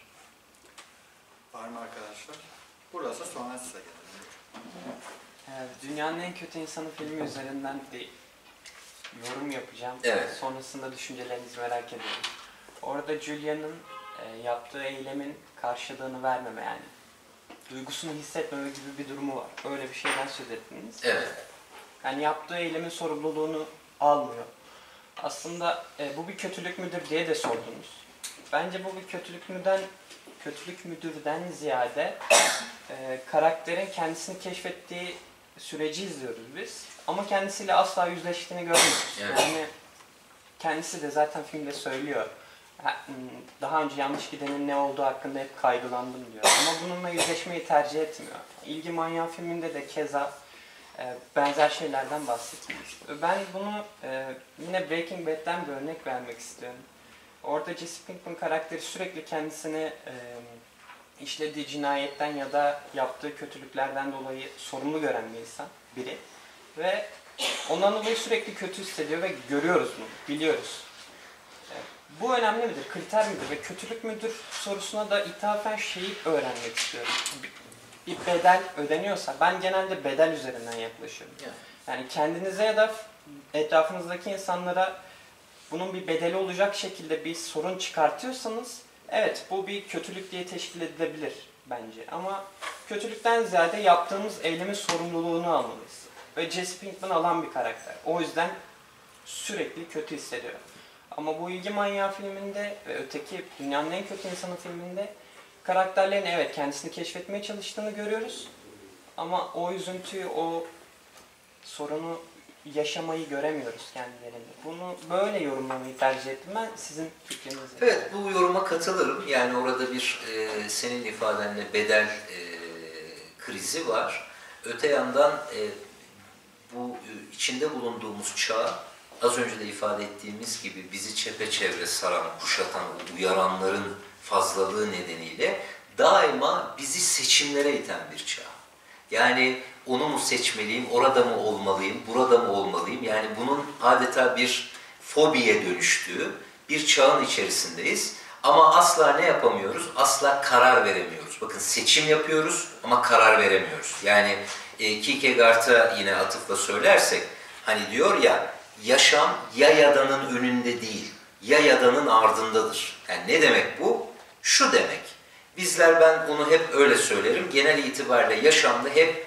Var mı arkadaşlar? Burası sonra size gelelim. Dünyanın en kötü insanı filmi üzerinden bir yorum yapacağım. Evet. Sonrasında düşüncelerinizi merak ediyorum. Orada Julia'nın e, yaptığı eylemin karşılığını vermeme, yani duygusunu hissetmeme gibi bir durumu var. Öyle bir şeyden söz ettiniz. Evet. Yani yaptığı eylemin sorumluluğunu almıyor. Aslında e, bu bir kötülük müdür diye de sordunuz. Bence bu bir kötülük müden, kötülük müdürden ziyade e, karakterin kendisini keşfettiği süreci izliyoruz biz. Ama kendisiyle asla yüzleştiğini görmüyoruz. Evet. Yani kendisi de zaten filmde söylüyor. Daha önce yanlış gidenin ne olduğu hakkında hep kaygılandım diyor. Ama bununla yüzleşmeyi tercih etmiyor. İlgi Manyağı filminde de keza benzer şeylerden bahsetmiş. Ben bunu yine Breaking Bad'den bir örnek vermek istiyorum. Orada Jesse Pinkman karakteri sürekli kendisini işlediği cinayetten ya da yaptığı kötülüklerden dolayı sorumlu gören bir insan, biri. Ve ondan dolayı sürekli kötü hissediyor ve görüyoruz bunu, biliyoruz. Bu önemli midir, kriter midir ve kötülük müdür sorusuna da ithafen şeyi öğrenmek istiyorum. Bir bedel ödeniyorsa, ben genelde bedel üzerinden yaklaşıyorum. Yani kendinize ya da etrafınızdaki insanlara bunun bir bedeli olacak şekilde bir sorun çıkartıyorsanız, evet bu bir kötülük diye teşkil edilebilir bence. Ama kötülükten ziyade yaptığımız eylemin sorumluluğunu almalıyız. Ve Jesse Pinkman alan bir karakter. O yüzden sürekli kötü hissediyor. Ama bu İlgi Manyağı filminde ve öteki Dünyanın En Kötü İnsanı filminde karakterlerin evet kendisini keşfetmeye çalıştığını görüyoruz. Ama o üzüntüyü, o sorunu yaşamayı göremiyoruz kendilerinde. Bunu böyle yorumlamayı tercih ettim ben. Sizin fikriniz? Evet, bu yoruma katılırım. Yani orada bir e, senin ifadenle bedel e, krizi var. Öte yandan e, bu içinde bulunduğumuz çağ, az önce de ifade ettiğimiz gibi bizi çepeçevre saran, kuşatan, uyaranların fazlalığı nedeniyle daima bizi seçimlere iten bir çağ. Yani onu mu seçmeliyim, orada mı olmalıyım, burada mı olmalıyım? Yani bunun adeta bir fobiye dönüştüğü bir çağın içerisindeyiz. Ama asla ne yapamıyoruz? Asla karar veremiyoruz. Bakın seçim yapıyoruz ama karar veremiyoruz. Yani e, Kierkegaard'a yine atıfla söylersek, hani diyor ya, yaşam ya yadanın önünde değil, ya yadanın ardındadır. Yani ne demek bu? Şu demek. Bizler, ben onu hep öyle söylerim, genel itibariyle yaşamda hep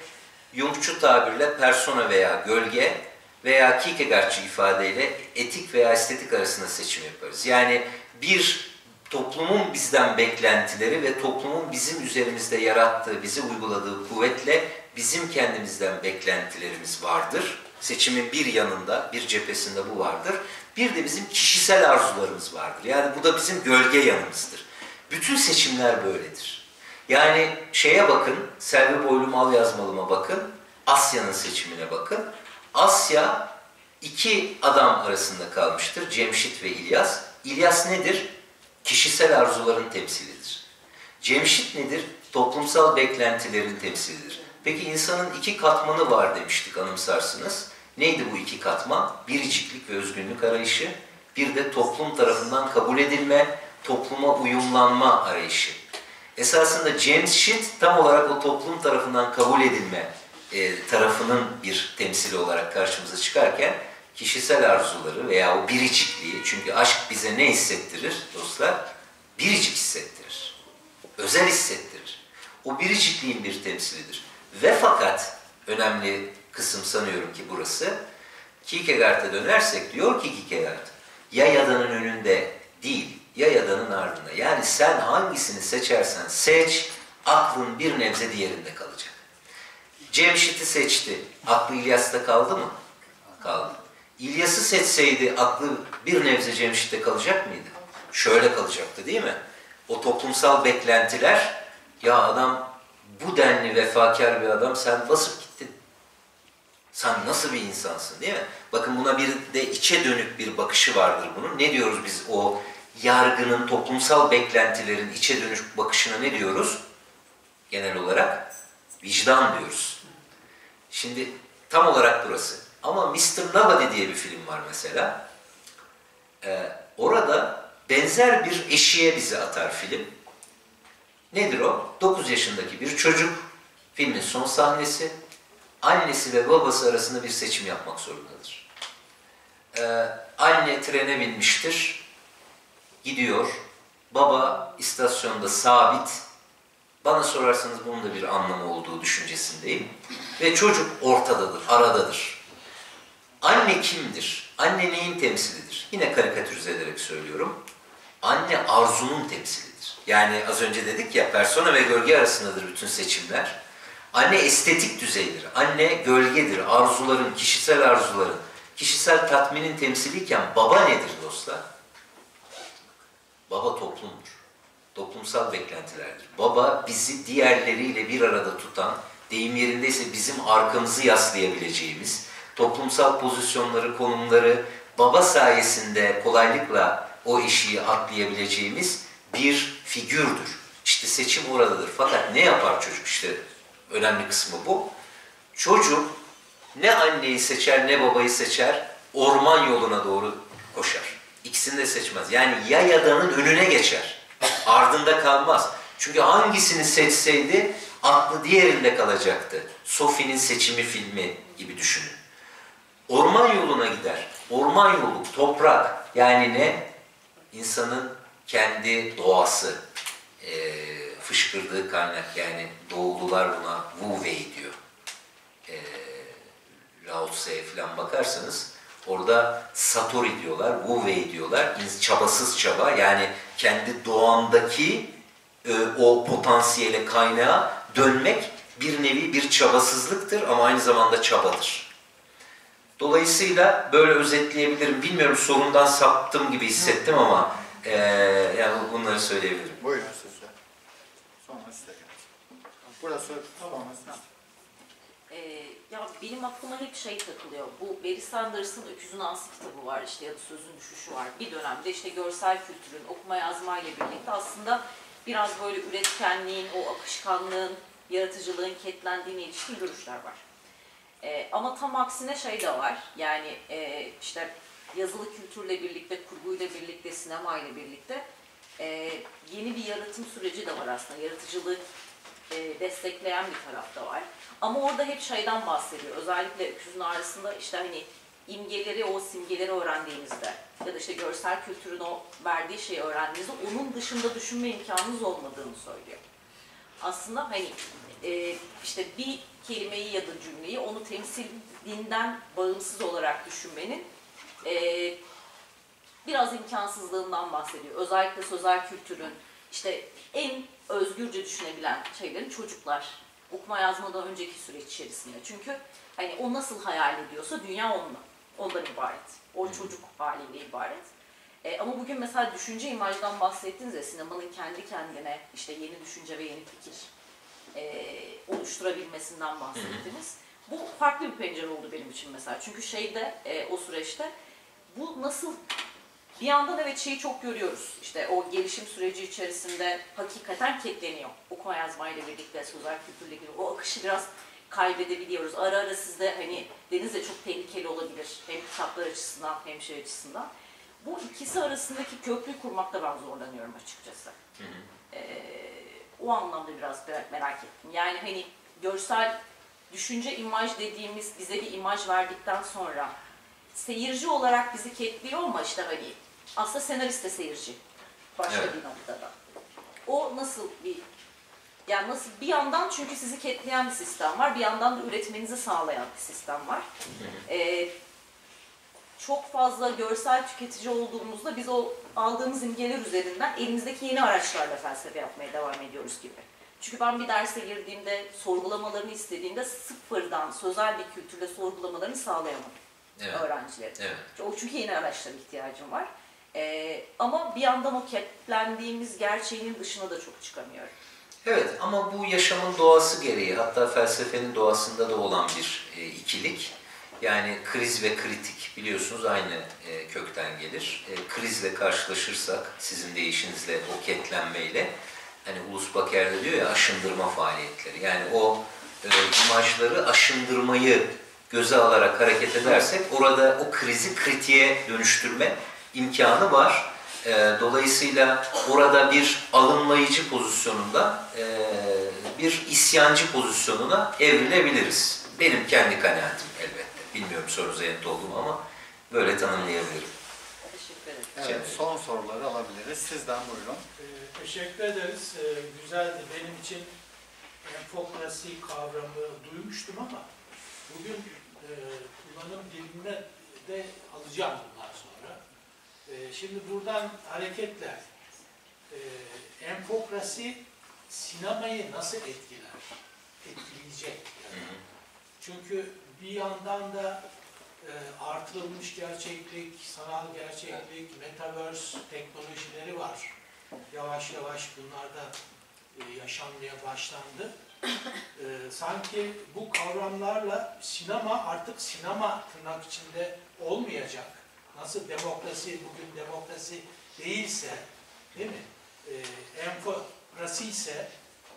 Jungçu tabirle persona veya gölge veya Kierkegaardçı ifadeyle etik veya estetik arasında seçim yaparız. Yani bir toplumun bizden beklentileri ve toplumun bizim üzerimizde yarattığı, bize uyguladığı kuvvetle bizim kendimizden beklentilerimiz vardır. Seçimin bir yanında, bir cephesinde bu vardır. Bir de bizim kişisel arzularımız vardır. Yani bu da bizim gölge yanımızdır. Bütün seçimler böyledir. Yani şeye bakın, Selvi Boylu Mal Yazmalı'ma bakın, Asya'nın seçimine bakın. Asya iki adam arasında kalmıştır, Cemşit ve İlyas. İlyas nedir? Kişisel arzuların temsilidir. Cemşit nedir? Toplumsal beklentilerin temsilidir. Peki insanın iki katmanı var demiştik, anımsarsınız. Neydi bu iki katman? Biriciklik ve özgünlük arayışı, bir de toplum tarafından kabul edilme, topluma uyumlanma arayışı. Esasında Cemşit tam olarak o toplum tarafından kabul edilme e, tarafının bir temsili olarak karşımıza çıkarken, kişisel arzuları veya o biricikliği, çünkü aşk bize ne hissettirir dostlar? Biricik hissettirir. Özel hissettirir. O biricikliğin bir temsilidir. Ve fakat önemli kısım sanıyorum ki burası, Kierkegaard'a dönersek diyor ki Kierkegaard, ya yadanın önünde değil, ya yadanın ardında. Yani sen hangisini seçersen seç, aklın bir nebze diğerinde kalacak. Cemşit'i seçti, aklı İlyas'ta kaldı mı? Kaldı. İlyas'ı seçseydi aklı bir nebze Cemşit'te kalacak mıydı? Şöyle kalacaktı değil mi? O toplumsal beklentiler, ya adam bu denli vefakar bir adam, sen basıp gittin. Sen nasıl bir insansın değil mi? Bakın buna bir de içe dönük bir bakışı vardır bunun. Ne diyoruz biz o yargının, toplumsal beklentilerin içe dönük bakışına ne diyoruz? Genel olarak vicdan diyoruz. Şimdi tam olarak burası. Ama mister Nobody diye bir film var mesela. Ee, orada benzer bir eşiğe bizi atar film. Nedir o? dokuz yaşındaki bir çocuk, filmin son sahnesi, annesi ve babası arasında bir seçim yapmak zorundadır. Ee, anne trene binmiştir, gidiyor, baba istasyonda sabit, bana sorarsanız bunun da bir anlamı olduğu düşüncesindeyim. Ve çocuk ortadadır, aradadır. Anne kimdir? Anne neyin temsilidir? Yine karikatürize ederek söylüyorum. Anne arzunun temsilidir. Yani az önce dedik ya, persona ve gölge arasındadır bütün seçimler. Anne estetik düzeydir. Anne gölgedir. Arzuların, kişisel arzuların, kişisel tatminin temsiliyken baba nedir dostlar? Baba toplumdur. Toplumsal beklentilerdir. Baba bizi diğerleriyle bir arada tutan, deyim yerindeyse bizim arkamızı yaslayabileceğimiz, toplumsal pozisyonları, konumları baba sayesinde kolaylıkla o eşiği atlayabileceğimiz bir figürdür. İşte seçim oradadır. Fakat ne yapar çocuk? İşte önemli kısmı bu. Çocuk ne anneyi seçer ne babayı seçer, orman yoluna doğru koşar. İkisini de seçmez. Yani ya yadanın önüne geçer, ardında kalmaz. Çünkü hangisini seçseydi aklı diğerinde kalacaktı. Sophie'nin Seçimi filmi gibi düşünün. Orman yoluna gider. Orman yolu, toprak. Yani ne? İnsanın kendi doğası, e, fışkırdığı kaynak. Yani Doğulular buna Wu Wei diyor. E, Lao Tse'ye falan bakarsanız orada Satori diyorlar, Wu Wei diyorlar. Çabasız çaba, yani kendi doğandaki e, o potansiyele, kaynağa dönmek bir nevi bir çabasızlıktır ama aynı zamanda çabadır. Dolayısıyla böyle özetleyebilirim. Bilmiyorum, sorundan saptım gibi hissettim ama e, yani bunları söyleyebilirim. Buyurun sizle. Sonra size gelsin. Burası sonra size. Ee, ya benim aklıma hep şey takılıyor. Bu Barry Sanders'ın Öküzün Ansı kitabı var işte, ya da Sözün Düşüşü var. Bir dönemde işte görsel kültürün okuma yazma ile birlikte aslında biraz böyle üretkenliğin, o akışkanlığın, yaratıcılığın ketlendiğine ilişkin görüşler var. Ee, ama tam aksine şey de var. Yani e, işte yazılı kültürle birlikte, kurguyla birlikte, sinemayla birlikte e, yeni bir yaratım süreci de var aslında. Yaratıcılığı e, destekleyen bir taraf da var. Ama orada hep şeyden bahsediyor. Özellikle Öküzün Ağrısı'nda işte hani imgeleri, o simgeleri öğrendiğinizde ya da işte görsel kültürün o verdiği şeyi öğrendiğinizde onun dışında düşünme imkanınız olmadığını söylüyor. aslında hani e, işte bir kelimeyi ya da cümleyi onu temsilinden bağımsız olarak düşünmenin e, biraz imkansızlığından bahsediyor. Özellikle sözel kültürün işte en özgürce düşünebilen şeylerin çocuklar okuma yazmadan önceki süreç içerisinde. Çünkü hani o nasıl hayal ediyorsa dünya ondan, ondan ibaret. O çocuk haliyle ibaret. E, ama bugün mesela düşünce imajdan bahsettiniz ya, sinemanın kendi kendine işte yeni düşünce ve yeni fikir e, oluşturabilmesinden bahsettiniz. Bu farklı bir pencere oldu benim için mesela. Çünkü şeyde e, o süreçte bu nasıl bir yandan evet şeyi çok görüyoruz. İşte o gelişim süreci içerisinde hakikaten ketleniyor. Okuma yazmayla birlikte, sözel kültürle ilgili o akışı biraz kaybedebiliyoruz. Ara ara sizde hani deniz de çok tehlikeli olabilir. Hem kitaplar açısından hem şey açısından. Bu ikisi arasındaki köprüyü kurmakta ben zorlanıyorum açıkçası. Hı hı. Ee, o anlamda biraz merak ettim. Yani hani görsel düşünce imaj dediğimiz bize bir imaj verdikten sonra seyirci olarak bizi ketliyor ama işte hani aslında senarist de seyirci başka evet. bir noktada. O nasıl bir yani nasıl bir yandan çünkü sizi ketleyen bir sistem var, bir yandan da üretmenizi sağlayan bir sistem var. Ee, çok fazla görsel tüketici olduğumuzda biz o aldığımız imgeler üzerinden elimizdeki yeni araçlarla felsefe yapmaya devam ediyoruz gibi. Çünkü ben bir derse girdiğimde, sorgulamalarını istediğimde sıfırdan sözel bir kültürle sorgulamalarını sağlayamam evet. öğrencilerin. Evet. O çünkü yeni araçlara ihtiyacım var. Ee, ama bir yandan o ketlendiğimiz gerçeğinin dışına da çok çıkamıyorum. Evet ama bu yaşamın doğası gereği, hatta felsefenin doğasında da olan bir e, ikilik. Yani kriz ve kritik biliyorsunuz aynı e, kökten gelir. E, krizle karşılaşırsak, sizin deyişinizle o ketlenmeyle, hani Ulus Baker'de diyor ya aşındırma faaliyetleri. Yani o e, imajları aşındırmayı göze alarak hareket edersek orada o krizi kritiğe dönüştürme imkanı var. E, dolayısıyla orada bir alınmayıcı pozisyonunda e, bir isyancı pozisyonuna evrilebiliriz. Benim kendi kanaatim elbette. Bilmiyorum sorunuza yanıt oldu mu ama böyle tanımlayabilirim. Teşekkür ederim. Evet, son soruları alabiliriz. Sizden buyurun. Ee, teşekkür ederiz. Ee, güzeldi. Benim için enfokrasi kavramı duymuştum ama bugün e, kullanım dilimine de alacağım bundan sonra. E, şimdi buradan hareketle e, enfokrasi sinemayı nasıl etkiler? Etkileyecek. Yani. Çünkü bir yandan da e, artırılmış gerçeklik, sanal gerçeklik, metaverse teknolojileri var. Yavaş yavaş bunlar da e, yaşanmaya başlandı. E, sanki bu kavramlarla sinema artık sinema tırnak içinde olmayacak. Nasıl demokrasi bugün demokrasi değilse, değil mi? E, enfokrasi ise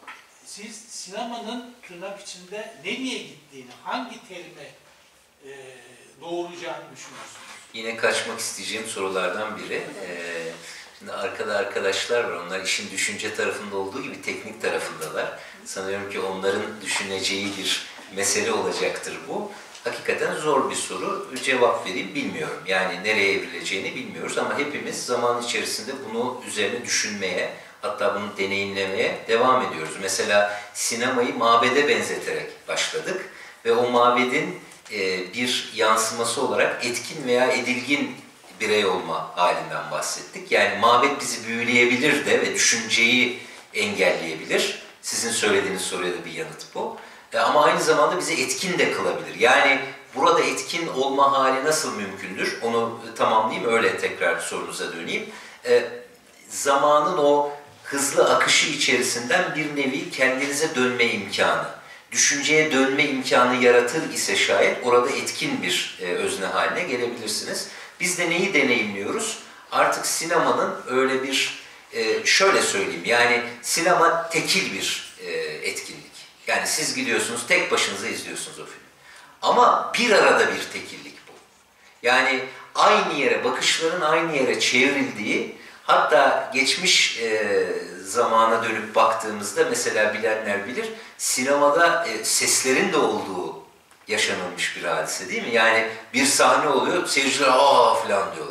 siz sinemanın tırnak içinde nereye gittiğini, hangi terime e, doğuracağını düşünüyorsunuz? Yine kaçmak isteyeceğim sorulardan biri. Ee, şimdi arkada arkadaşlar var, onlar işin düşünce tarafında olduğu gibi teknik tarafındalar. Sanıyorum ki onların düşüneceği bir mesele olacaktır bu. Hakikaten zor bir soru. Cevap vereyim bilmiyorum. Yani nereye evrileceğini bilmiyoruz ama hepimiz zaman içerisinde bunu üzerine düşünmeye, hatta bunu deneyimlemeye devam ediyoruz. Mesela sinemayı mabede benzeterek başladık ve o mabedin e, bir yansıması olarak etkin veya edilgin birey olma halinden bahsettik. Yani mabet bizi büyüleyebilir de ve düşünceyi engelleyebilir. Sizin söylediğiniz soruya da bir yanıt bu. E, ama aynı zamanda bizi etkin de kılabilir. Yani burada etkin olma hali nasıl mümkündür? Onu tamamlayayım, öyle tekrar sorunuza döneyim. E, zamanın o hızlı akışı içerisinden bir nevi kendinize dönme imkanı, düşünceye dönme imkanı yaratır ise şayet orada etkin bir e, özne haline gelebilirsiniz. Biz de neyi deneyimliyoruz? Artık sinemanın öyle bir, e, şöyle söyleyeyim, yani sinema tekil bir e, etkinlik. Yani siz gidiyorsunuz, tek başınıza izliyorsunuz o filmi. Ama bir arada bir tekillik bu. Yani aynı yere, bakışların aynı yere çevrildiği, hatta geçmiş e, zamana dönüp baktığımızda mesela bilenler bilir, sinemada e, seslerin de olduğu yaşanılmış bir hadise değil mi? Yani bir sahne oluyor, seyirciler aa falan diyorlar.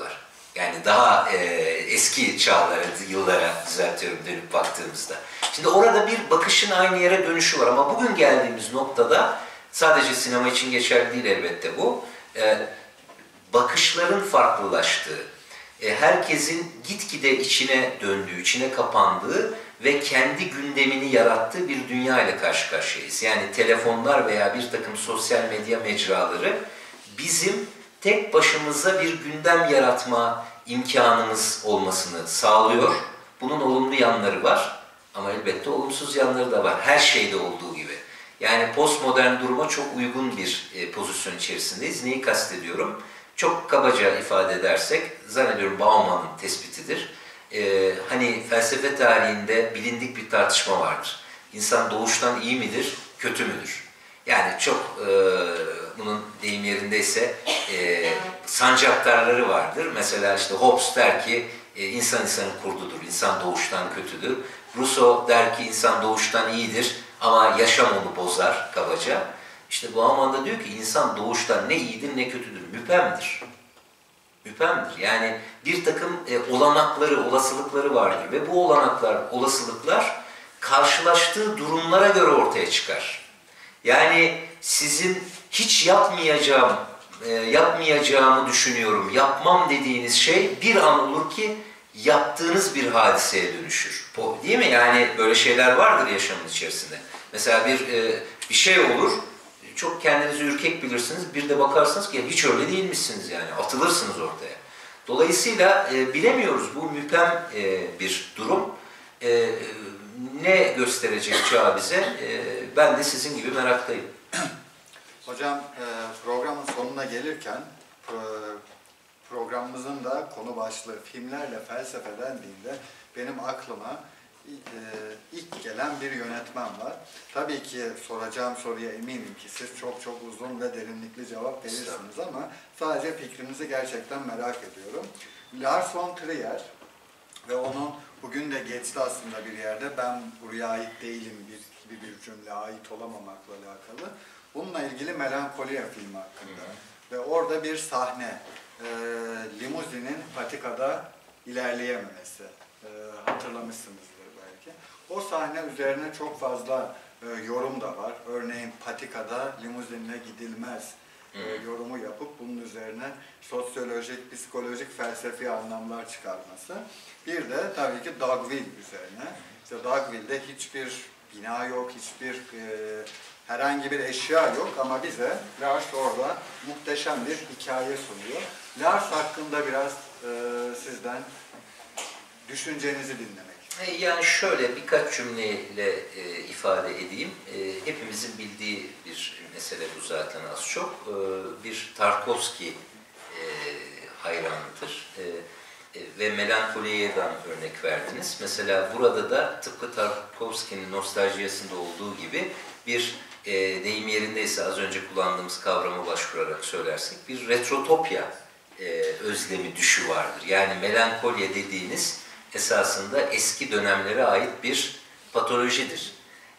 Yani daha e, eski çağlara, yıllara düzeltiyorum dönüp baktığımızda. Şimdi orada bir bakışın aynı yere dönüşü var ama bugün geldiğimiz noktada sadece sinema için geçerli değil elbette bu. E, bakışların farklılaştığı, e, herkesin gitgide içine döndüğü, içine kapandığı ve kendi gündemini yarattığı bir dünya ile karşı karşıyayız. Yani telefonlar veya bir takım sosyal medya mecraları bizim tek başımıza bir gündem yaratma imkanımız olmasını sağlıyor. Bunun olumlu yanları var ama elbette olumsuz yanları da var. Her şeyde olduğu gibi. Yani postmodern duruma çok uygun bir e, pozisyon içerisindeyiz. Neyi kastediyorum? Çok kabaca ifade edersek, zannediyorum Bauman'ın tespitidir. Ee, hani felsefe tarihinde bilindik bir tartışma vardır. İnsan doğuştan iyi midir, kötü müdür? Yani çok e, bunun deyim yerindeyse e, sancaktarları vardır. Mesela işte Hobbes der ki e, insan insanın kurdudur, insan doğuştan kötüdür. Rousseau der ki insan doğuştan iyidir ama yaşam onu bozar kabaca. İşte Bauman da diyor ki insan doğuştan ne iyidir ne kötüdür, müphemdir. Müphemdir. Yani bir takım e, olanakları, olasılıkları vardır ve bu olanaklar, olasılıklar karşılaştığı durumlara göre ortaya çıkar. Yani sizin hiç yapmayacağım, e, yapmayacağımı düşünüyorum, yapmam dediğiniz şey bir an olur ki yaptığınız bir hadiseye dönüşür. Değil mi? Yani böyle şeyler vardır yaşamın içerisinde. Mesela bir e, bir şey olur, çok kendinizi ürkek bilirsiniz, bir de bakarsınız ki hiç öyle değilmişsiniz yani, atılırsınız ortaya. Dolayısıyla e, bilemiyoruz, bu müphem e, bir durum. E, ne gösterecek çağ bize? E, ben de sizin gibi meraktayım. Hocam e, programın sonuna gelirken pro, programımızın da konu başlığı filmlerle felsefe dendiğinde benim aklıma e, ilk gelen bir yönetmen var. Tabii ki soracağım soruya eminim ki siz çok çok uzun ve derinlikli cevap verirsiniz ama sadece fikrinizi gerçekten merak ediyorum. Lars von Trier ve onun bugün de geçti aslında bir yerde, ben buraya ait değilim bir, bir, bir cümle, ait olamamakla alakalı. Bununla ilgili Melankolia filmi hakkında. Hı hı. Ve orada bir sahne, e, limuzinin patikada ilerleyememesi. E, hatırlamışsınızdır belki. O sahne üzerine çok fazla e, yorum da var. Örneğin patikada limuzinle gidilmez e, yorumu yapıp bunun üzerine sosyolojik, psikolojik, felsefi anlamlar çıkarması. Bir de tabii ki Dogville üzerine. İşte Dogville'de hiçbir bina yok, hiçbir e, herhangi bir eşya yok ama bize Lars orada muhteşem bir hikaye sunuyor. Lars hakkında biraz e, sizden düşüncenizi dinlemek. Yani şöyle birkaç cümleyle e, ifade edeyim. E, hepimizin bildiği bir mesele bu zaten az çok. E, bir Tarkovski e, hayranıdır. E, e, ve Melankolia'dan örnek verdiniz. Mesela burada da tıpkı Tarkovski'nin Nostaljiyası'nda olduğu gibi bir e, deyim yerindeyse az önce kullandığımız kavramı başvurarak söylersek bir retrotopya e, özlemi, düşü vardır. Yani melankolya dediğiniz esasında eski dönemlere ait bir patolojidir.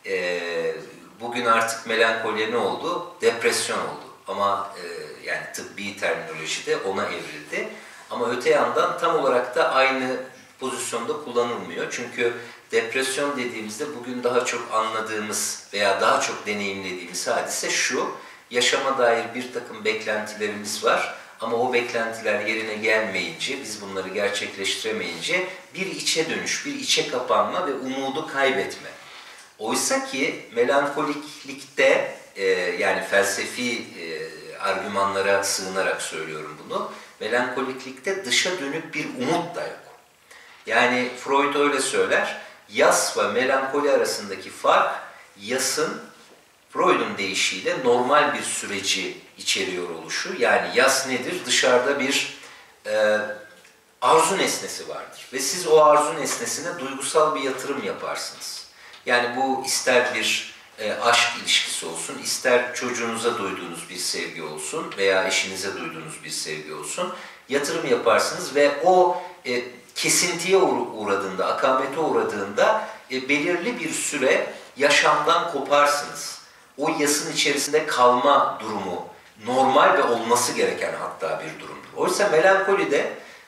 E, bugün artık melankolya ne oldu? Depresyon oldu. Ama e, yani tıbbi terminolojide ona evrildi. Ama öte yandan tam olarak da aynı pozisyonda kullanılmıyor. Çünkü depresyon dediğimizde bugün daha çok anladığımız veya daha çok deneyimlediğimiz hadise şu: yaşama dair bir takım beklentilerimiz var ama o beklentiler yerine gelmeyince, biz bunları gerçekleştiremeyince bir içe dönüş, bir içe kapanma ve umudu kaybetme. Oysa ki melankoliklikte e, yani felsefi e, argümanlara sığınarak söylüyorum bunu, melankoliklikte dışa dönük bir umut da yok. Yani Freud öyle söyler, yas ve melankoli arasındaki fark, yasın Freud'un deyişiyle normal bir süreci içeriyor oluşu. Yani yas nedir? Dışarıda bir e, arzu nesnesi vardır. Ve siz o arzu nesnesine duygusal bir yatırım yaparsınız. Yani bu ister bir e, aşk ilişkisi olsun, ister çocuğunuza duyduğunuz bir sevgi olsun veya eşinize duyduğunuz bir sevgi olsun. Yatırım yaparsınız ve o e, kesintiye uğradığında, akamete uğradığında e, belirli bir süre yaşamdan koparsınız. O yasın içerisinde kalma durumu normal ve olması gereken hatta bir durumdur. Oysa melankolide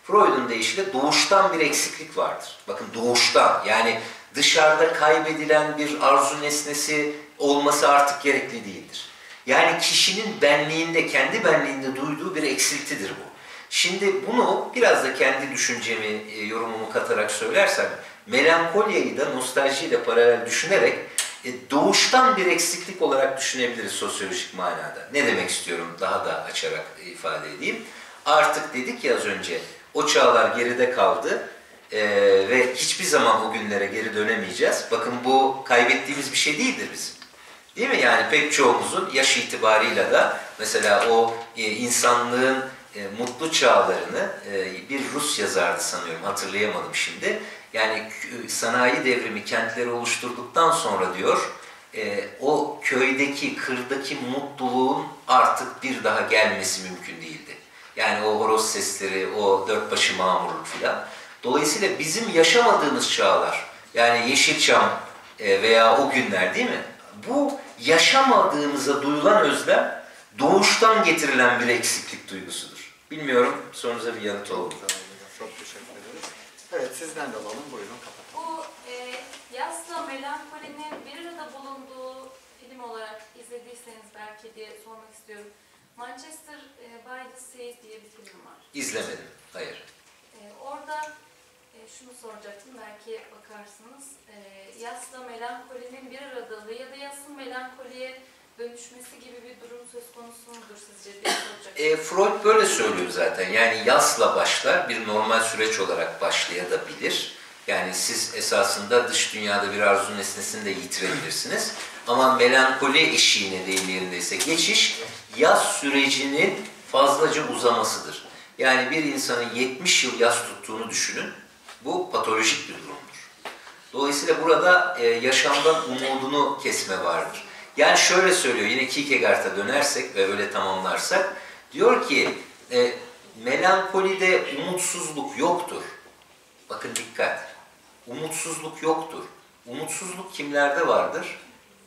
Freud'un deyişiyle doğuştan bir eksiklik vardır. Bakın doğuştan, yani dışarıda kaybedilen bir arzu nesnesi olması artık gerekli değildir. Yani kişinin benliğinde, kendi benliğinde duyduğu bir eksiltidir bu. Şimdi bunu biraz da kendi düşüncemi, yorumumu katarak söylersem, melankoliyi da nostaljiyle paralel düşünerek doğuştan bir eksiklik olarak düşünebiliriz sosyolojik manada. Ne demek istiyorum daha da açarak ifade edeyim. Artık dedik ya az önce, o çağlar geride kaldı ee, ve hiçbir zaman o günlere geri dönemeyeceğiz. Bakın bu kaybettiğimiz bir şey değildir bizim. Değil mi? Yani pek çoğumuzun yaş itibarıyla da mesela o e, insanlığın e, mutlu çağlarını e, bir Rus yazardı sanıyorum, hatırlayamadım şimdi. Yani sanayi devrimi kentleri oluşturduktan sonra diyor, e, o köydeki, kırdaki mutluluğun artık bir daha gelmesi mümkün değildi. Yani o horoz sesleri, o dört başı mamurluk filan. Dolayısıyla bizim yaşamadığımız çağlar, yani Yeşilçam e, veya o günler değil mi? Bu yaşamadığımıza duyulan özlem doğuştan getirilen bir eksiklik duygusudur. Bilmiyorum, sorunuza bir yanıt oldu. Çok teşekkür ederiz. Evet, sizden de alalım. Buyurun, kapatın. Bu e, Yasla Melankolinin bir arada bulunduğu film olarak izlediyseniz belki diye sormak istiyorum. Manchester e, by the Sea diye bir film var. İzlemedim, hayır. E, orada e, şunu soracaktım, belki bakarsınız. E, Yasla Melankolinin bir aradalığı ya da Yas'ın melankoliye dönüşmesi gibi bir durum söz konusu mudur sizce diye soracaktım. E, Freud böyle söylüyor zaten. Yani yasla başlar, bir normal süreç olarak başlayabilir. Yani siz esasında dış dünyada bir arzu nesnesini de yitirebilirsiniz. Ama melankoli eşiğine deyim yerindeyse geçiş, yas sürecinin fazlaca uzamasıdır. Yani bir insanın yetmiş yıl yas tuttuğunu düşünün. Bu patolojik bir durumdur. Dolayısıyla burada e, yaşamdan umudunu kesme vardır. Yani şöyle söylüyor, yine Kierkegaard'a dönersek ve öyle tamamlarsak, diyor ki e, melankolide umutsuzluk yoktur. Bakın dikkat, umutsuzluk yoktur. Umutsuzluk kimlerde vardır?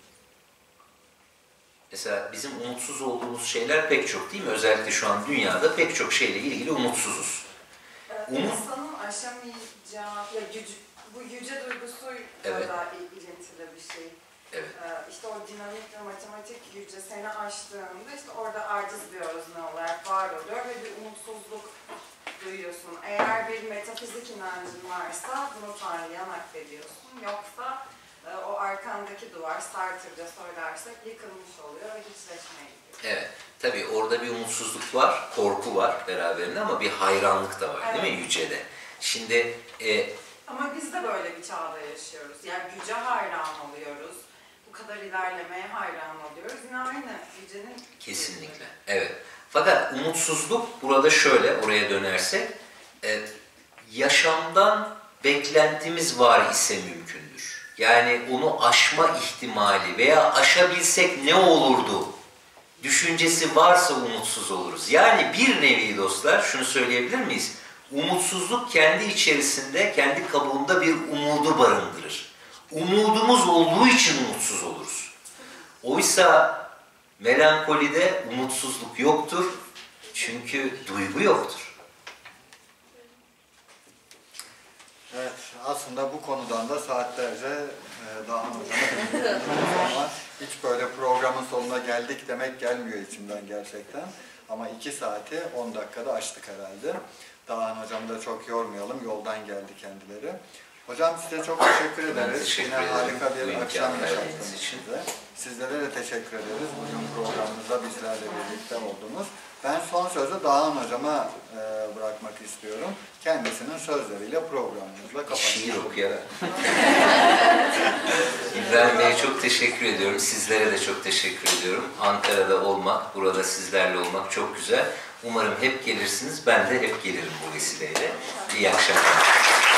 Mesela bizim umutsuz olduğumuz şeyler pek çok değil mi? Özellikle şu an dünyada pek çok şeyle ilgili umutsuzuz. Umut... İnsanın aşamayacağı, ya yüce, bu yüce duygusuyla evet. da ilintili bir şey. Evet. Ee, işte o dinamik ve matematik yüce seni aştığında işte orada aciz bir özne olarak var oluyor ve bir umutsuzluk duyuyorsun. Eğer bir metafizik inancın varsa bunu Tanrı'ya nakfediyorsun. Yoksa e, o arkandaki duvar, Sartre'ca söylersek yıkılmış oluyor ve hiçleşmeye gidiyor. Evet. Tabii orada bir umutsuzluk var, korku var beraberinde ama bir hayranlık da var, evet. Değil mi yücede? Şimdi... E, ama biz de böyle bir çağda yaşıyoruz. Yani güce hayran oluyoruz. Bu kadar ilerlemeye hayran oluyoruz. Yine aynı yücenin... Kesinlikle, evet. Fakat umutsuzluk burada şöyle, oraya dönersek, e, yaşamdan beklentimiz var ise mümkündür. Yani onu aşma ihtimali veya aşabilsek ne olurdu düşüncesi varsa umutsuz oluruz. Yani bir nevi dostlar, şunu söyleyebilir miyiz? Umutsuzluk kendi içerisinde, kendi kabuğunda bir umudu barındırır. Umudumuz olduğu için umutsuz oluruz. Oysa melankolide umutsuzluk yoktur. Çünkü duygu yoktur. Evet, aslında bu konudan da saatlerce e, daha hocam ama hiç böyle programın sonuna geldik demek gelmiyor içimden gerçekten. Ama iki saati on dakikada aştık herhalde. Dağhan hocamı da çok yormayalım, yoldan geldi kendileri. Hocam size çok teşekkür ederiz. Teşekkür Yine harika bir Bu akşam imkanı yaşattınız verdiğiniz için. size. Sizlere de teşekkür ederiz. Bugün programımızda bizlerle birlikte oldunuz. Ben son sözü Dağhan hocama e, bırakmak istiyorum. Kendisinin sözleriyle programımızla kapatacağız. Şiir okuyarak. İbrahim Bey'e çok teşekkür ediyorum. Sizlere de çok teşekkür ediyorum. Ankara'da olmak, burada sizlerle olmak çok güzel. Umarım hep gelirsiniz. Ben de hep gelirim bu vesileyle. İyi akşamlar.